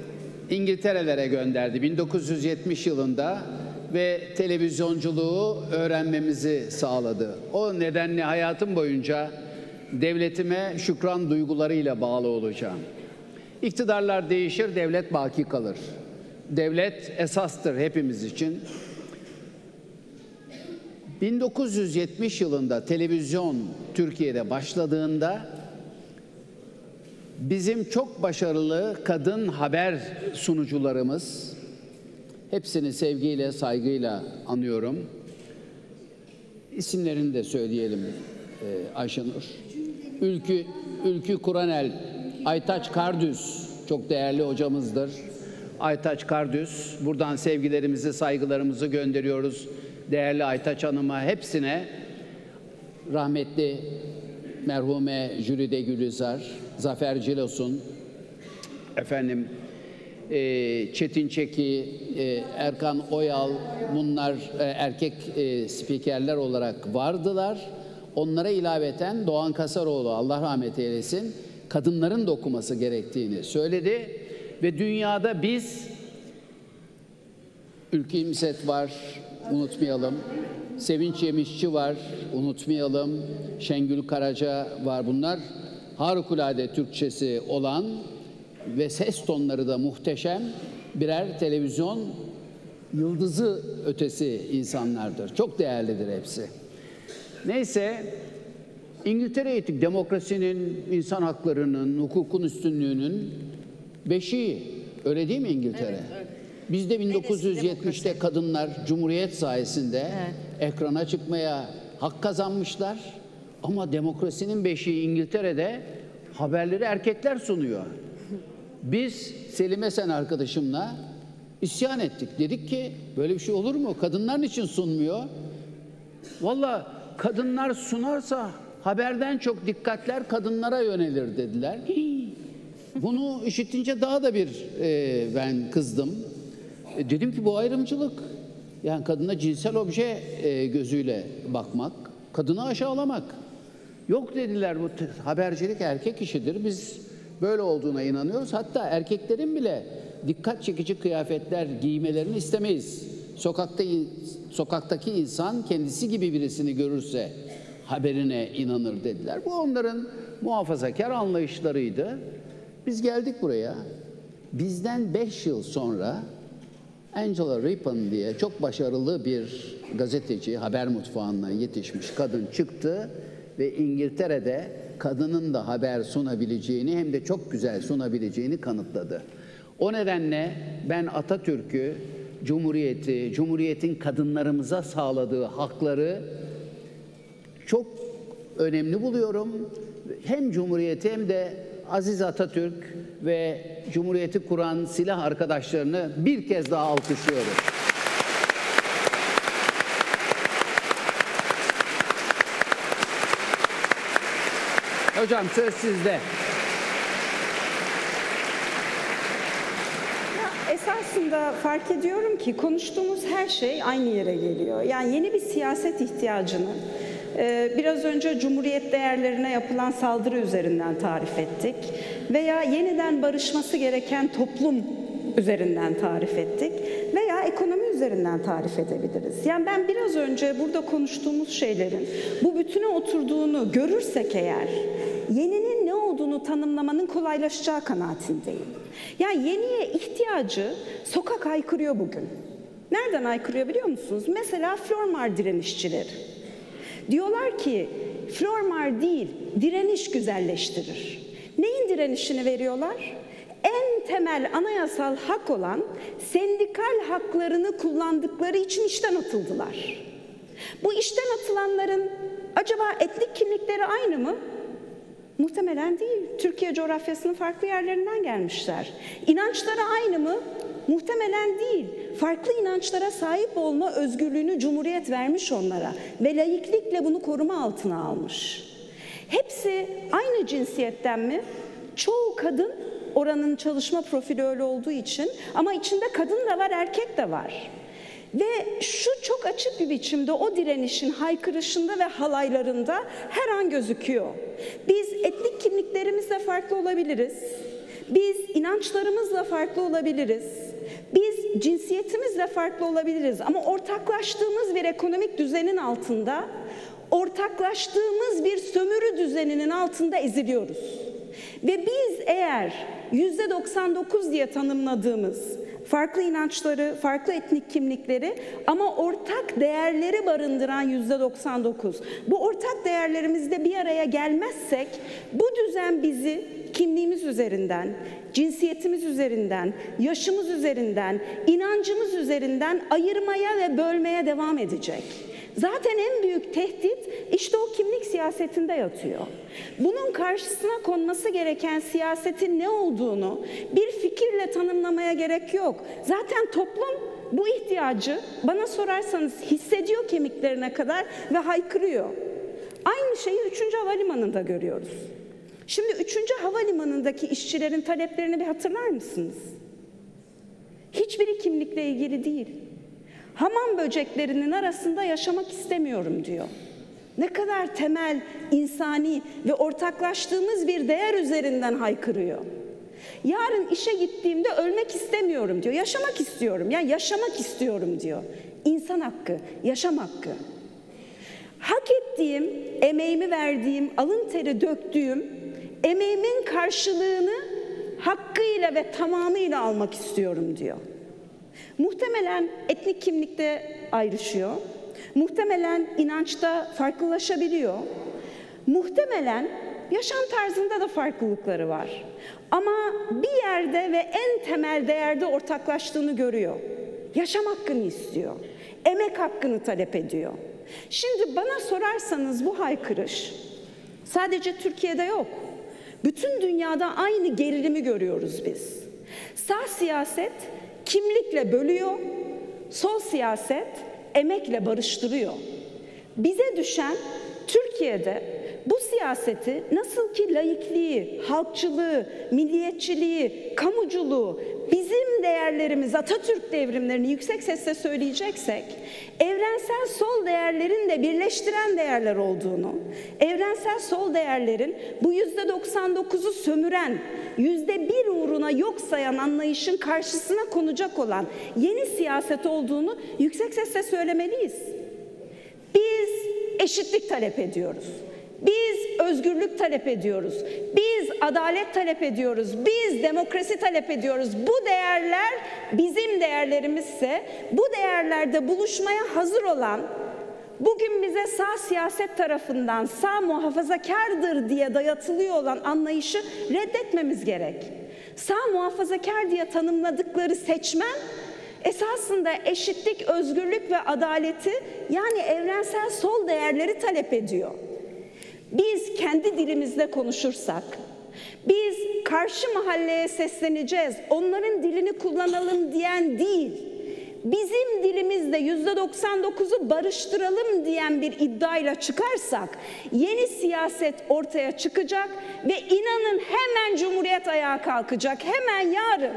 İngiltere'lere gönderdi 1970 yılında ve televizyonculuğu öğrenmemizi sağladı. O nedenle hayatım boyunca devletime şükran duygularıyla bağlı olacağım. İktidarlar değişir, devlet baki kalır. Devlet esastır hepimiz için. 1970 yılında televizyon Türkiye'de başladığında bizim çok başarılı kadın haber sunucularımız, hepsini sevgiyle, saygıyla anıyorum. İsimlerini de söyleyelim Ayşenur. Ülkü Kuranel, Aytaç Kardüz, çok değerli hocamızdır. Aytaç Kardüz, buradan sevgilerimizi, saygılarımızı gönderiyoruz. Değerli Aytaç Hanım'a, hepsine, rahmetli merhume Jülide Gülizar, Zafer Cilos'un, efendim Çetin Çeki, Erkan Oyal, bunlar erkek spikerler olarak vardılar. Onlara ilaveten Doğan Kasaroğlu, Allah rahmet eylesin, kadınların da okuması gerektiğini söyledi. Ve dünyada biz, Ülkü İmset var, unutmayalım. Sevinç Yemişçi var, unutmayalım. Şengül Karaca var. Bunlar harikulade Türkçesi olan ve ses tonları da muhteşem birer televizyon yıldızı ötesi insanlardır. Çok değerlidir hepsi. Neyse, İngiltere'ye gittik. Demokrasinin, insan haklarının, hukukun üstünlüğünün beşiği. Öyle değil mi İngiltere? Evet, öyle. Biz de 1970'te kadınlar Cumhuriyet sayesinde ekrana çıkmaya hak kazanmışlar. Ama demokrasinin beşiği İngiltere'de haberleri erkekler sunuyor. Biz Selim Esen arkadaşımla isyan ettik. Dedik ki böyle bir şey olur mu? Kadınlar için sunmuyor. Vallahi kadınlar sunarsa haberden çok dikkatler kadınlara yönelir dediler. Bunu işitince daha da bir ben kızdım. Dedim ki bu ayrımcılık. Yani kadına cinsel obje gözüyle bakmak, kadını aşağılamak. Yok dediler, bu habercilik erkek işidir. Biz böyle olduğuna inanıyoruz. Hatta erkeklerin bile dikkat çekici kıyafetler giymelerini istemeyiz. Sokaktaki insan kendisi gibi birisini görürse haberine inanır dediler. Bu onların muhafazakar anlayışlarıydı. Biz geldik buraya. Bizden 5 yıl sonra Angela Rippon diye çok başarılı bir gazeteci, haber mutfağından yetişmiş kadın çıktı ve İngiltere'de kadının da haber sunabileceğini, hem de çok güzel sunabileceğini kanıtladı. O nedenle ben Atatürk'ü, Cumhuriyeti, Cumhuriyet'in kadınlarımıza sağladığı hakları çok önemli buluyorum. Hem Cumhuriyeti hem de Aziz Atatürk ve Cumhuriyeti kuran silah arkadaşlarını bir kez daha alkışlıyorum. Hocam söz sizde. Esasında fark ediyorum ki konuştuğumuz her şey aynı yere geliyor. Yani yeni bir siyaset ihtiyacını biraz önce Cumhuriyet değerlerine yapılan saldırı üzerinden tarif ettik. Veya yeniden barışması gereken toplum üzerinden tarif ettik. Veya ekonomi üzerinden tarif edebiliriz. Yani ben biraz önce burada konuştuğumuz şeylerin bu bütüne oturduğunu görürsek eğer, yeninin ne olduğunu tanımlamanın kolaylaşacağı kanaatindeyim. Yani yeniye ihtiyacı sokak haykırıyor bugün. Nereden haykırıyor biliyor musunuz? Mesela Flormar direnişçileri. Diyorlar ki Flormar değil, direniş güzelleştirir. Neyin direnişini veriyorlar? En temel anayasal hak olan sendikal haklarını kullandıkları için işten atıldılar. Bu işten atılanların acaba etnik kimlikleri aynı mı? Muhtemelen değil. Türkiye coğrafyasının farklı yerlerinden gelmişler. İnançları aynı mı? Muhtemelen değil. Farklı inançlara sahip olma özgürlüğünü Cumhuriyet vermiş onlara ve laiklikle bunu koruma altına almış. Hepsi aynı cinsiyetten mi? Çoğu kadın, oranın çalışma profili öyle olduğu için, ama içinde kadın da var, erkek de var. Ve şu çok açık bir biçimde o direnişin haykırışında ve halaylarında her an gözüküyor. Biz etnik kimliklerimizle farklı olabiliriz. Biz inançlarımızla farklı olabiliriz. Biz cinsiyetimizle farklı olabiliriz ama ortaklaştığımız bir ekonomik düzenin altında, ortaklaştığımız bir sömürü düzeninin altında eziliyoruz. Ve biz eğer %99 diye tanımladığımız farklı inançları, farklı etnik kimlikleri ama ortak değerleri barındıran %99, bu ortak değerlerimizde bir araya gelmezsek bu düzen bizi kimliğimiz üzerinden, cinsiyetimiz üzerinden, yaşımız üzerinden, inancımız üzerinden ayırmaya ve bölmeye devam edecek. Zaten en büyük tehdit işte o kimlik siyasetinde yatıyor. Bunun karşısına konması gereken siyasetin ne olduğunu bir fikirle tanımlamaya gerek yok. Zaten toplum bu ihtiyacı bana sorarsanız hissediyor kemiklerine kadar ve haykırıyor. Aynı şeyi 3. Havalimanı'nda görüyoruz. Şimdi 3. Havalimanı'ndaki işçilerin taleplerini bir hatırlar mısınız? Hiçbiri kimlikle ilgili değil. Hamam böceklerinin arasında yaşamak istemiyorum diyor. Ne kadar temel, insani ve ortaklaştığımız bir değer üzerinden haykırıyor. Yarın işe gittiğimde ölmek istemiyorum diyor. Yaşamak istiyorum. Yani yaşamak istiyorum diyor. İnsan hakkı, yaşam hakkı. Hak ettiğim, emeğimi verdiğim, alın teri döktüğüm, emeğimin karşılığını hakkıyla ve tamamıyla almak istiyorum diyor. Muhtemelen etnik kimlikte ayrışıyor. Muhtemelen inançta farklılaşabiliyor. Muhtemelen yaşam tarzında da farklılıkları var. Ama bir yerde ve en temel değerde ortaklaştığını görüyor. Yaşam hakkını istiyor. Emek hakkını talep ediyor. Şimdi bana sorarsanız bu haykırış sadece Türkiye'de yok. Bütün dünyada aynı gerilimi görüyoruz biz. Sağ siyaset kimlikle bölüyor, sol siyaset emekle barıştırıyor. Bize düşen Türkiye'de bu siyaseti nasıl ki laikliği, halkçılığı, milliyetçiliği, kamuculuğu, bizim değerlerimiz, Atatürk devrimlerini yüksek sesle söyleyeceksek, evrensel sol değerlerin de birleştiren değerler olduğunu, evrensel sol değerlerin bu %99'u sömüren, %1 uğruna yok sayan anlayışın karşısına konacak olan yeni siyaset olduğunu yüksek sesle söylemeliyiz. Biz eşitlik talep ediyoruz. Biz özgürlük talep ediyoruz. Biz adalet talep ediyoruz. Biz demokrasi talep ediyoruz. Bu değerler bizim değerlerimizse, bu değerlerde buluşmaya hazır olan, bugün bize sağ siyaset tarafından sağ muhafazakardır diye dayatılıyor olan anlayışı reddetmemiz gerek. Sağ muhafazakar diye tanımladıkları seçmen, esasında eşitlik, özgürlük ve adaleti, yani evrensel sol değerleri talep ediyor. Biz kendi dilimizde konuşursak, biz karşı mahalleye sesleneceğiz, onların dilini kullanalım diyen değil, bizim dilimizde %99'u barıştıralım diyen bir iddiayla çıkarsak, yeni siyaset ortaya çıkacak ve inanın hemen Cumhuriyet ayağa kalkacak, hemen yarın.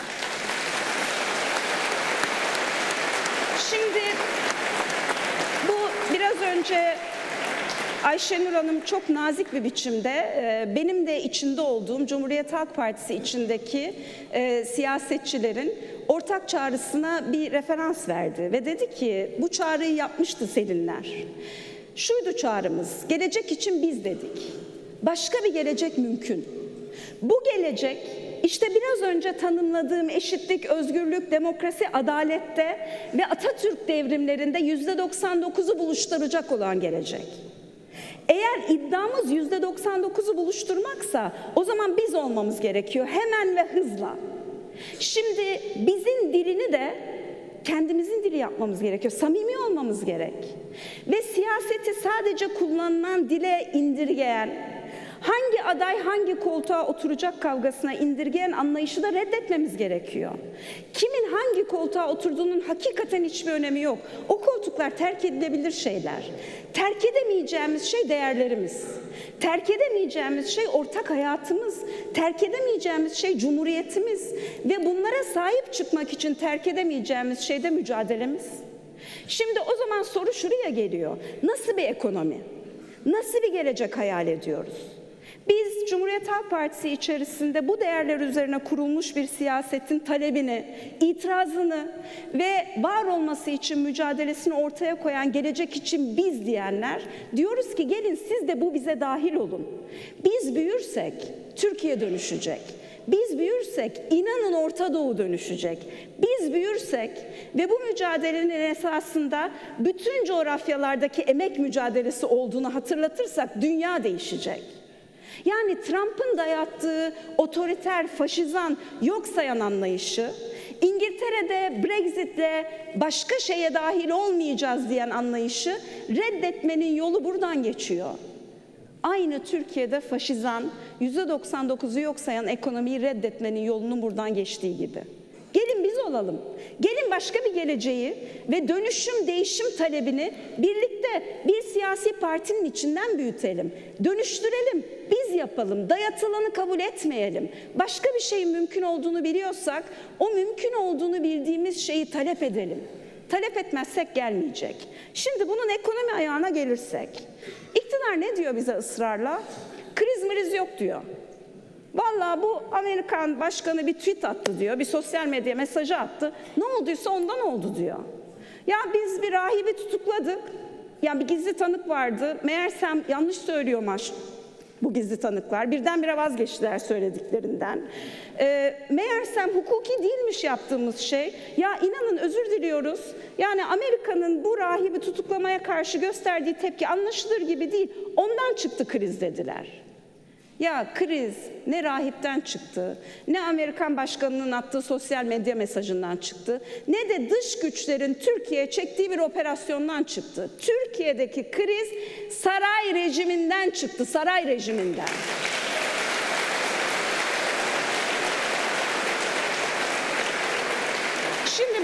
Şimdi bu biraz önce Ayşenur Hanım çok nazik bir biçimde benim de içinde olduğum Cumhuriyet Halk Partisi içindeki siyasetçilerin ortak çağrısına bir referans verdi ve dedi ki bu çağrıyı yapmıştı Selinler. Şuydu çağrımız, gelecek için biz dedik. Başka bir gelecek mümkün. Bu gelecek işte biraz önce tanımladığım eşitlik, özgürlük, demokrasi, adalette ve Atatürk devrimlerinde %99'u buluşturacak olan gelecek. Eğer iddiamız %99'u buluşturmaksa o zaman biz olmamız gerekiyor hemen ve hızla. Şimdi bizim dilini de kendimizin dili yapmamız gerekiyor. Samimi olmamız gerek. Ve siyaseti sadece kullanılan dile indirgeyen, hangi aday hangi koltuğa oturacak kavgasına indirgeyen anlayışı da reddetmemiz gerekiyor. Kimin hangi koltuğa oturduğunun hakikaten hiçbir önemi yok. O koltuklar terk edilebilir şeyler. Terk edemeyeceğimiz şey değerlerimiz. Terk edemeyeceğimiz şey ortak hayatımız. Terk edemeyeceğimiz şey cumhuriyetimiz. Ve bunlara sahip çıkmak için terk edemeyeceğimiz şey de mücadelemiz. Şimdi o zaman soru şuraya geliyor. Nasıl bir ekonomi? Nasıl bir gelecek hayal ediyoruz? Biz Cumhuriyet Halk Partisi içerisinde bu değerler üzerine kurulmuş bir siyasetin talebini, itirazını ve var olması için mücadelesini ortaya koyan Gelecek için Biz diyenler diyoruz ki gelin siz de bu bize dahil olun. Biz büyürsek Türkiye dönüşecek. Biz büyürsek inanın Orta Doğu dönüşecek. Biz büyürsek ve bu mücadelenin esasında bütün coğrafyalardaki emek mücadelesi olduğunu hatırlatırsak dünya değişecek. Yani Trump'ın dayattığı otoriter, faşizan, yok sayan anlayışı, İngiltere'de Brexit'le başka şeye dahil olmayacağız diyen anlayışı reddetmenin yolu buradan geçiyor. Aynı Türkiye'de faşizan, %99'u yok sayan ekonomiyi reddetmenin yolunun buradan geçtiği gibi. Gelin biz olalım. Gelin başka bir geleceği ve dönüşüm, değişim talebini birlikte bir siyasi partinin içinden büyütelim. Dönüştürelim, biz yapalım, dayatılanı kabul etmeyelim. Başka bir şeyin mümkün olduğunu biliyorsak, o mümkün olduğunu bildiğimiz şeyi talep edelim. Talep etmezsek gelmeyecek. Şimdi bunun ekonomi ayağına gelirsek, iktidar ne diyor bize ısrarla? Kriz mriz yok diyor. Vallahi bu Amerikan başkanı bir tweet attı diyor, bir sosyal medya mesajı attı. Ne olduysa ondan oldu diyor. Ya biz bir rahibi tutukladık, yani bir gizli tanık vardı. Meğersem yanlış söylüyormuş bu gizli tanıklar. Birdenbire vazgeçtiler söylediklerinden. Meğersem hukuki değilmiş yaptığımız şey. Ya inanın özür diliyoruz. Yani Amerika'nın bu rahibi tutuklamaya karşı gösterdiği tepki anlaşılır gibi değil. Ondan çıktı kriz dediler. Ya kriz ne rahipten çıktı, ne Amerikan başkanının attığı sosyal medya mesajından çıktı, ne de dış güçlerin Türkiye'ye çektiği bir operasyondan çıktı. Türkiye'deki kriz saray rejiminden çıktı, saray rejiminden. Şimdi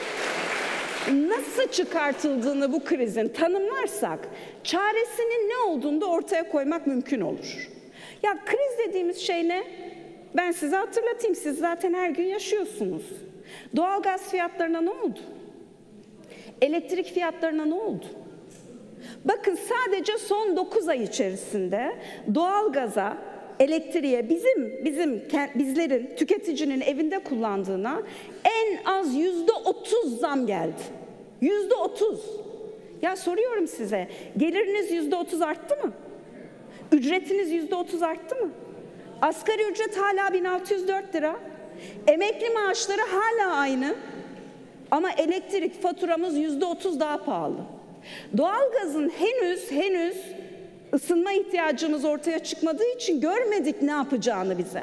bunun nasıl çıkartıldığını bu krizin tanımlarsak, çaresinin ne olduğunu da ortaya koymak mümkün olur. Ya kriz dediğimiz şey ne? Ben size hatırlatayım, siz zaten her gün yaşıyorsunuz. Doğalgaz fiyatlarına ne oldu? Elektrik fiyatlarına ne oldu? Bakın sadece son 9 ay içerisinde doğalgaza, elektriğe bizlerin, tüketicinin evinde kullandığına en az %30 zam geldi. %30. Ya soruyorum size, geliriniz %30 arttı mı? Ücretiniz %30 arttı mı? Asgari ücret hala 1604 lira. Emekli maaşları hala aynı. Ama elektrik faturamız %30 daha pahalı. Doğalgazın henüz ısınma ihtiyacımız ortaya çıkmadığı için görmedik ne yapacağını bize.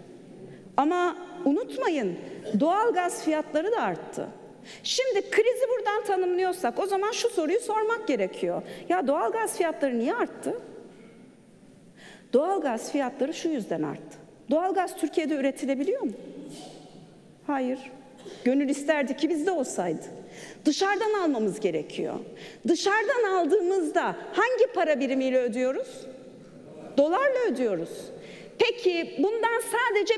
Ama unutmayın, doğalgaz fiyatları da arttı. Şimdi krizi buradan tanımlıyorsak o zaman şu soruyu sormak gerekiyor. Ya doğalgaz fiyatları niye arttı? Doğalgaz fiyatları şu yüzden arttı. Doğalgaz Türkiye'de üretilebiliyor mu? Hayır. Gönül isterdi ki bizde olsaydı. Dışarıdan almamız gerekiyor. Dışarıdan aldığımızda hangi para birimiyle ödüyoruz? Dolarla ödüyoruz. Peki bundan sadece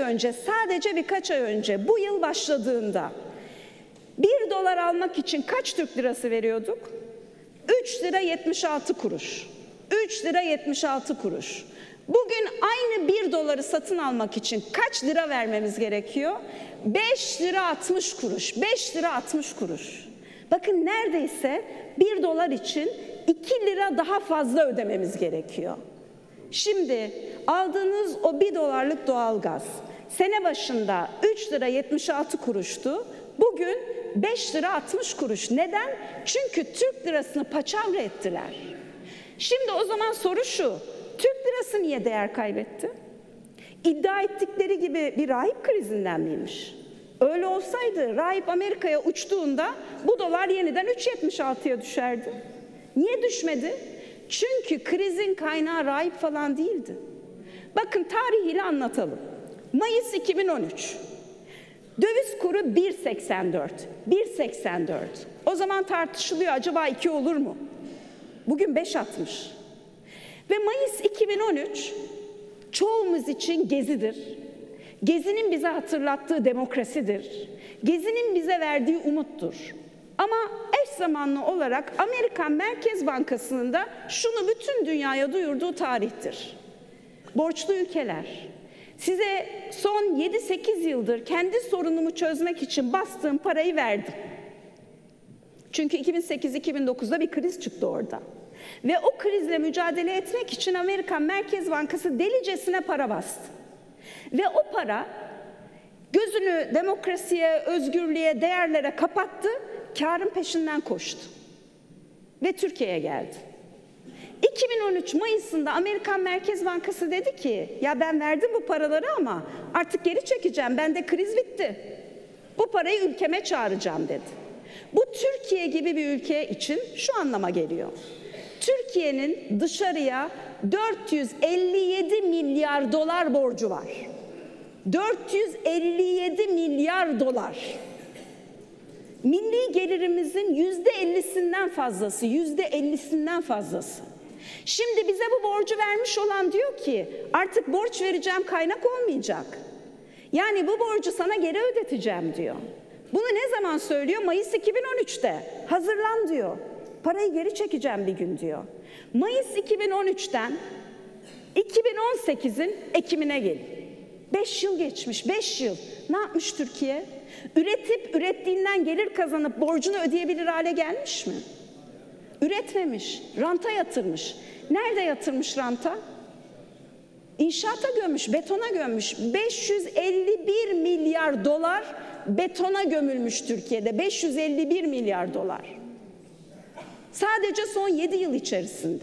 birkaç ay önce bu yıl başladığında 1 dolar almak için kaç Türk lirası veriyorduk? 3 lira 76 kuruş. 3 lira 76 kuruş. Bugün aynı 1 doları satın almak için kaç lira vermemiz gerekiyor? 5 lira 60 kuruş. 5 lira 60 kuruş. Bakın neredeyse 1 dolar için 2 lira daha fazla ödememiz gerekiyor. Şimdi aldığınız o 1 dolarlık doğalgaz sene başında 3 lira 76 kuruştu. Bugün 5 lira 60 kuruş. Neden? Çünkü Türk lirasını paçavra ettiler. Şimdi o zaman soru şu, Türk lirası niye değer kaybetti? İddia ettikleri gibi bir rahip krizinden miymiş? Öyle olsaydı rahip Amerika'ya uçtuğunda bu dolar yeniden 3.76'ya düşerdi. Niye düşmedi? Çünkü krizin kaynağı rahip falan değildi. Bakın tarihiyle anlatalım. Mayıs 2013. Döviz kuru 1.84. 1.84. O zaman tartışılıyor acaba 2 olur mu? Bugün 5.60. Ve Mayıs 2013 çoğumuz için Gezi'dir. Gezi'nin bize hatırlattığı demokrasidir. Gezi'nin bize verdiği umuttur. Ama eş zamanlı olarak Amerikan Merkez Bankası'nın da şunu bütün dünyaya duyurduğu tarihtir. borçlu ülkeler. Size son 7-8 yıldır kendi sorunumu çözmek için bastığım parayı verdim. Çünkü 2008-2009'da bir kriz çıktı orada. Ve o krizle mücadele etmek için Amerikan Merkez Bankası delicesine para bastı. Ve o para gözünü demokrasiye, özgürlüğe, değerlere kapattı, kârın peşinden koştu. Ve Türkiye'ye geldi. 2013 Mayıs'ında Amerikan Merkez Bankası dedi ki, ya ben verdim bu paraları ama artık geri çekeceğim, bende kriz bitti. Bu parayı ülkeme çağıracağım dedi. Bu Türkiye gibi bir ülke için şu anlama geliyor. Türkiye'nin dışarıya 457 milyar dolar borcu var. 457 milyar dolar. Milli gelirimizin %50'sinden fazlası, %50'sinden fazlası. Şimdi bize bu borcu vermiş olan diyor ki artık borç vereceğim kaynak olmayacak. Yani bu borcu sana geri ödeteceğim diyor. Bunu ne zaman söylüyor? Mayıs 2013'te. Hazırlan diyor. Parayı geri çekeceğim bir gün diyor. Mayıs 2013'ten 2018'in Ekim'ine gelin. 5 yıl geçmiş, 5 yıl. Ne yapmış Türkiye? Üretip ürettiğinden gelir kazanıp borcunu ödeyebilir hale gelmiş mi? Üretmemiş, ranta yatırmış. Nerede yatırmış ranta? İnşaata gömmüş, betona gömmüş. 551 milyar dolar betona gömülmüş Türkiye'de. 551 milyar dolar. Sadece son 7 yıl içerisinde.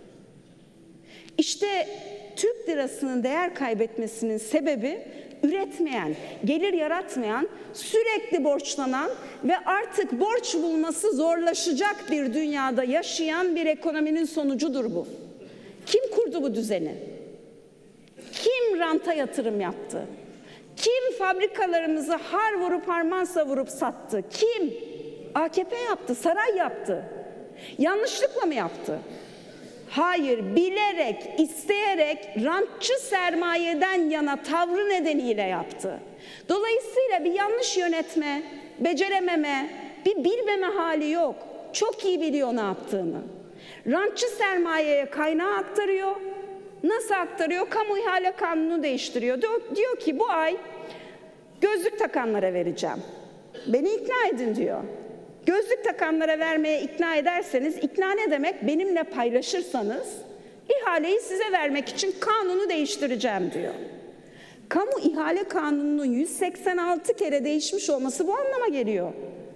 İşte Türk lirasının değer kaybetmesinin sebebi üretmeyen, gelir yaratmayan, sürekli borçlanan ve artık borç bulması zorlaşacak bir dünyada yaşayan bir ekonominin sonucudur bu. Kim kurdu bu düzeni? Kim ranta yatırım yaptı? Kim fabrikalarımızı har vurup harman savurup sattı? Kim? AKP yaptı, saray yaptı. Yanlışlıkla mı yaptı? Hayır, bilerek, isteyerek rantçı sermayeden yana tavrı nedeniyle yaptı. Dolayısıyla bir yanlış yönetme, becerememe, bir bilmeme hali yok. Çok iyi biliyor ne yaptığını. Rantçı sermayeye kaynağı aktarıyor. Nasıl aktarıyor? Kamu ihale kanunu değiştiriyor. Diyor ki bu ay gözlük takanlara vereceğim. Beni ikna edin diyor. Gözlük takanlara vermeye ikna ederseniz, ikna ne demek? Benimle paylaşırsanız ihaleyi size vermek için kanunu değiştireceğim diyor. Kamu ihale kanununun 186 kere değişmiş olması bu anlama geliyor.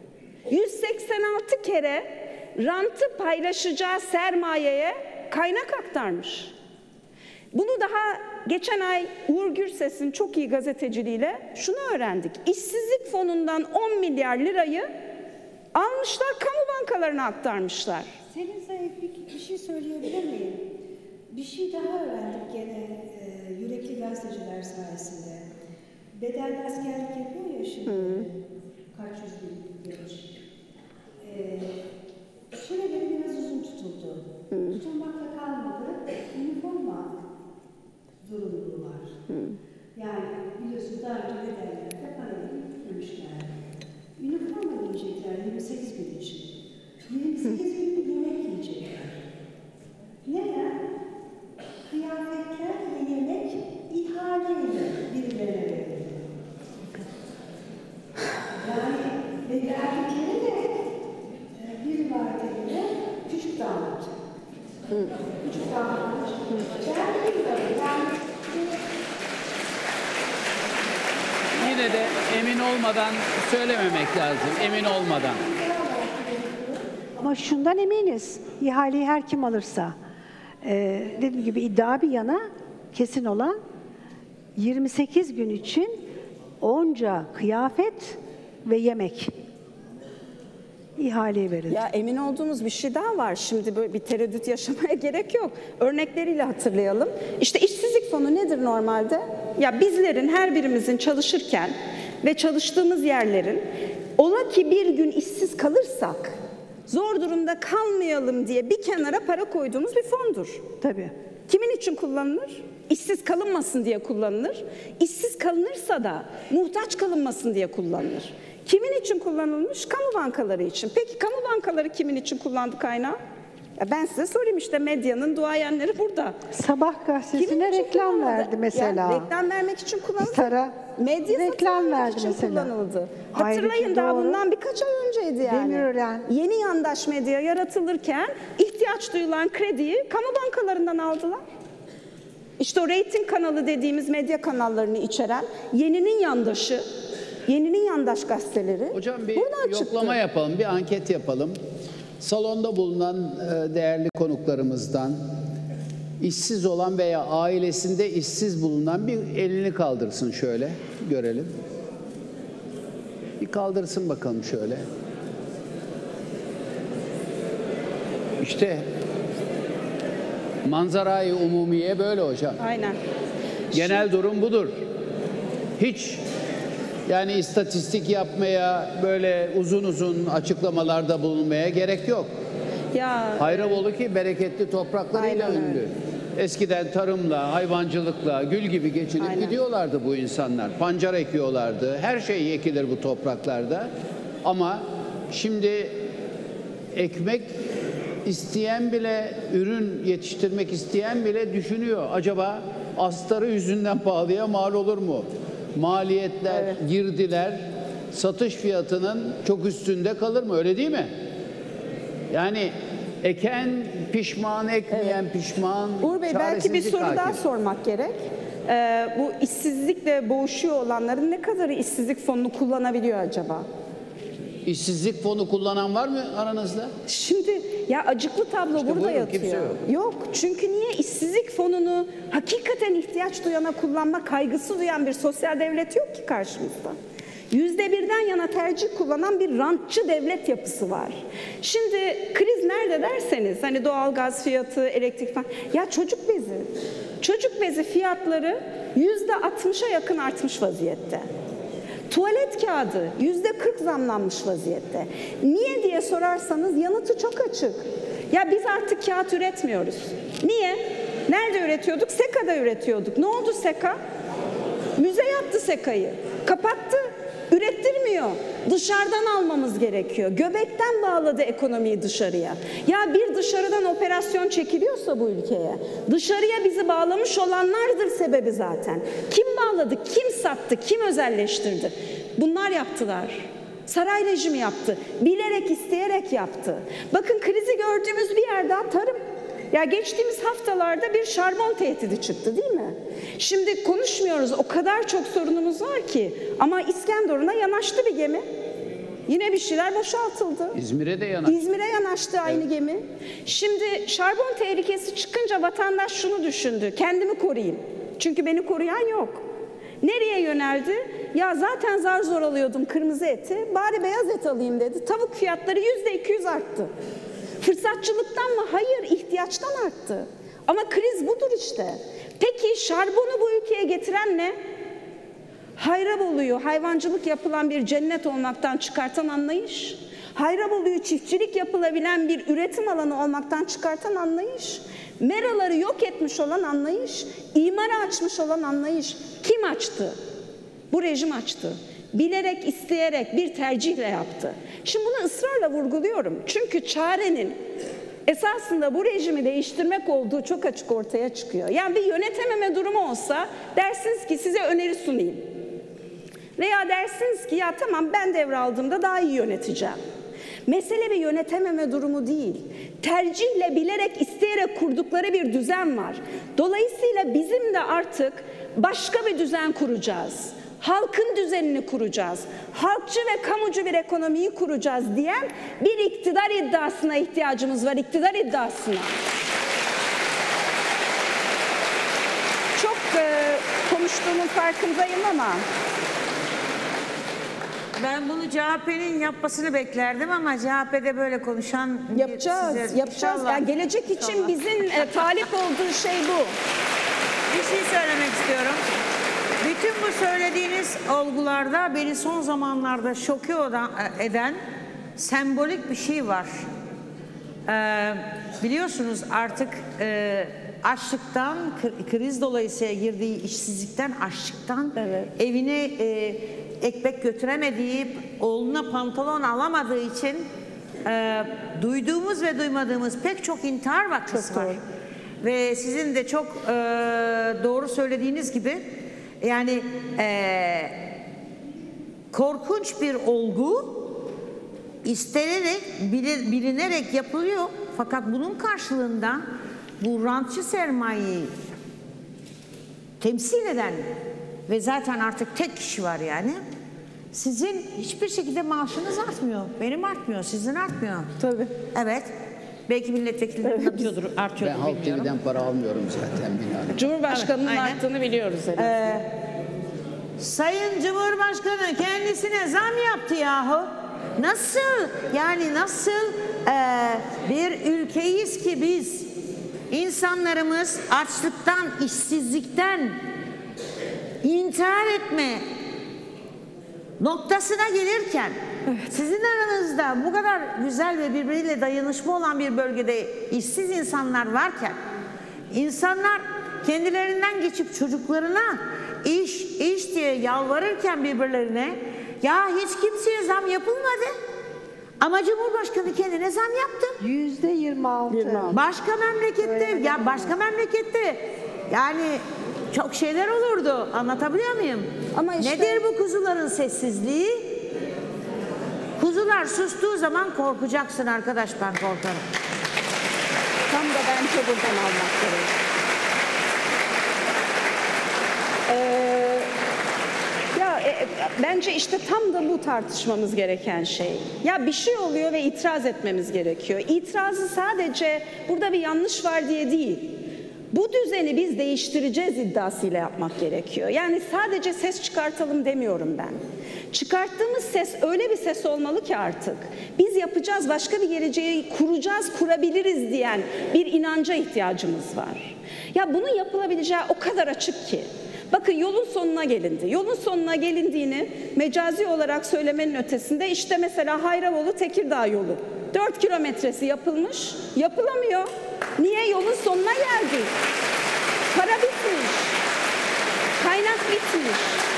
186 kere rantı paylaşacağı sermayeye kaynak aktarmış. Bunu daha geçen ay Uğur Gürses'in çok iyi gazeteciliğiyle şunu öğrendik. İşsizlik fonundan 10 milyar lirayı almışlar, kamu bankalarına aktarmışlar. Selin Zayıf bir şey söyleyebilir miyim? Bir şey daha öğrendik gene yürekli gazeteciler sayesinde. Bedelli askerlik yapıyor ya şimdi. Kaç yüz bin genç. Süreleri biraz uzun tutuldu. Tutulmakla kalmadı. Üniforma zorunluluğu var. Yani biliyorsunuz daha önce bedellerde parayı yüklemişler. Üniforma giyecekler 28 gün için. 28 gün yemek yiyecekler. Neden? Kıyafetler ve yemek ihaleyle birilerine verildi. Yani bedelllikleri de bir vadeliyle küçük damat. Küçük damat. Yine de emin olmadan söylememek lazım, emin olmadan. Ama şundan eminiz, ihaleyi her kim alırsa, dediğim gibi iddia bir yana kesin olan 28 gün için onca kıyafet ve yemek ihaleye verildi. Ya emin olduğumuz bir şey daha var. Şimdi böyle bir tereddüt yaşamaya gerek yok. Örnekleriyle hatırlayalım. İşte işsizlik fonu nedir normalde? Ya bizlerin her birimizin çalışırken ve çalıştığımız yerlerin ola ki bir gün işsiz kalırsak zor durumda kalmayalım diye bir kenara para koyduğumuz bir fondur. Tabii. Kimin için kullanılır? İşsiz kalınmasın diye kullanılır. İşsiz kalınırsa da muhtaç kalınmasın diye kullanılır. Kimin için kullanılmış? Kamu bankaları için. Peki kamu bankaları kimin için kullandı kaynağı? Ben size sorayım, işte medyanın duayenleri burada. Sabah gazetesine Kimin için reklam kullanıldı? verdi mesela. Yani reklam vermek için kullanıldı. Sara Medya reklam satın almak verdi için mesela. kullanıldı. Ayrıca Hatırlayın, daha doğru. bundan birkaç ay önceydi yani. Demirören. Yeni yandaş medya yaratılırken ihtiyaç duyulan krediyi kamu bankalarından aldılar. İşte o reyting kanalı dediğimiz medya kanallarını içeren Yeni'nin yandaşı, Yeni'nin yandaş gazeteleri Hocam bir buradan yoklama çıktı. yapalım, bir anket yapalım. Salonda bulunan değerli konuklarımızdan işsiz olan veya ailesinde işsiz bulunan bir elini kaldırsın şöyle, görelim. Bir kaldırsın bakalım şöyle. İşte manzarayı umumiye böyle hocam. Aynen. Genel durum budur. Hiç yani istatistik yapmaya, böyle uzun uzun açıklamalarda bulunmaya gerek yok. Ya Hayrabolu ki bereketli topraklarıyla Aynen ünlü. öyle. Eskiden tarımla, hayvancılıkla gül gibi geçinip Aynen. gidiyorlardı bu insanlar. Pancar ekiyorlardı. Her şey ekilir bu topraklarda. Ama şimdi ekmek isteyen bile, ürün yetiştirmek isteyen bile düşünüyor. Acaba astarı yüzünden pahalıya mal olur mu? Maliyetler, girdiler, satış fiyatının çok üstünde kalır mı? Öyle değil mi? Yani eken pişman, ekmeyen pişman, Uğur Bey, belki bir çaresizlik soru daha hakim. sormak gerek. Bu işsizlikle boğuşuyor olanların ne kadarı işsizlik fonunu kullanabiliyor acaba? İşsizlik fonu kullanan var mı aranızda? Şimdi ya acıklı tablo İşte burada buyurun, yatıyor. kimse yok. Yok, çünkü niye işsizlik fonunu hakikaten ihtiyaç duyana kullanma kaygısı duyan bir sosyal devlet yok ki karşımızda. %1'den yana tercih kullanan bir rantçı devlet yapısı var. Şimdi kriz nerede derseniz, hani doğalgaz fiyatı, elektrik falan. Ya çocuk bezi fiyatları %60'a yakın artmış vaziyette. Tuvalet kağıdı %40 zamlanmış vaziyette. Niye diye sorarsanız yanıtı çok açık. Ya biz artık kağıt üretmiyoruz. Niye? Nerede üretiyorduk? SEKA'da üretiyorduk. Ne oldu SEKA? Müze yaptı SEKA'yı. Kapattı. Ürettirmiyor. Dışarıdan almamız gerekiyor. Göbekten bağladı ekonomiyi dışarıya. Ya bir dışarıdan operasyon çekiliyorsa bu ülkeye, dışarıya bizi bağlamış olanlardır sebebi zaten. Kim bağladı, kim sattı, kim özelleştirdi? Bunlar yaptılar. Saray rejimi yaptı. Bilerek, isteyerek yaptı. Bakın, krizi gördüğümüz bir yer daha tarım. Ya geçtiğimiz haftalarda bir şarbon tehdidi çıktı, değil mi? Şimdi konuşmuyoruz, o kadar çok sorunumuz var ki, ama İskenderun'a yanaştı bir gemi. Yine bir şeyler boşaltıldı. İzmir'e de yanaştı. İzmir'e yanaştı aynı gemi. Şimdi şarbon tehlikesi çıkınca vatandaş şunu düşündü: kendimi koruyayım. Çünkü beni koruyan yok. Nereye yöneldi? Ya zaten zar zor alıyordum kırmızı eti, bari beyaz et alayım dedi. Tavuk fiyatları %200 arttı. Fırsatçılıktan mı? Hayır, ihtiyaçtan arttı. Ama kriz budur işte. Peki şarbonu bu ülkeye getiren ne? Hayrabolu'yu hayvancılık yapılan bir cennet olmaktan çıkartan anlayış. Hayrabolu'yu çiftçilik yapılabilen bir üretim alanı olmaktan çıkartan anlayış. Meraları yok etmiş olan anlayış. İmara açmış olan anlayış. Kim açtı? Bu rejim açtı. Bilerek, isteyerek, bir tercihle yaptı. Şimdi bunu ısrarla vurguluyorum. Çünkü çarenin esasında bu rejimi değiştirmek olduğu çok açık ortaya çıkıyor. Yani bir yönetememe durumu olsa dersiniz ki size öneri sunayım. Veya dersiniz ki ya tamam, ben devraldığımda daha iyi yöneteceğim. Mesele bir yönetememe durumu değil. Tercihle, bilerek, isteyerek kurdukları bir düzen var. Dolayısıyla bizim de artık başka bir düzen kuracağız. Halkın düzenini kuracağız. Halkçı ve kamucu bir ekonomiyi kuracağız diyen bir iktidar iddiasına ihtiyacımız var. İktidar iddiasına. Çok konuştuğumun farkındayım ama ben bunu CHP'nin yapmasını beklerdim ama CHP'de böyle konuşan yapacağız. İnşallah. Yani gelecek için İnşallah. bizim talip olduğu şey bu. Bir şey söylemek istiyorum. Bütün bu söylediğiniz olgularda beni son zamanlarda şoke eden sembolik bir şey var. Biliyorsunuz artık açlıktan, kriz dolayısıyla girdiği işsizlikten, açlıktan, Evet. evine ekmek götüremediği, oğluna pantolon alamadığı için duyduğumuz ve duymadığımız pek çok intihar vakası var. Ve sizin de çok doğru söylediğiniz gibi yani korkunç bir olgu istenerek, bilinerek yapılıyor. Fakat bunun karşılığında bu rantçı sermayeyi temsil eden ve zaten artık tek kişi var yani. Sizin hiçbir şekilde maaşınız artmıyor. Benim artmıyor, sizin artmıyor. Tabii. Evet. Belki milletvekilleri artıyordur, Ben artıyordur Halk bilmiyorum. TV'den para almıyorum zaten. Bilmiyorum. Cumhurbaşkanının Evet, aynen. arttığını biliyoruz herhalde. Sayın Cumhurbaşkanı kendisine zam yaptı yahu. Nasıl? Yani nasıl bir ülkeyiz ki biz insanlarımız açlıktan, işsizlikten intihar etme noktasına gelirken sizin aranızda bu kadar güzel ve birbiriyle dayanışma olan bir bölgede işsiz insanlar varken insanlar kendilerinden geçip çocuklarına iş diye yalvarırken birbirlerine ya hiç kimseye zam yapılmadı ama Cumhurbaşkanı kendine zam yaptı. %26. Başka memlekette yani çok şeyler olurdu. Anlatabiliyor muyum? Ama işte- Nedir bu kuzuların sessizliği? Kuzular sustuğu zaman korkacaksın arkadaş, ben korkarım. Tam da bence buradan almak gerekiyor. Bence işte tam da bu tartışmamız gereken şey. Ya bir şey oluyor ve itiraz etmemiz gerekiyor. İtirazı sadece burada bir yanlış var diye değil. Bu düzeni biz değiştireceğiz iddiasıyla yapmak gerekiyor. Yani sadece ses çıkartalım demiyorum ben. Çıkarttığımız ses öyle bir ses olmalı ki artık biz yapacağız, başka bir geleceği kuracağız, kurabiliriz diyen bir inanca ihtiyacımız var. Ya bunun yapılabileceği o kadar açık ki. Bakın yolun sonuna gelindi. Yolun sonuna gelindiğini mecazi olarak söylemenin ötesinde işte mesela Hayravoğlu-Tekirdağ yolu. 4 kilometresi yapılmış, yapılamıyor. Niye? Yolun sonuna geldik. Para bitmiş. Kaynak bitmiş.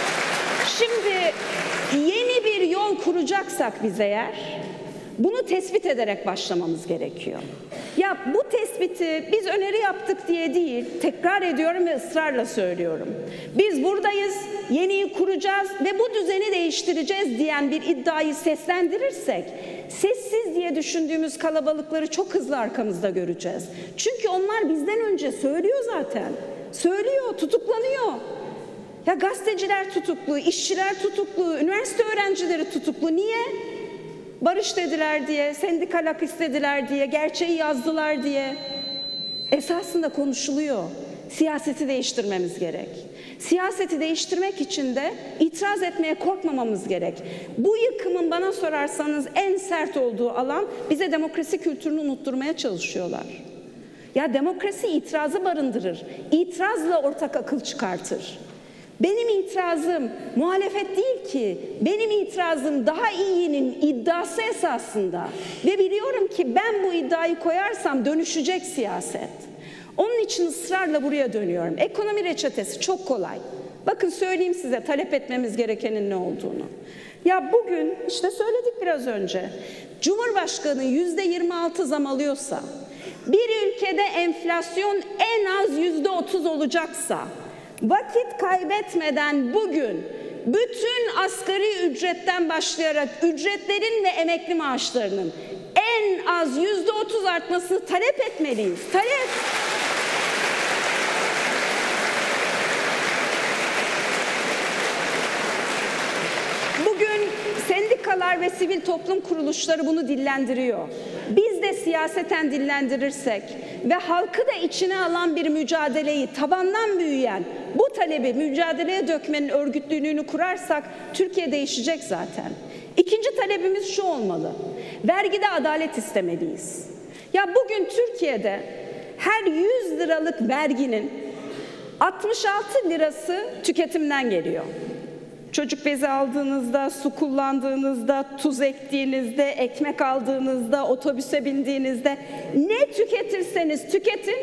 Şimdi yeni bir yol kuracaksak biz eğer, bunu tespit ederek başlamamız gerekiyor. Ya bu tespiti biz öneri yaptık diye değil, tekrar ediyorum ve ısrarla söylüyorum. Biz buradayız, yeniyi kuracağız ve bu düzeni değiştireceğiz diyen bir iddiayı seslendirirsek, sessiz diye düşündüğümüz kalabalıkları çok hızlı arkamızda göreceğiz. Çünkü onlar bizden önce söylüyor zaten. Söylüyor, tutuklanıyor. Ya gazeteciler tutuklu, işçiler tutuklu, üniversite öğrencileri tutuklu. Niye? Barış dediler diye, sendikal hak istediler diye, gerçeği yazdılar diye. Esasında konuşuluyor. Siyaseti değiştirmemiz gerek. Siyaseti değiştirmek için de itiraz etmeye korkmamamız gerek. Bu yıkımın bana sorarsanız en sert olduğu alan bize demokrasi kültürünü unutturmaya çalışıyorlar. Ya demokrasi itirazı barındırır. İtirazla ortak akıl çıkartır. Benim itirazım muhalefet değil ki. Benim itirazım daha iyinin iddiası esasında. Ve biliyorum ki ben bu iddiayı koyarsam dönüşecek siyaset. Onun için ısrarla buraya dönüyorum. Ekonomi reçetesi çok kolay. Bakın söyleyeyim size talep etmemiz gerekenin ne olduğunu. Ya bugün işte söyledik biraz önce. Cumhurbaşkanı %26 zam alıyorsa, bir ülkede enflasyon en az %30 olacaksa, vakit kaybetmeden bugün bütün asgari ücretten başlayarak ücretlerin ve emekli maaşlarının en az %30 artmasını talep etmeliyiz. Talep. Bugün sendikalar ve sivil toplum kuruluşları bunu dillendiriyor. Biz de siyaseten dillendirirsek ve halkı da içine alan bir mücadeleyi, tabandan büyüyen bu talebi mücadeleye dökmenin örgütlülüğünü kurarsak Türkiye değişecek zaten. İkinci talebimiz şu olmalı: vergide adalet istemeliyiz. Ya bugün Türkiye'de her 100 liralık verginin 66 lirası tüketimden geliyor. Çocuk bezi aldığınızda, su kullandığınızda, tuz ektiğinizde, ekmek aldığınızda, otobüse bindiğinizde ne tüketirseniz tüketin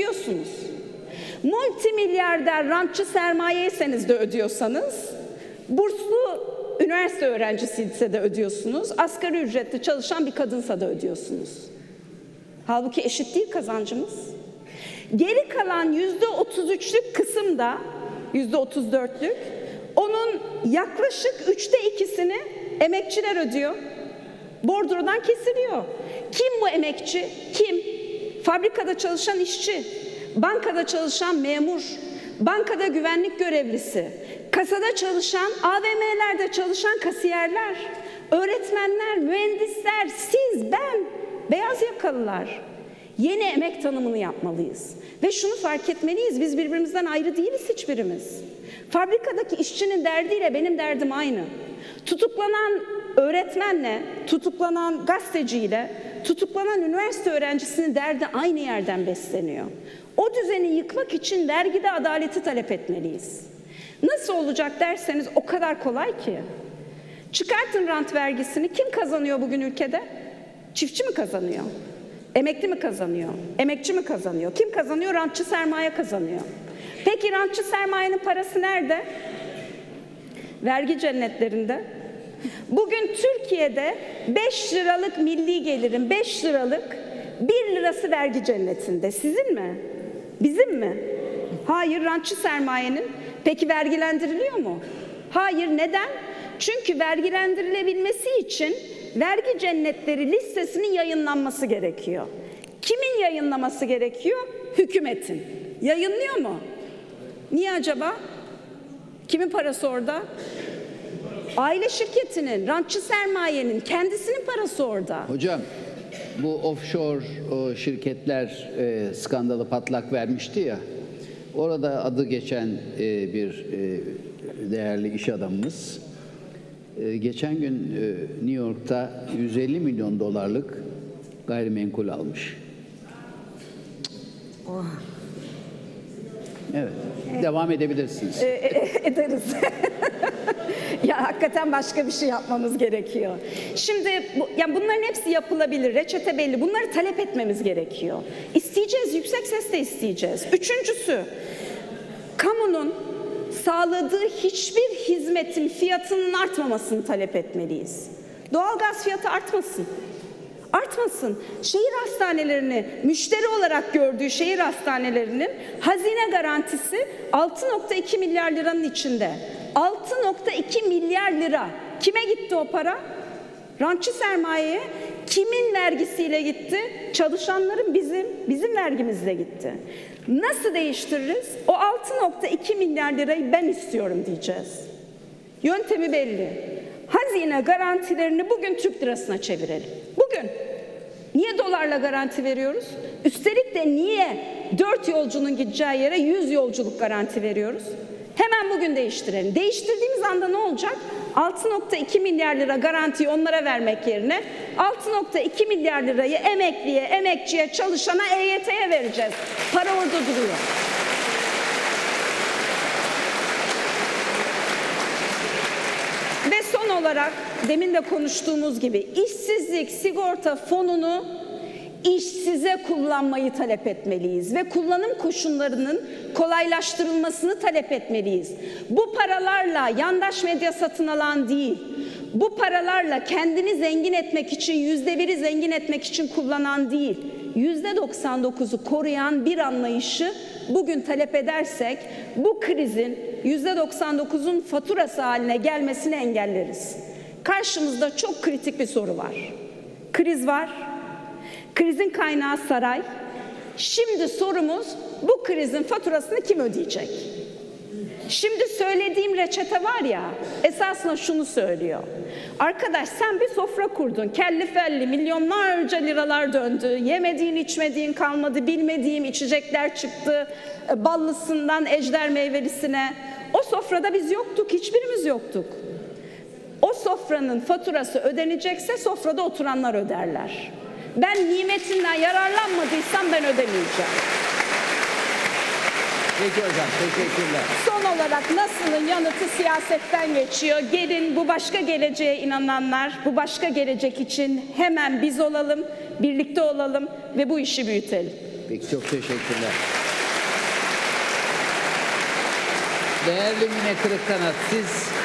ödüyorsunuz. Multimilyarder rantçı sermayeyseniz de ödüyorsanız, Burslu üniversite öğrencisiyse de ödüyorsunuz. Asgari ücretli çalışan bir kadınsa da ödüyorsunuz. Halbuki eşit değil kazancımız. Geri kalan %33'lük kısımda, %34'lük, onun yaklaşık 2/3'ünü emekçiler ödüyor. Bordrodan kesiliyor. Kim bu emekçi? Kim? Fabrikada çalışan işçi, bankada çalışan memur, bankada güvenlik görevlisi, kasada çalışan, AVM'lerde çalışan kasiyerler, öğretmenler, mühendisler, siz, ben, beyaz yakalılar. Yeni emek tanımını yapmalıyız. Ve şunu fark etmeliyiz, biz birbirimizden ayrı değiliz hiçbirimiz. Fabrikadaki işçinin derdiyle benim derdim aynı. Tutuklanan öğretmenle, tutuklanan gazeteciyle, tutuklanan üniversite öğrencisinin derdi aynı yerden besleniyor. O düzeni yıkmak için vergide adaleti talep etmeliyiz. Nasıl olacak derseniz o kadar kolay ki. Çıkartın rant vergisini, kim kazanıyor bugün ülkede? Çiftçi mi kazanıyor? Emekli mi kazanıyor? Emekçi mi kazanıyor? Kim kazanıyor? Rantçı sermaye kazanıyor. Peki rantçı sermayenin parası nerede? Vergi cennetlerinde. Bugün Türkiye'de 5 liralık milli gelirin 5 liralık 1 lirası vergi cennetinde. Sizin mi? Bizim mi? Hayır, rantçı sermayenin. Peki vergilendiriliyor mu? Hayır, neden? Çünkü vergilendirilebilmesi için vergi cennetleri listesinin yayınlanması gerekiyor. Kimin yayınlaması gerekiyor? Hükümetin. Yayınlıyor mu? Niye acaba? Kimin parası orada? Aile şirketinin, rantçı sermayenin, kendisinin parası orada. Hocam, bu offshore şirketler skandalı patlak vermişti ya, orada adı geçen bir değerli iş adamımız geçen gün New York'ta 150 milyon dolarlık gayrimenkul almış. Oh. Evet, devam edebilirsiniz. Ederiz. Ya hakikaten başka bir şey yapmamız gerekiyor. Şimdi yani bunların hepsi yapılabilir, reçete belli. Bunları talep etmemiz gerekiyor. İsteyeceğiz, yüksek sesle isteyeceğiz. Üçüncüsü, kamunun sağladığı hiçbir hizmetin fiyatının artmamasını talep etmeliyiz. Doğalgaz fiyatı artmasın. Artmasın. Şehir hastanelerini müşteri olarak gördüğü şehir hastanelerinin hazine garantisi 6,2 milyar liranın içinde. 6,2 milyar lira. Kime gitti o para? Rantçı sermayeye. Kimin vergisiyle gitti? Çalışanların bizim vergimizle gitti. Nasıl değiştiririz? O 6,2 milyar lirayı ben istiyorum diyeceğiz. Yöntemi belli. Hazine garantilerini bugün Türk lirasına çevirelim. Bugün. Niye dolarla garanti veriyoruz? Üstelik de niye 4 yolcunun gideceği yere 100 yolculuk garanti veriyoruz? Hemen bugün değiştirelim. Değiştirdiğimiz anda ne olacak? 6,2 milyar lira garantiyi onlara vermek yerine 6,2 milyar lirayı emekliye, emekçiye, çalışana, EYT'ye vereceğiz. Para orada duruyor. Ve son olarak demin de konuştuğumuz gibi işsizlik sigorta fonunu işsize kullanmayı talep etmeliyiz ve kullanım koşullarının kolaylaştırılmasını talep etmeliyiz. Bu paralarla yandaş medya satın alan değil, bu paralarla kendini zengin etmek için, %1'i zengin etmek için kullanan değil, %99'u koruyan bir anlayışı bugün talep edersek bu krizin %99'un faturası haline gelmesini engelleriz. Karşımızda çok kritik bir soru var. Kriz var. Krizin kaynağı saray. Şimdi sorumuz bu krizin faturasını kim ödeyecek? Şimdi söylediğim reçete var ya, esasında şunu söylüyor. Arkadaş sen bir sofra kurdun, kelli felli milyonlarca liralar döndü, yemediğin içmediğin kalmadı, bilmediğim içecekler çıktı, ballısından ejder meyvelisine. O sofrada biz yoktuk, hiçbirimiz yoktuk. O sofranın faturası ödenecekse sofrada oturanlar öderler. Ben nimetinden yararlanmadıysam ben ödemeyeceğim. Peki hocam, teşekkürler. Son olarak nasılın yanıtı siyasetten geçiyor. Gelin bu başka geleceğe inananlar, bu başka gelecek için hemen biz olalım, birlikte olalım ve bu işi büyütelim. Peki, çok teşekkürler. Değerli Mine Kırıkkanat, siz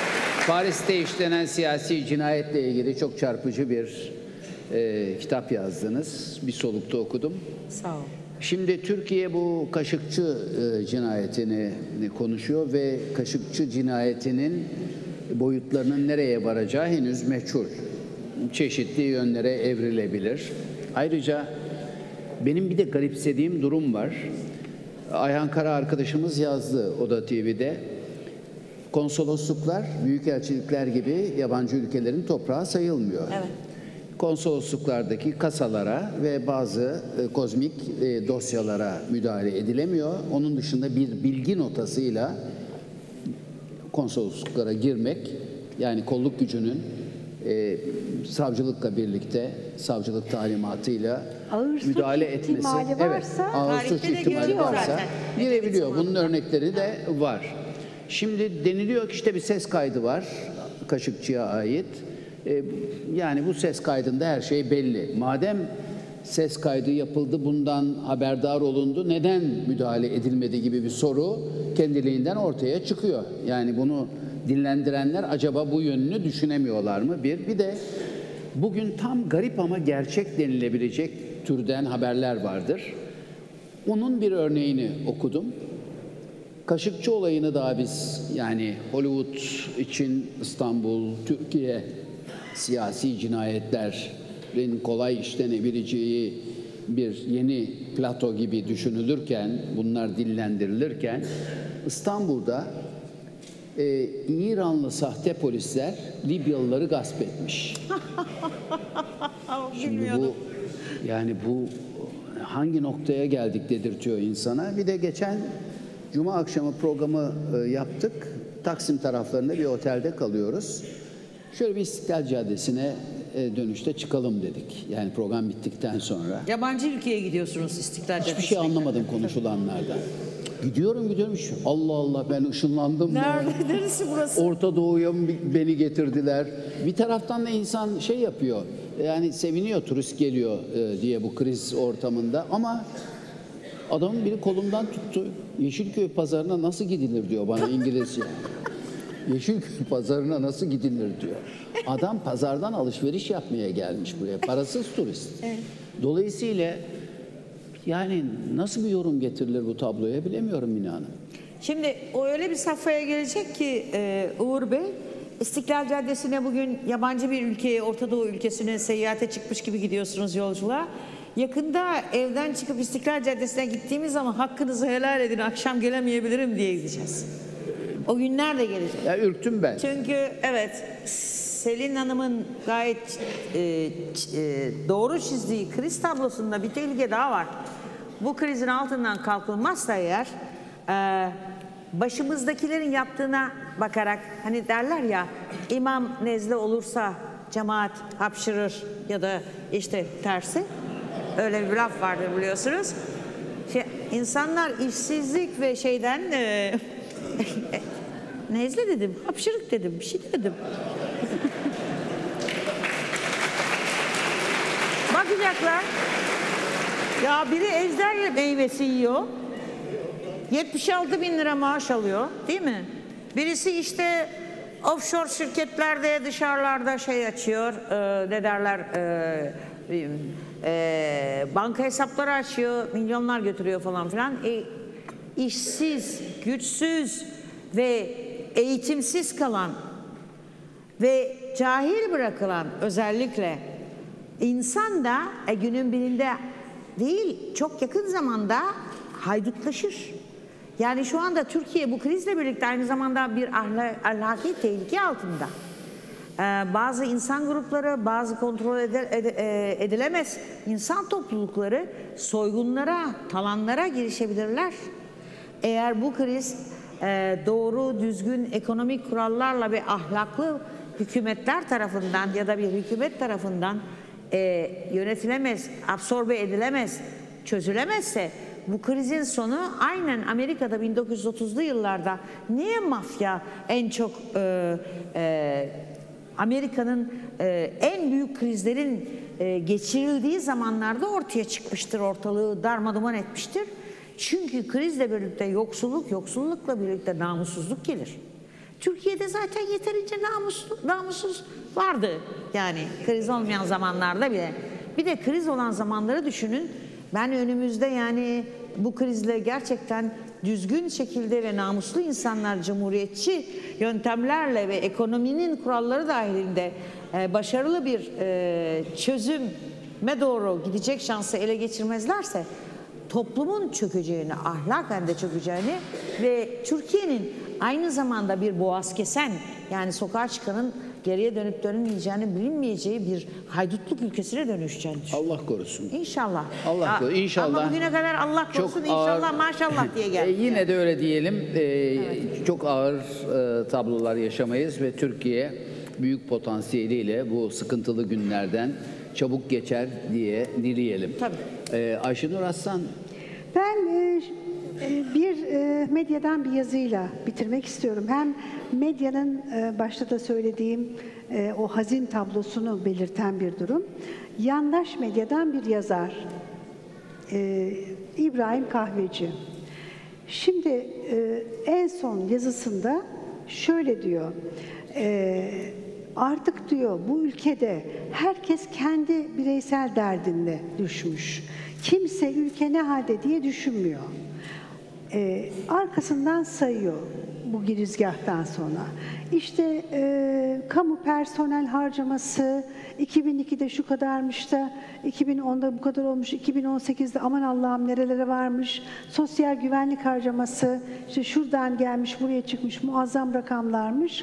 Paris'te işlenen siyasi cinayetle ilgili çok çarpıcı bir kitap yazdınız. Bir solukta okudum. Sağ ol. Şimdi Türkiye bu Kaşıkçı cinayetini konuşuyor ve Kaşıkçı cinayetinin boyutlarının nereye varacağı henüz meçhul. Çeşitli yönlere evrilebilir. Ayrıca benim bir de garipsediğim durum var. Ayhan Kara arkadaşımız yazdı Oda TV'de. Konsolosluklar, büyükelçilikler gibi yabancı ülkelerin toprağı sayılmıyor. Evet. Konsolosluklardaki kasalara ve bazı kozmik dosyalara müdahale edilemiyor. Onun dışında bir bilgi notasıyla konsolosluklara girmek, yani kolluk gücünün savcılıkla birlikte, savcılık talimatıyla Ağır suç müdahale etmesi. ihtimali varsa, ağır suç tarihte de ihtimali görüyor varsa zaten. girebiliyor. Bunun örnekleri de var. Şimdi deniliyor ki işte bir ses kaydı var Kaşıkçı'ya ait. Yani bu ses kaydında her şey belli. Madem ses kaydı yapıldı, bundan haberdar olundu, neden müdahale edilmedi gibi bir soru kendiliğinden ortaya çıkıyor. Yani bunu dinlendirenler acaba bu yönünü düşünemiyorlar mı? Bir de bugün tam garip ama gerçek denilebilecek türden haberler vardır. Onun bir örneğini okudum. Kaşıkçı olayını daha biz, yani Hollywood için İstanbul, Türkiye siyasi cinayetlerin kolay işlenebileceği bir yeni plato gibi düşünülürken, bunlar dillendirilirken İstanbul'da İranlı sahte polisler Libyalıları gasp etmiş. Şimdi bu hangi noktaya geldik dedirtiyor insana. Bir de geçen Cuma akşamı programı yaptık. Taksim taraflarında bir otelde kalıyoruz. Şöyle bir İstiklal Caddesi'ne dönüşte çıkalım dedik. Yani program bittikten sonra. Yabancı ülkeye gidiyorsunuz İstiklal Caddesi'ne. Hiçbir şey anlamadım konuşulanlardan. Gidiyorum. Allah Allah, ben ışınlandım mı? Neresi burası? Orta Doğu'ya beni getirdiler. Bir taraftan da insan şey yapıyor. Yani seviniyor turist geliyor diye bu kriz ortamında. Ama adamın biri kolumdan tuttu. Yeşilköy pazarına nasıl gidilir diyor bana İngilizce. Yeşilköy pazarına nasıl gidilir diyor. Adam pazardan alışveriş yapmaya gelmiş buraya. Parasız turist. Evet. Dolayısıyla yani nasıl bir yorum getirilir bu tabloya bilemiyorum Mine Hanım. Şimdi o öyle bir safhaya gelecek ki Uğur Bey, İstiklal Caddesi'ne bugün yabancı bir ülkeye, Orta Doğu ülkesine seyahate çıkmış gibi gidiyorsunuz yolculuğa. Yakında evden çıkıp İstiklal Caddesi'ne gittiğimiz zaman hakkınızı helal edin, akşam gelemeyebilirim diye gideceğiz. O günler de gelecek. Ya ürktüm ben. Çünkü evet, Selin Hanım'ın gayet doğru çizdiği kriz tablosunda bir tehlike daha var. Bu krizin altından kalkılmazsa eğer başımızdakilerin yaptığına bakarak, hani derler ya, imam nezle olursa cemaat hapşırır ya da işte tersi, öyle bir laf vardır biliyorsunuz. İnsanlar işsizlik ve şeyden nezle dedim, hapşırık dedim, bir şey dedim. Bakacaklar, ya biri ejder meyvesi yiyor, 76 bin lira maaş alıyor, değil mi? Birisi işte offshore şirketlerde, dışarılarda şey açıyor, ne derler, banka hesapları açıyor, milyonlar götürüyor falan filan. İşsiz, güçsüz ve eğitimsiz kalan ve cahil bırakılan özellikle insan da günün birinde değil, çok yakın zamanda haydutlaşır. Yani şu anda Türkiye bu krizle birlikte aynı zamanda bir ahlaki tehlike altında. Bazı insan grupları, bazı kontrol edilemez insan toplulukları soygunlara, talanlara girişebilirler. Eğer bu kriz doğru, düzgün ekonomik kurallarla ve ahlaklı hükümetler tarafından ya da bir hükümet tarafından yönetilemez, absorbe edilemez, çözülemezse bu krizin sonu aynen Amerika'da 1930'lu yıllarda niye mafya en çok Amerika'nın en büyük krizlerin geçirildiği zamanlarda ortaya çıkmıştır, ortalığı darmaduman etmiştir. Çünkü krizle birlikte yoksulluk, yoksullukla birlikte namussuzluk gelir. Türkiye'de zaten yeterince namussuz vardı. Yani kriz olmayan zamanlarda bile. Bir de kriz olan zamanları düşünün. Ben önümüzde yani bu krizle gerçekten düzgün şekilde ve namuslu insanlar cumhuriyetçi yöntemlerle ve ekonominin kuralları dahilinde başarılı bir çözüme doğru gidecek şansı ele geçirmezlerse toplumun çökeceğini, ahlaken de çökeceğini ve Türkiye'nin aynı zamanda bir boğaz kesen, yani sokağa çıkanın geriye dönüp dönmeyeceğini bilinmeyeceği bir haydutluk ülkesine dönüşeceğini düşünüyorum. Allah korusun. İnşallah. Allah korusun. İnşallah. Ama bugüne kadar Allah korusun, inşallah, maşallah diye geldi. Yine de öyle diyelim. Çok ağır tablolar yaşamayız ve Türkiye büyük potansiyeliyle bu sıkıntılı günlerden çabuk geçer diye dileyelim. Tabii. Ayşenur Aslan. Ben bir medyadan bir yazıyla bitirmek istiyorum. Hem medyanın başta da söylediğim o hazin tablosunu belirten bir durum. Yandaş medyadan bir yazar, İbrahim Kahveci. Şimdi en son yazısında şöyle diyor, artık diyor bu ülkede herkes kendi bireysel derdinde düşmüş. Kimse ülke ne halde diye düşünmüyor. Arkasından sayıyor bu girizgahtan sonra. İşte kamu personel harcaması 2002'de şu kadarmış da 2010'da bu kadar olmuş, 2018'de aman Allah'ım nerelere varmış. Sosyal güvenlik harcaması işte şuradan gelmiş buraya çıkmış, muazzam rakamlarmış.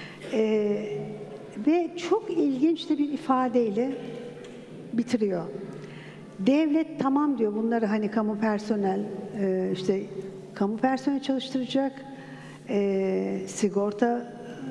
Ve çok ilginç de bir ifadeyle bitiriyor. Devlet tamam diyor bunları hani kamu personel işte kamu personeli çalıştıracak, sigorta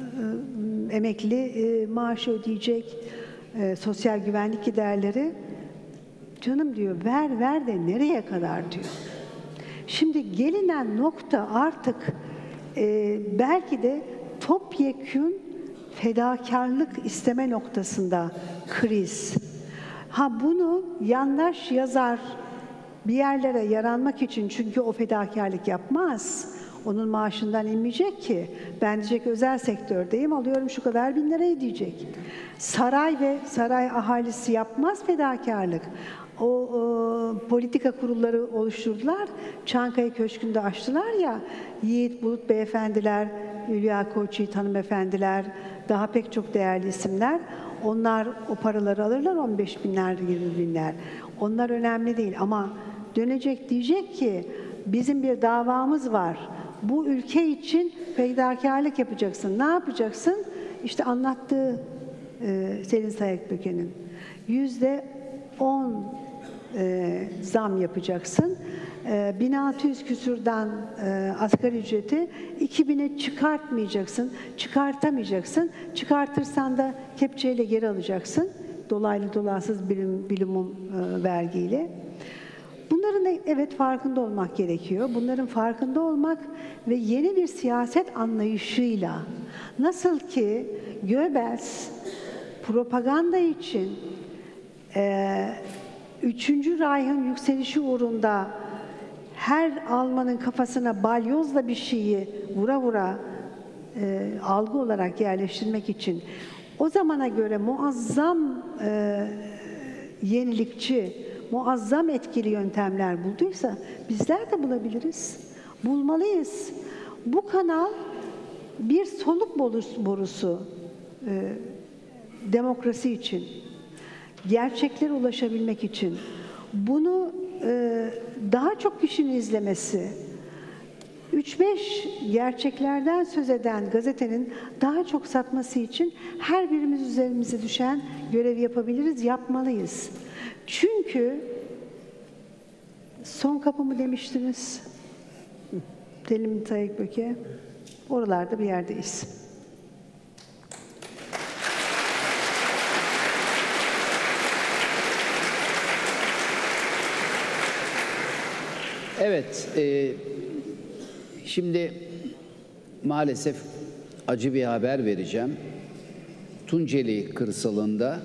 emekli maaşı ödeyecek, sosyal güvenlik giderleri. Canım diyor ver de nereye kadar diyor. Şimdi gelinen nokta artık belki de topyekün fedakarlık isteme noktasında kriz. Bunu yandaş yazar bir yerlere yaranmak için, çünkü o fedakarlık yapmaz. Onun maaşından inmeyecek ki. Ben diyecek özel sektördeyim, alıyorum şu kadar bin lira diyecek. Saray ve saray ahalisi yapmaz fedakarlık. O politika kurulları oluşturdular. Çankaya Köşkü'nde açtılar ya, Yiğit Bulut beyefendiler, Hülya Koçyiğit hanımefendiler, daha pek çok değerli isimler. Onlar o paraları alırlar, 15 binler, 20 binler. Onlar önemli değil ama dönecek diyecek ki bizim bir davamız var. Bu ülke için fedakarlık yapacaksın. Ne yapacaksın? İşte anlattığı Selin Sayıkböke'nin %10 zam yapacaksın. 1600 küsurdan asgari ücreti 2000'e çıkartmayacaksın, çıkartamayacaksın. Çıkartırsan da kepçeyle geri alacaksın. Dolaylı dolaysız bilimum vergiyle. Bunların evet farkında olmak gerekiyor. Bunların farkında olmak ve yeni bir siyaset anlayışıyla, nasıl ki Goebbels propaganda için 3. Reich'ın yükselişi uğrunda her Almanın kafasına balyozla bir şeyi vura vura algı olarak yerleştirmek için o zamana göre muazzam yenilikçi, muazzam etkili yöntemler bulduysa bizler de bulabiliriz. Bulmalıyız. Bu kanal bir soluk borusu demokrasi için, gerçeklere ulaşabilmek için. Bunu daha çok kişinin izlemesi, 3-5 gerçeklerden söz eden gazetenin daha çok satması için her birimiz üzerimize düşen görevi yapabiliriz, yapmalıyız. Çünkü son kapı mı demiştiniz? Selin Sayıkböke, oralarda bir yerdeyiz. Evet, şimdi maalesef acı bir haber vereceğim. Tunceli kırsalında,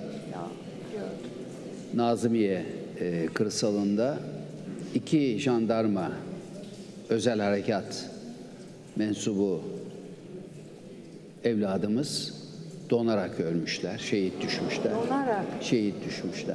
Nazımiye kırsalında 2 jandarma özel harekat mensubu evladımız donarak ölmüşler, şehit düşmüşler. Donarak. Şehit düşmüşler.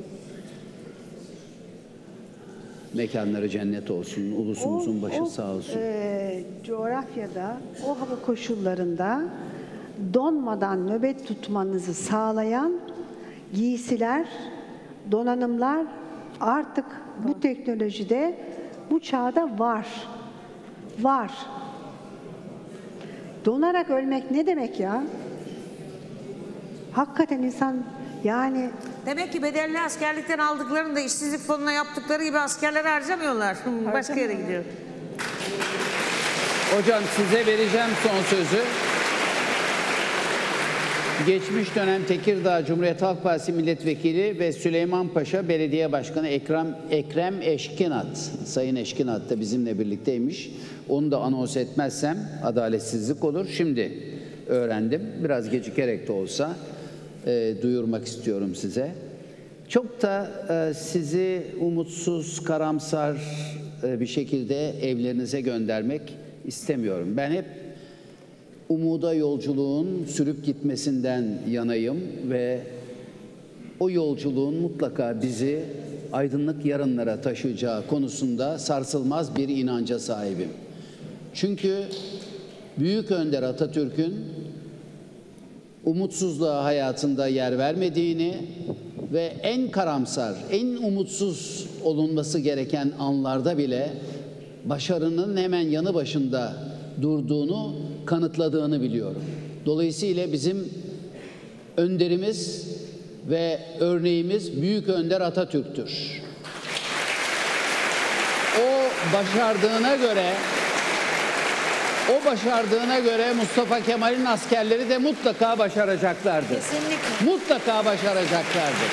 Mekanları cennet olsun, ulusumuzun başı sağ olsun. Coğrafyada, o hava koşullarında donmadan nöbet tutmanızı sağlayan giysiler, donanımlar artık bu teknolojide, bu çağda var. Var. Donarak ölmek ne demek ya? Hakikaten insan yani... Demek ki bedelli askerlikten aldıklarını da işsizlik fonuna yaptıkları gibi askerlere harcamıyorlar. Başka yere gidiyor. Hocam size vereceğim son sözü. Geçmiş dönem Tekirdağ Cumhuriyet Halk Partisi Milletvekili ve Süleymanpaşa Belediye Başkanı Ekrem Eşkinat. Sayın Eşkinat da bizimle birlikteymiş. Onu da anons etmezsem adaletsizlik olur. Şimdi öğrendim. Biraz gecikerek de olsa duyurmak istiyorum size. Çok da sizi umutsuz, karamsar bir şekilde evlerinize göndermek istemiyorum. Ben hep umuda yolculuğun sürüp gitmesinden yanayım ve o yolculuğun mutlaka bizi aydınlık yarınlara taşıyacağı konusunda sarsılmaz bir inanca sahibim. Çünkü Büyük Önder Atatürk'ün umutsuzluğa hayatında yer vermediğini ve en karamsar, en umutsuz olunması gereken anlarda bile başarının hemen yanı başında durduğunu kanıtladığını biliyorum. Dolayısıyla bizim önderimiz ve örneğimiz Büyük Önder Atatürk'tür. O başardığına göre Mustafa Kemal'in askerleri de mutlaka başaracaklardır. Kesinlikle. Mutlaka başaracaklardır.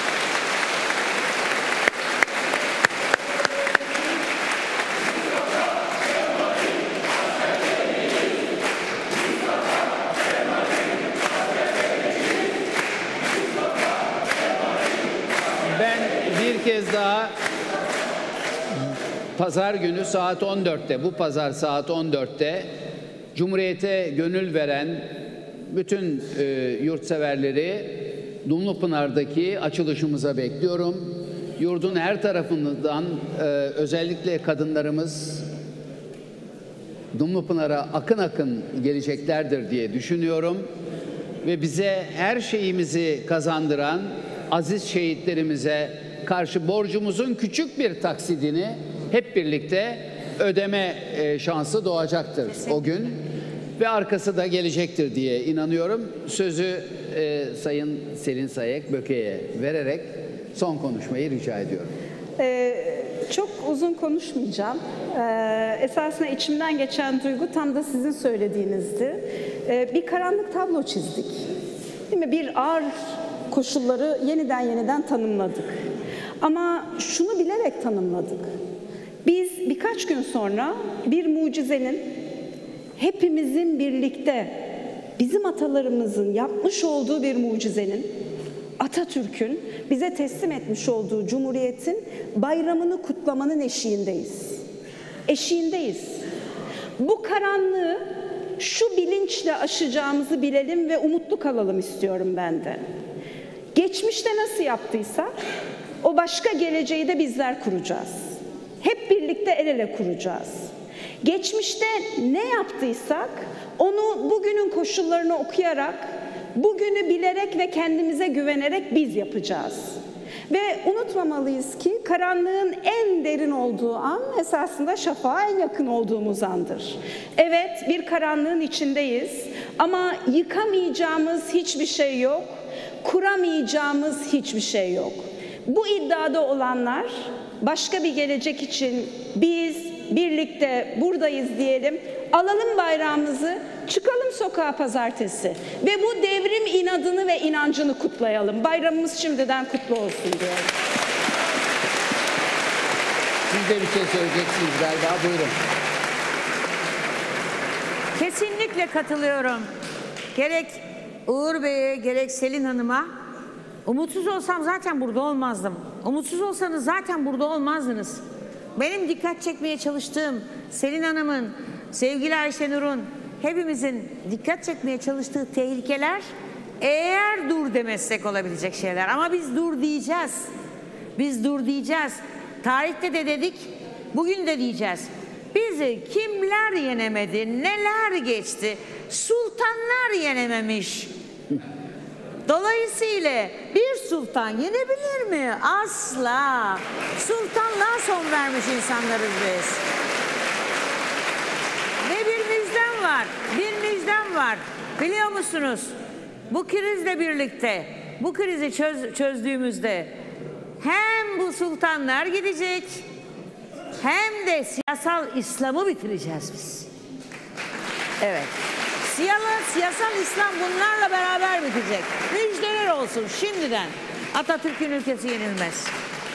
Ben bir kez daha Pazar günü saat 14'te, bu pazar saat 14'te Cumhuriyet'e gönül veren bütün yurtseverleri Dumlupınar'daki açılışımıza bekliyorum. Yurdun her tarafından özellikle kadınlarımız Dumlupınar'a akın akın geleceklerdir diye düşünüyorum. Ve bize her şeyimizi kazandıran aziz şehitlerimize karşı borcumuzun küçük bir taksidini hep birlikte ödeme şansı doğacaktır o gün ve arkası da gelecektir diye inanıyorum. Sözü Sayın Selin Sayek Böke'ye vererek son konuşmayı rica ediyorum. Çok uzun konuşmayacağım. Esasında içimden geçen duygu tam da sizin söylediğinizdi. Bir karanlık tablo çizdik. Değil mi? Bir ağır koşulları yeniden tanımladık. Ama şunu bilerek tanımladık. Biz birkaç gün sonra bir mucizenin hepimizin birlikte bizim atalarımızın yapmış olduğu bir mucizenin Atatürk'ün bize teslim etmiş olduğu Cumhuriyet'in bayramını kutlamanın eşiğindeyiz. Eşiğindeyiz. Bu karanlığı şu bilinçle aşacağımızı bilelim ve umutlu kalalım istiyorum ben de. Geçmişte nasıl yaptıysak o başka geleceği de bizler kuracağız. Hep birlikte el ele kuracağız. Geçmişte ne yaptıysak onu bugünün koşullarını okuyarak, bugünü bilerek ve kendimize güvenerek biz yapacağız. Ve unutmamalıyız ki karanlığın en derin olduğu an esasında şafağa en yakın olduğumuz andır. Evet, bir karanlığın içindeyiz ama yıkamayacağımız hiçbir şey yok, kuramayacağımız hiçbir şey yok. Bu iddiada olanlar başka bir gelecek için biz birlikte buradayız diyelim, alalım bayrağımızı, çıkalım sokağa pazartesi ve bu devrim inadını ve inancını kutlayalım. Bayramımız şimdiden kutlu olsun diyorum. Siz de bir şey söyleyeceksiniz galiba, buyurun. Kesinlikle katılıyorum. Gerek Uğur Bey'e gerek Selin Hanım'a. Umutsuz olsam zaten burada olmazdım. Umutsuz olsanız zaten burada olmazdınız. Benim dikkat çekmeye çalıştığım Selin Hanım'ın, sevgili Ayşenur'un, hepimizin dikkat çekmeye çalıştığı tehlikeler eğer dur demezsek olabilecek şeyler. Ama biz dur diyeceğiz. Biz dur diyeceğiz. Tarihte de dedik, bugün de diyeceğiz. Bizi kimler yenemedi, neler geçti? Sultanlar yenememiş. Dolayısıyla bir sultan yenebilir mi? Asla. Sultanlığa son vermiş insanlarız biz. Ve bir müjdem var. Bir müjdem var. Biliyor musunuz? Bu krizle birlikte, bu krizi çözdüğümüzde hem bu sultanlar gidecek, hem de siyasal İslam'ı bitireceğiz biz. Evet. Siyasal İslam bunlarla beraber bitecek. Müjdeler olsun şimdiden. Atatürk'ün ülkesi yenilmez.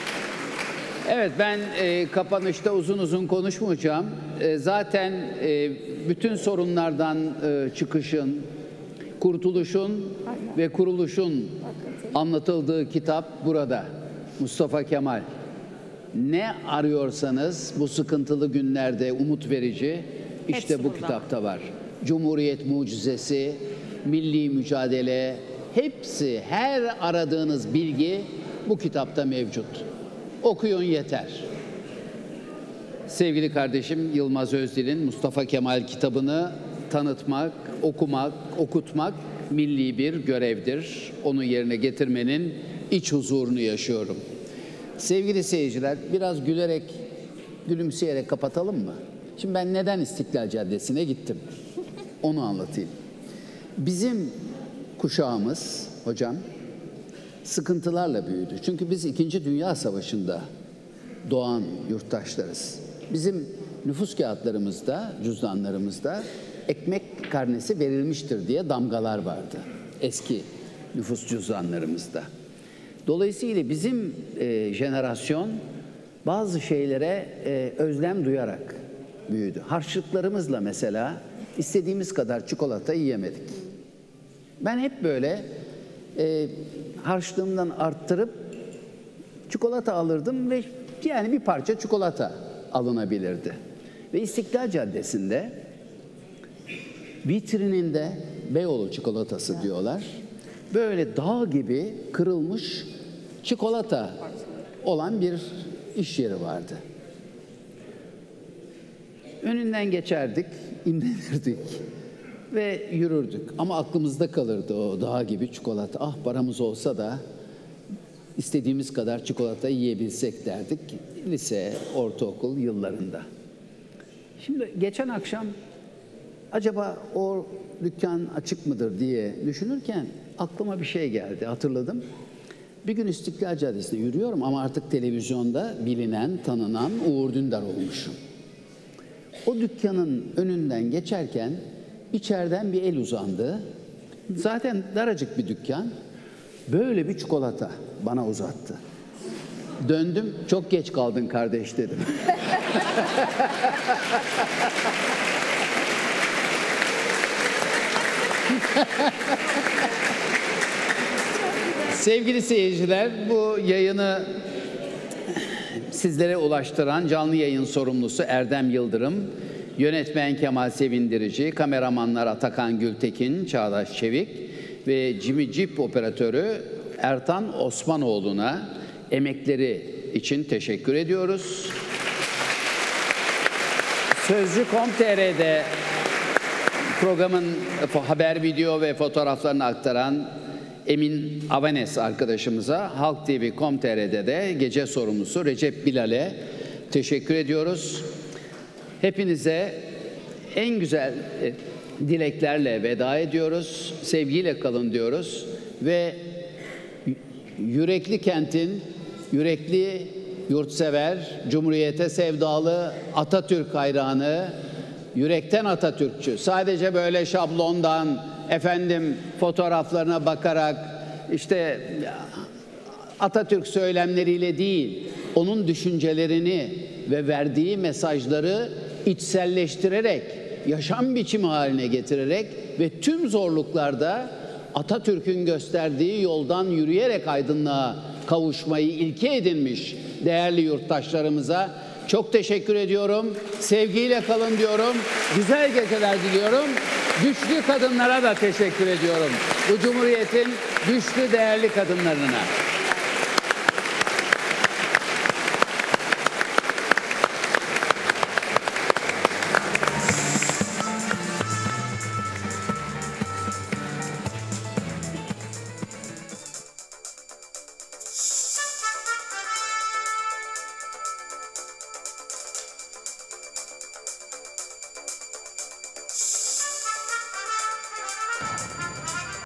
Evet, ben kapanışta uzun uzun konuşmayacağım. Zaten bütün sorunlardan çıkışın, kurtuluşun ve kuruluşun anlatıldığı kitap burada. Mustafa Kemal. Ne arıyorsanız bu sıkıntılı günlerde umut verici işte Hepsi bu burada. kitapta var. Cumhuriyet mucizesi, milli mücadele, hepsi, her aradığınız bilgi bu kitapta mevcut. Okuyun yeter. Sevgili kardeşim Yılmaz Özdil'in Mustafa Kemal kitabını tanıtmak, okumak, okutmak milli bir görevdir. Onu yerine getirmenin iç huzurunu yaşıyorum. Sevgili seyirciler, biraz gülerek, gülümseyerek kapatalım mı? Şimdi ben neden İstiklal Caddesi'ne gittim? Onu anlatayım. Bizim kuşağımız, hocam, sıkıntılarla büyüdü. Çünkü biz 2. Dünya Savaşı'nda doğan yurttaşlarız. Bizim nüfus kağıtlarımızda, cüzdanlarımızda ekmek karnesi verilmiştir diye damgalar vardı eski nüfus cüzdanlarımızda. Dolayısıyla bizim jenerasyon bazı şeylere özlem duyarak büyüdü. Harçlıklarımızla mesela istediğimiz kadar çikolata yiyemedik. Ben hep böyle harçlığımdan arttırıp çikolata alırdım ve yani bir parça çikolata alınabilirdi. Ve İstiklal Caddesi'nde vitrininde Beyoğlu çikolatası diyorlar. Böyle dağ gibi kırılmış çikolata olan bir iş yeri vardı. Önünden geçerdik, imrenirdik ve yürürdük. Ama aklımızda kalırdı o dağ gibi çikolata. Ah, paramız olsa da istediğimiz kadar çikolata yiyebilsek derdik. Lise, ortaokul yıllarında. Şimdi geçen akşam acaba o dükkan açık mıdır diye düşünürken aklıma bir şey geldi, hatırladım. Bir gün İstiklal Caddesi'nde yürüyorum ama artık televizyonda bilinen, tanınan Uğur Dündar olmuşum. O dükkanın önünden geçerken içeriden bir el uzandı. Zaten daracık bir dükkan. Böyle bir çikolata bana uzattı. Döndüm, çok geç kaldın kardeş dedim. Sevgili seyirciler, bu yayını sizlere ulaştıran canlı yayın sorumlusu Erdem Yıldırım, yönetmen Kemal Sevindirici, kameramanlar Atakan Gültekin, Çağdaş Çevik ve Jimmy Jeep operatörü Ertan Osmanoğlu'na emekleri için teşekkür ediyoruz. Sözcü.com.tr'de programın haber, video ve fotoğraflarını aktaran Emin Avanes arkadaşımıza, Halk TV.com.tr'de de gece sorumlusu Recep Bilal'e teşekkür ediyoruz. Hepinize en güzel dileklerle veda ediyoruz. Sevgiyle kalın diyoruz ve yürekli kentin, yürekli yurtsever, Cumhuriyete sevdalı, Atatürk hayranı, yürekten Atatürkçü, sadece böyle şablondan, efendim fotoğraflarına bakarak, işte Atatürk söylemleriyle değil, onun düşüncelerini ve verdiği mesajları içselleştirerek, yaşam biçimi haline getirerek ve tüm zorluklarda Atatürk'ün gösterdiği yoldan yürüyerek aydınlığa kavuşmayı ilke edinmiş değerli yurttaşlarımıza çok teşekkür ediyorum. Sevgiyle kalın diyorum. Güzel geceler diliyorum. güçlü kadınlara da teşekkür ediyorum. Bu Cumhuriyet'in güçlü, değerli kadınlarına.